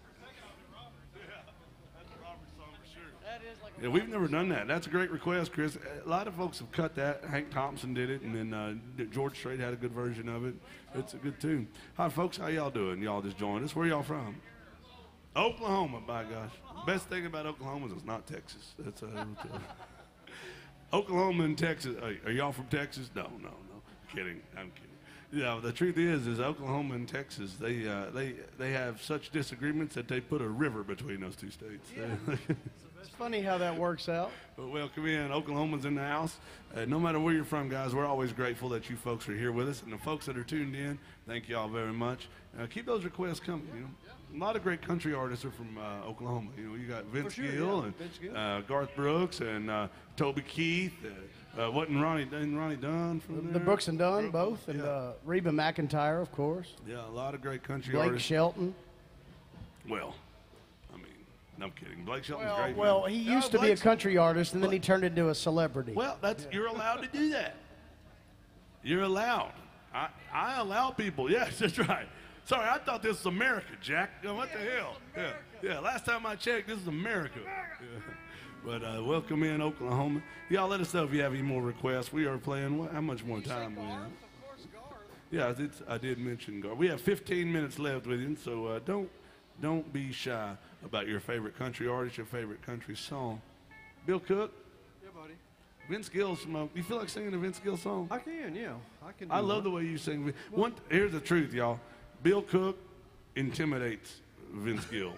Yeah, we've never done that. That's a great request, Chris. A lot of folks have cut that. Hank Thompson did it, and then uh, George Strait had a good version of it. It's a good tune. Hi, folks. How y'all doing? Y'all just joined us. Where y'all from? Oklahoma, by gosh. Best thing about Oklahoma is it's not Texas. That's uh, Oklahoma and Texas. Are, are y'all from Texas? No, no, no. Kidding. I'm kidding. Yeah, the truth is, is Oklahoma and Texas, they uh, they they have such disagreements that they put a river between those two states. Yeah. It's funny how that works out. But welcome in. Oklahoma's in the house. Uh, no matter where you're from, guys, we're always grateful that you folks are here with us. And the folks that are tuned in, thank you all very much. Uh, keep those requests coming. You know, a lot of great country artists are from uh, Oklahoma. You know, you got Vince sure, Gill yeah. and Vince Gill. Uh, Garth Brooks and uh, Toby Keith. Uh, uh, wasn't Ronnie, didn't Ronnie Dunn from The there? Brooks and Dunn, both, and Yeah. uh, Reba McEntire, of course. Yeah, a lot of great country Blake artists. Shelton. Well, I mean, no, I'm kidding. Blake Shelton's Well, great. well, man. he Yeah, used to be a Blake's- country artist, and then he turned into a celebrity. Well, that's you're allowed to do that. You're allowed. I, I allow people. Yes, that's right. Sorry, I thought this was America, Jack. You know, what the hell? Yeah, yeah. Last time I checked, this is America. Yeah. But uh, welcome in, Oklahoma. Y'all let us know if you have any more requests. We are playing. What, how much more time we have? Yeah, it's, I did mention Gar. We have fifteen minutes left with you, so uh, don't don't be shy about your favorite country artist, your favorite country song. Bill Cook. Yeah, buddy. Vince Gill smoke. You feel like singing a Vince Gill song? I can, yeah. I can. Do I love the way you sing. One, here's the truth, y'all. Bill Cook intimidates Vince Gill.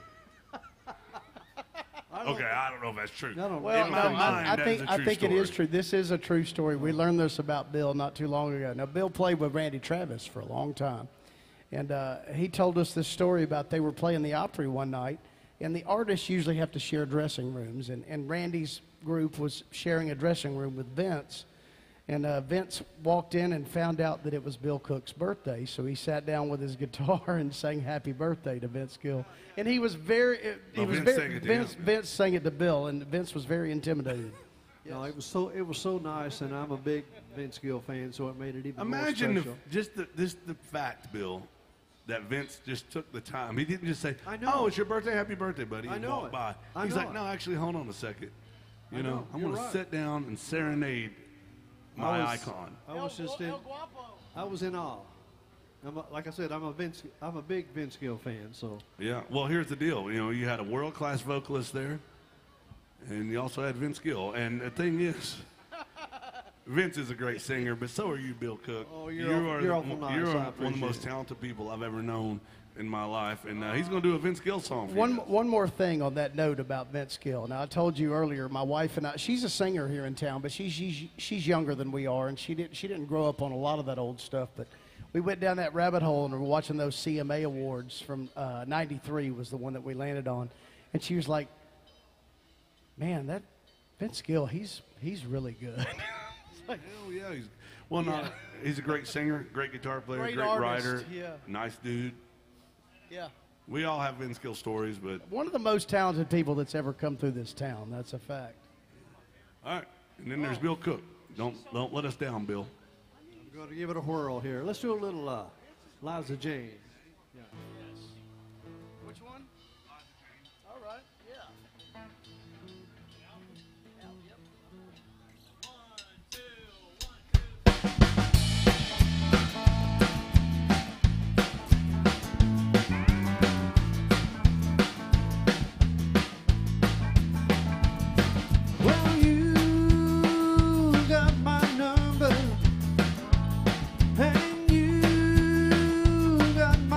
Okay, I don't know if that's true. I don't- Well, In no, my I, mind, I that think is a I true think it is story. true. This is a true story. We learned this about Bill not too long ago. Now, Bill played with Randy Travis for a long time, and uh, he told us this story about they were playing the Opry one night, and the artists usually have to share dressing rooms, and, and Randy's group was sharing a dressing room with Vince, and uh, Vince walked in and found out that it was Bill Cook's birthday, so he sat down with his guitar and sang "Happy Birthday" to Vince Gill, and he was very, he Oh, was Vince very, sang it to Vince, him. Vince sang it to Bill, and Vince was very intimidated. No, it was so it was so nice, and I'm a big Vince Gill fan, so it made it even Imagine more the, special. just the, this the fact, Bill, that Vince just took the time. He didn't just say, I know. "Oh, it's your birthday, happy birthday, buddy," I and know walk it. by. I He's know like, it. "No, actually, hold on a second. You I know, know. I'm You're going right. to sit down and serenade my I was- icon." I was just in. I was in awe. I'm a, like I said, I'm a Vince. I'm a big Vince Gill fan. So Yeah. Well, here's the deal. You know, you had a world-class vocalist there, and you also had Vince Gill. And the thing is, Vince is a great singer, but so are you, Bill Cook. Oh, you're you aw- are you're the- awful nice. You're I one of the appreciate most it. talented people I've ever known in my life, and uh, he's going to do a Vince Gill song for One, you. one more thing on that note about Vince Gill. Now, I told you earlier, my wife and I, she's a singer here in town, but she's, she's, she's younger than we are, and she, did, she didn't grow up on a lot of that old stuff. But we went down that rabbit hole and we were watching those C M A awards from uh, ninety-three was the one that we landed on. And she was like, man, that Vince Gill, he's, he's really good. Hell yeah, he's well, not he's a great singer, great guitar player, Great great, artist, writer, yeah. nice dude. yeah. We all have Vince Gill stories, but One of the most talented people that's ever come through this town. That's a fact. all right. And then there's Bill Cook. Don't don't let us down, Bill. I'm going to give it a whirl here. Let's do a little uh, Liza Jane. Which one? All right, yeah. Well, you got my number, and you got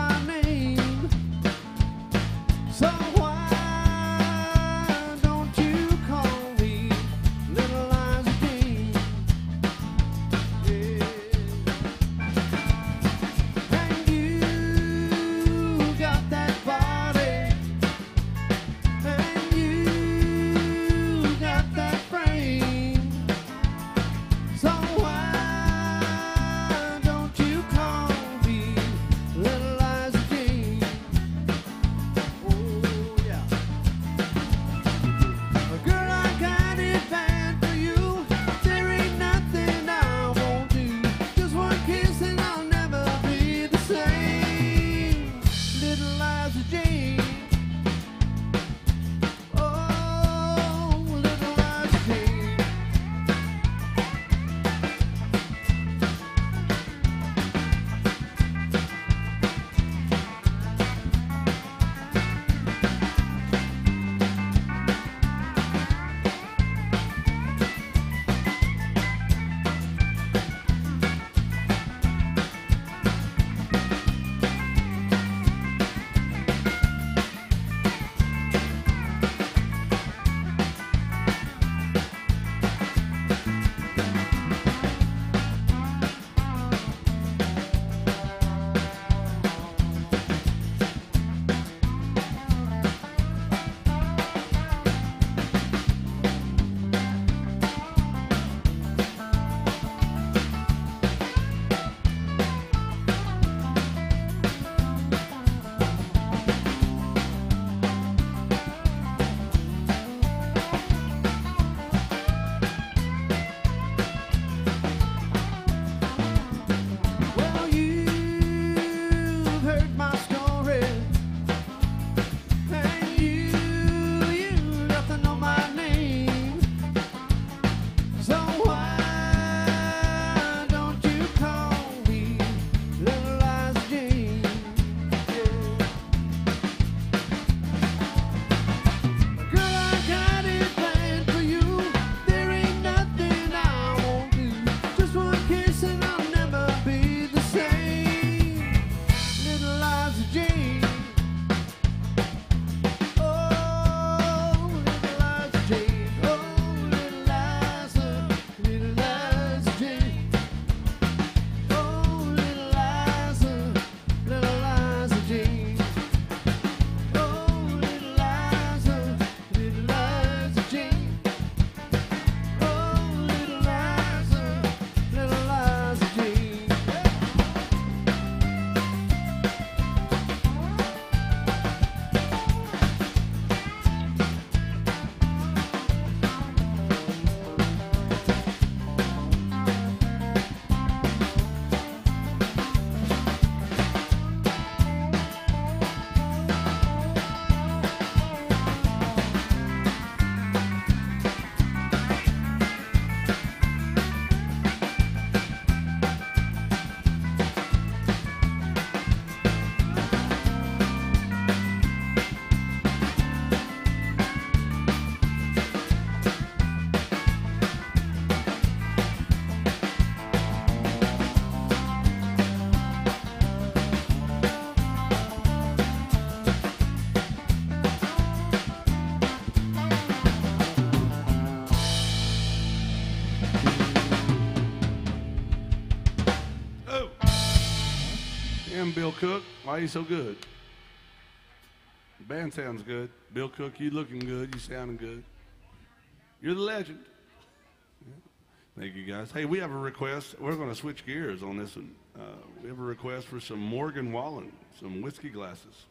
name Bill Cook? Why are you so good? The band sounds good. Bill Cook, you looking good. You sounding good. You're the legend. Yeah. Thank you, guys. Hey, we have a request. We're going to switch gears on this one. Uh, we have a request for some Morgan Wallen, some whiskey glasses.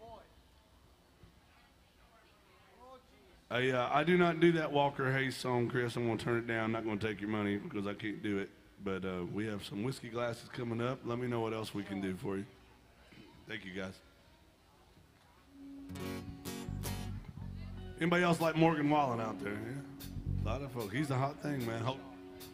I, uh, I do not do that Walker Hayes song, Chris. I'm going to turn it down. I'm not going to take your money because I can't do it. But uh, we have some whiskey glasses coming up. Let me know what else we can do for you. Thank you, guys. Anybody else like Morgan Wallen out there? Yeah? A lot of folks. He's a hot thing, man. Hold-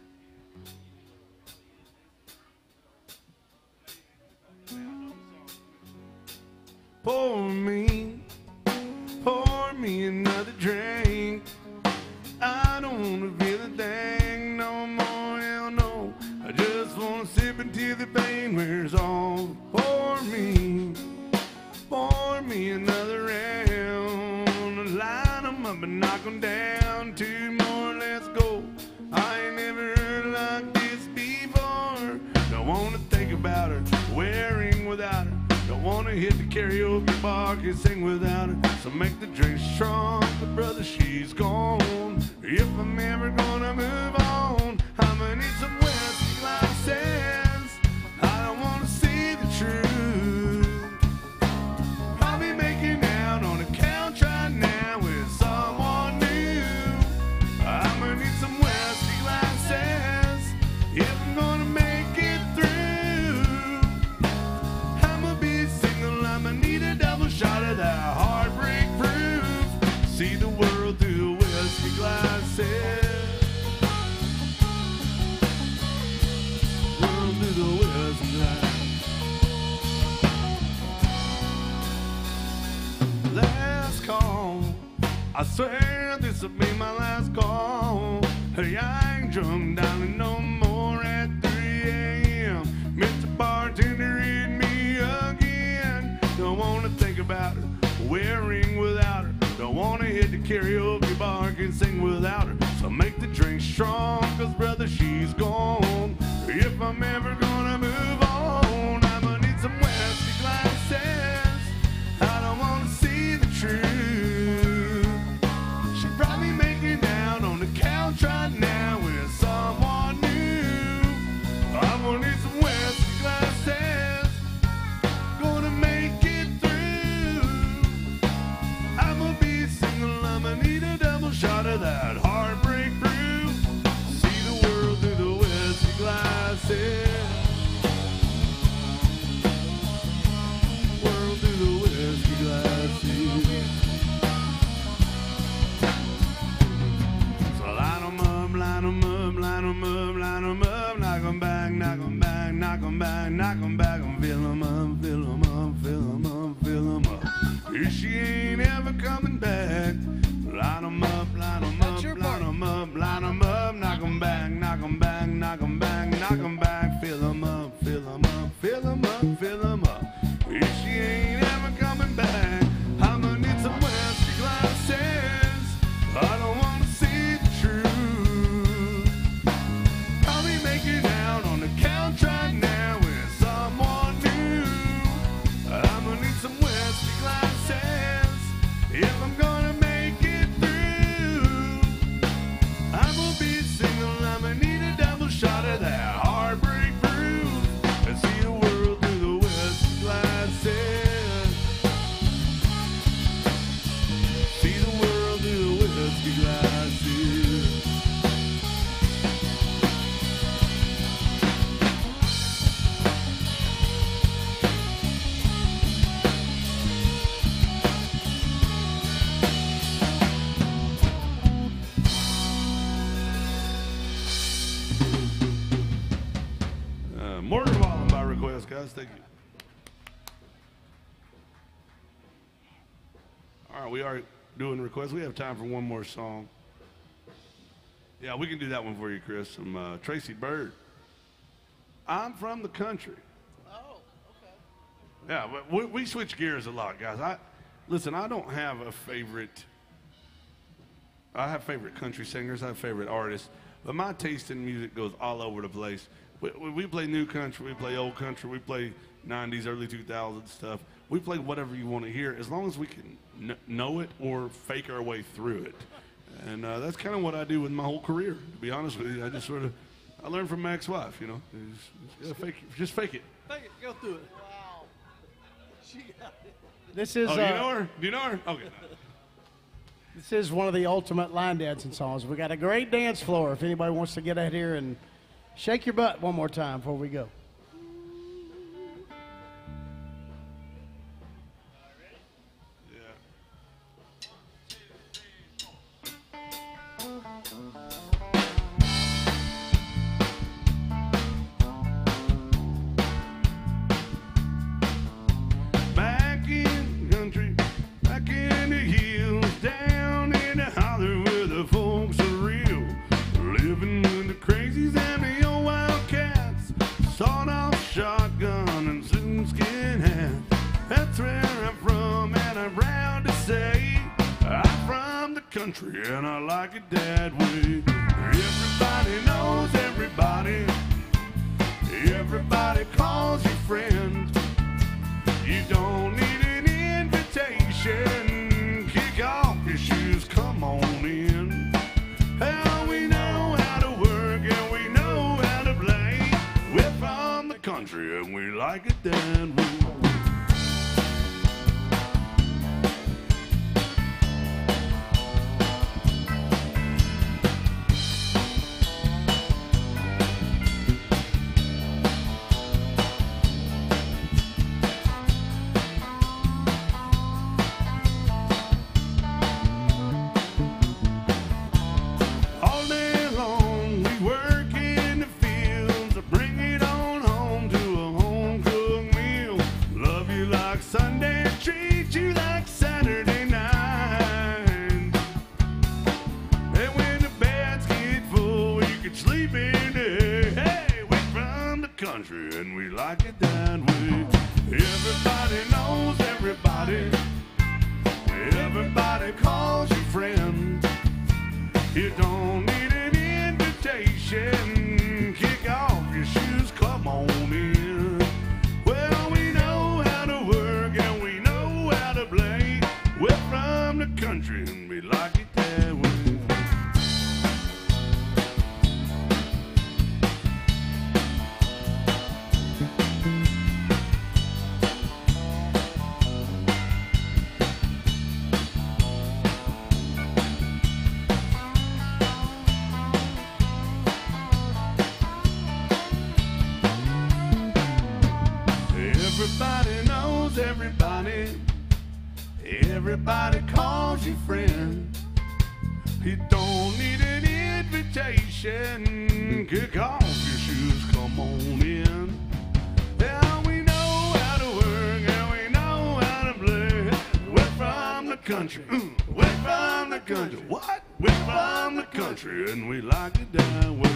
Pour me, pour me another drink. I don't want to feel a thing no more, hell no. I just want to sip until the pain wears off. Pour me, pour me another round. Line 'em up and knock 'em down. Two more, let's go. I ain't never heard like this before. Don't want to think about her, wearing without her. Don't want to hit the karaoke bar, can sing without her. So make the drink strong, but brother, she's gone. If I'm ever gonna move on, I'ma need some whiskey glasses. I don't want to see the truth. I'll be making out on the couch right now with someone new. I'ma need some whiskey glasses if I'm gonna make it through. I'ma be single, I'ma need a double shot of that heartbreak proof. See the world through the whiskey glasses. World through the whiskey glasses. Last call. I swear this'll be my last call. Hey, I ain't drunk, darling, no more at three a.m. Mister Bartender, hit me again. Don't wanna think about her, wearing without her. Don't wanna hit the karaoke bar, can sing without her. So make the drink strong, cause brother, she's gone. If I'm ever gonna move on, I'ma need some whiskey glasses. I don't wanna see the truth. She probably making out on the couch right now with someone new. I'm gonna need some whiskey glasses. Gonna make it through. I'ma be single, I'ma need a double shot of that heartbreak proof. See the world through the whiskey glasses. World through the whiskey glasses. So line 'em up, line 'em up, line 'em up, line 'em up. Knock 'em back, knock 'em back, knock 'em back, knock 'em back. And fill 'em up, fill 'em up, fill 'em up, fill 'em up. If she ain't ever coming back, line 'em up, line 'em up, line 'em up, line 'em up. Knock 'em back, knock 'em back, knock 'em back, knock 'em back. Fill 'em up, fill 'em up, fill 'em up, fill 'em up. If she ain't ever coming back, I'ma need some whiskey glasses. I don't wanna see the truth. I'll be making out on the couch right now with someone new. I'ma need some whiskey glasses if I'm gonna make it through. I'ma be single, I'ma need a double shot of that heartbreak proof. And see the world through the whiskey glasses. See the world through the whiskey glasses. Uh, Morgan Wallen by request, guys. Thank you. All right, we are doing requests. We have time for one more song. Yeah, we can do that one for you, Chris. From uh, Tracy Bird. I'm from the country. Oh, okay. Yeah, but we, we switch gears a lot, guys. I listen. I don't have a favorite. I have favorite country singers. I have favorite artists, but my taste in music goes all over the place. We, we we play new country, we play old country, we play nineties, early two thousands stuff. We play whatever you want to hear, as long as we can kn- know it or fake our way through it. And uh, that's kind of what I do with my whole career, to be honest with you. I just sort of, I learned from my ex-wife, you know. Just, just, fake it, just fake it. Fake it, go through it. Wow. She got it. This is Oh, do uh, you know her? Do you know her? Okay. this is one of the ultimate line dancing songs. We got a great dance floor. If anybody wants to get out here and shake your butt one more time before we go. Back in the country, back in the hills, down in the holler where the folks are real. Living with the crazies and the old wildcats, sawed-off shotgun and coonskin hat. That's where I'm from, and I'm proud to say I'm from the country, and I like it that way. Everybody knows everybody. Everybody calls you friend. You don't need an invitation. Kick off your shoes, come on in. Hell, we know how to work and we know how to play. We're from the country and we like it that way. All day long we work in the fields, bring it on home to a home-cooked meal. Love you like Sunday, treat you like Saturday night. And when the beds get full, you can sleep in there. Hey, we're from the country and we like it that way. Everybody knows everybody. Everybody calls you friend. You don't need an invitation. Kick off your shoes, come on in. Well, we know how to work and we know how to play. We're from the country and we like it that way. Everybody knows everybody. Everybody calls you friend. You don't need an invitation. Kick off your shoes, come on in. Yeah, we know how to work and we know how to play. We're from the country. Mm, we're from the country. What? We're from the country and we like it that way.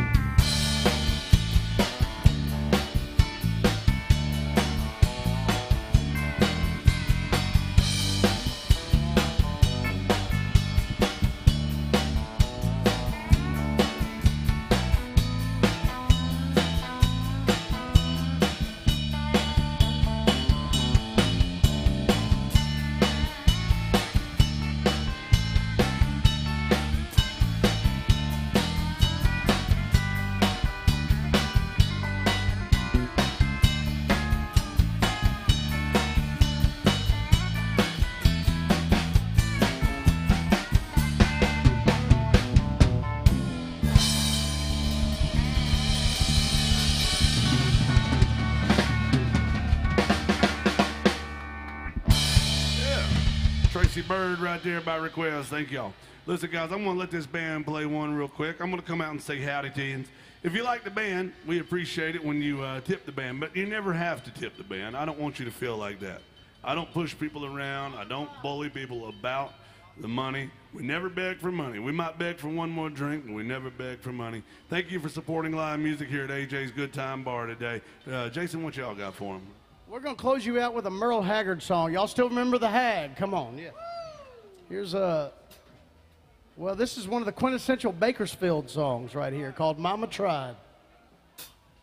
Tracy Bird right there by request. Thank y'all. Listen, guys, I'm going to let this band play one real quick. I'm going to come out and say howdy to you. If you like the band, we appreciate it when you uh, tip the band, but you never have to tip the band. I don't want you to feel like that. I don't push people around. I don't bully people about the money. We never beg for money. We might beg for one more drink, but we never beg for money. Thank you for supporting live music here at A J's Good Time Bar today. Uh, Jason, what y'all got for them? We're going to close you out with a Merle Haggard song. Y'all still remember the Hag? Come on. Yeah. Here's a, well, this is one of the quintessential Bakersfield songs right here called Mama Tried.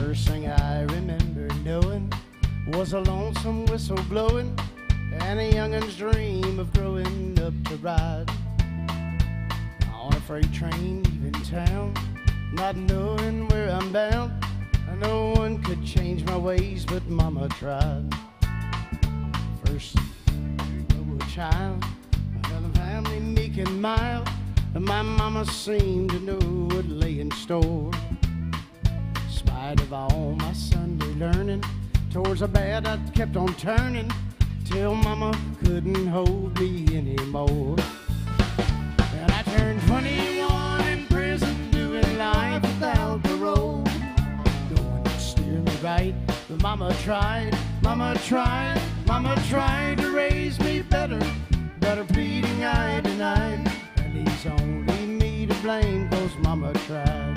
First thing I remember knowing was a lonesome whistle blowing and a youngin's dream of growing up to ride on a freight train leaving town, not knowing where I'm bound. No one could change my ways, but Mama tried. First, a child, another family meek and mild, and my mama seemed to know what lay in store. In spite of all my Sunday learning, towards the bad I kept on turning, till Mama couldn't hold me anymore. And I turned twenty-one in prison, doing life without parole. No one could steer me right, but Mama tried, Mama tried, Mama tried to raise me better, but her pleading I denied. And it's only me to blame, 'cause Mama tried.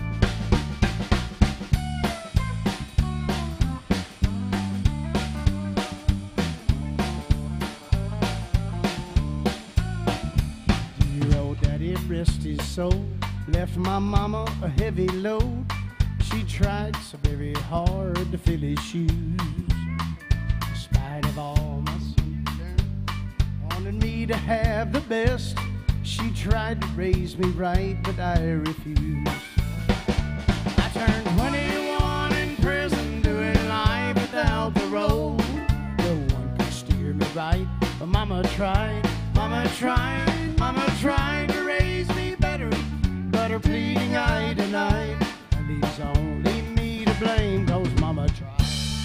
Rest his soul, left my mama a heavy load. She tried so very hard to fill his shoes. In spite of all my sin, wanted me to have the best. She tried to raise me right, but I refused. I turned twenty-one in prison, doing life without parole. No one could steer me right, but Mama tried, Mama tried, Mama tried to raise me better, but her pleading I denied. And it's only me to blame, 'cause Mama tried.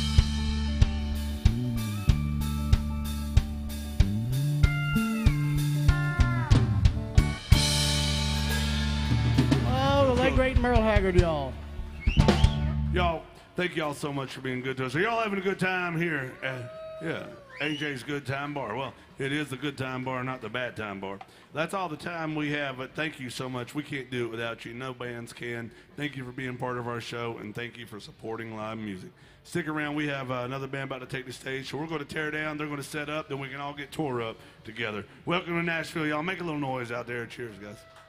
Oh, the late great Merle Haggard, y'all. Y'all, thank y'all so much for being good to us. Are y'all having a good time here at, yeah, A J's Good Time Bar? Well, it is the good time bar, not the bad time bar. That's all the time we have, but thank you so much. We can't do it without you. No bands can. Thank you for being part of our show, and thank you for supporting live music. Stick around. We have uh, another band about to take the stage, so we're going to tear down. They're going to set up, then we can all get tore up together. Welcome to Nashville, y'all. Make a little noise out there. Cheers, guys.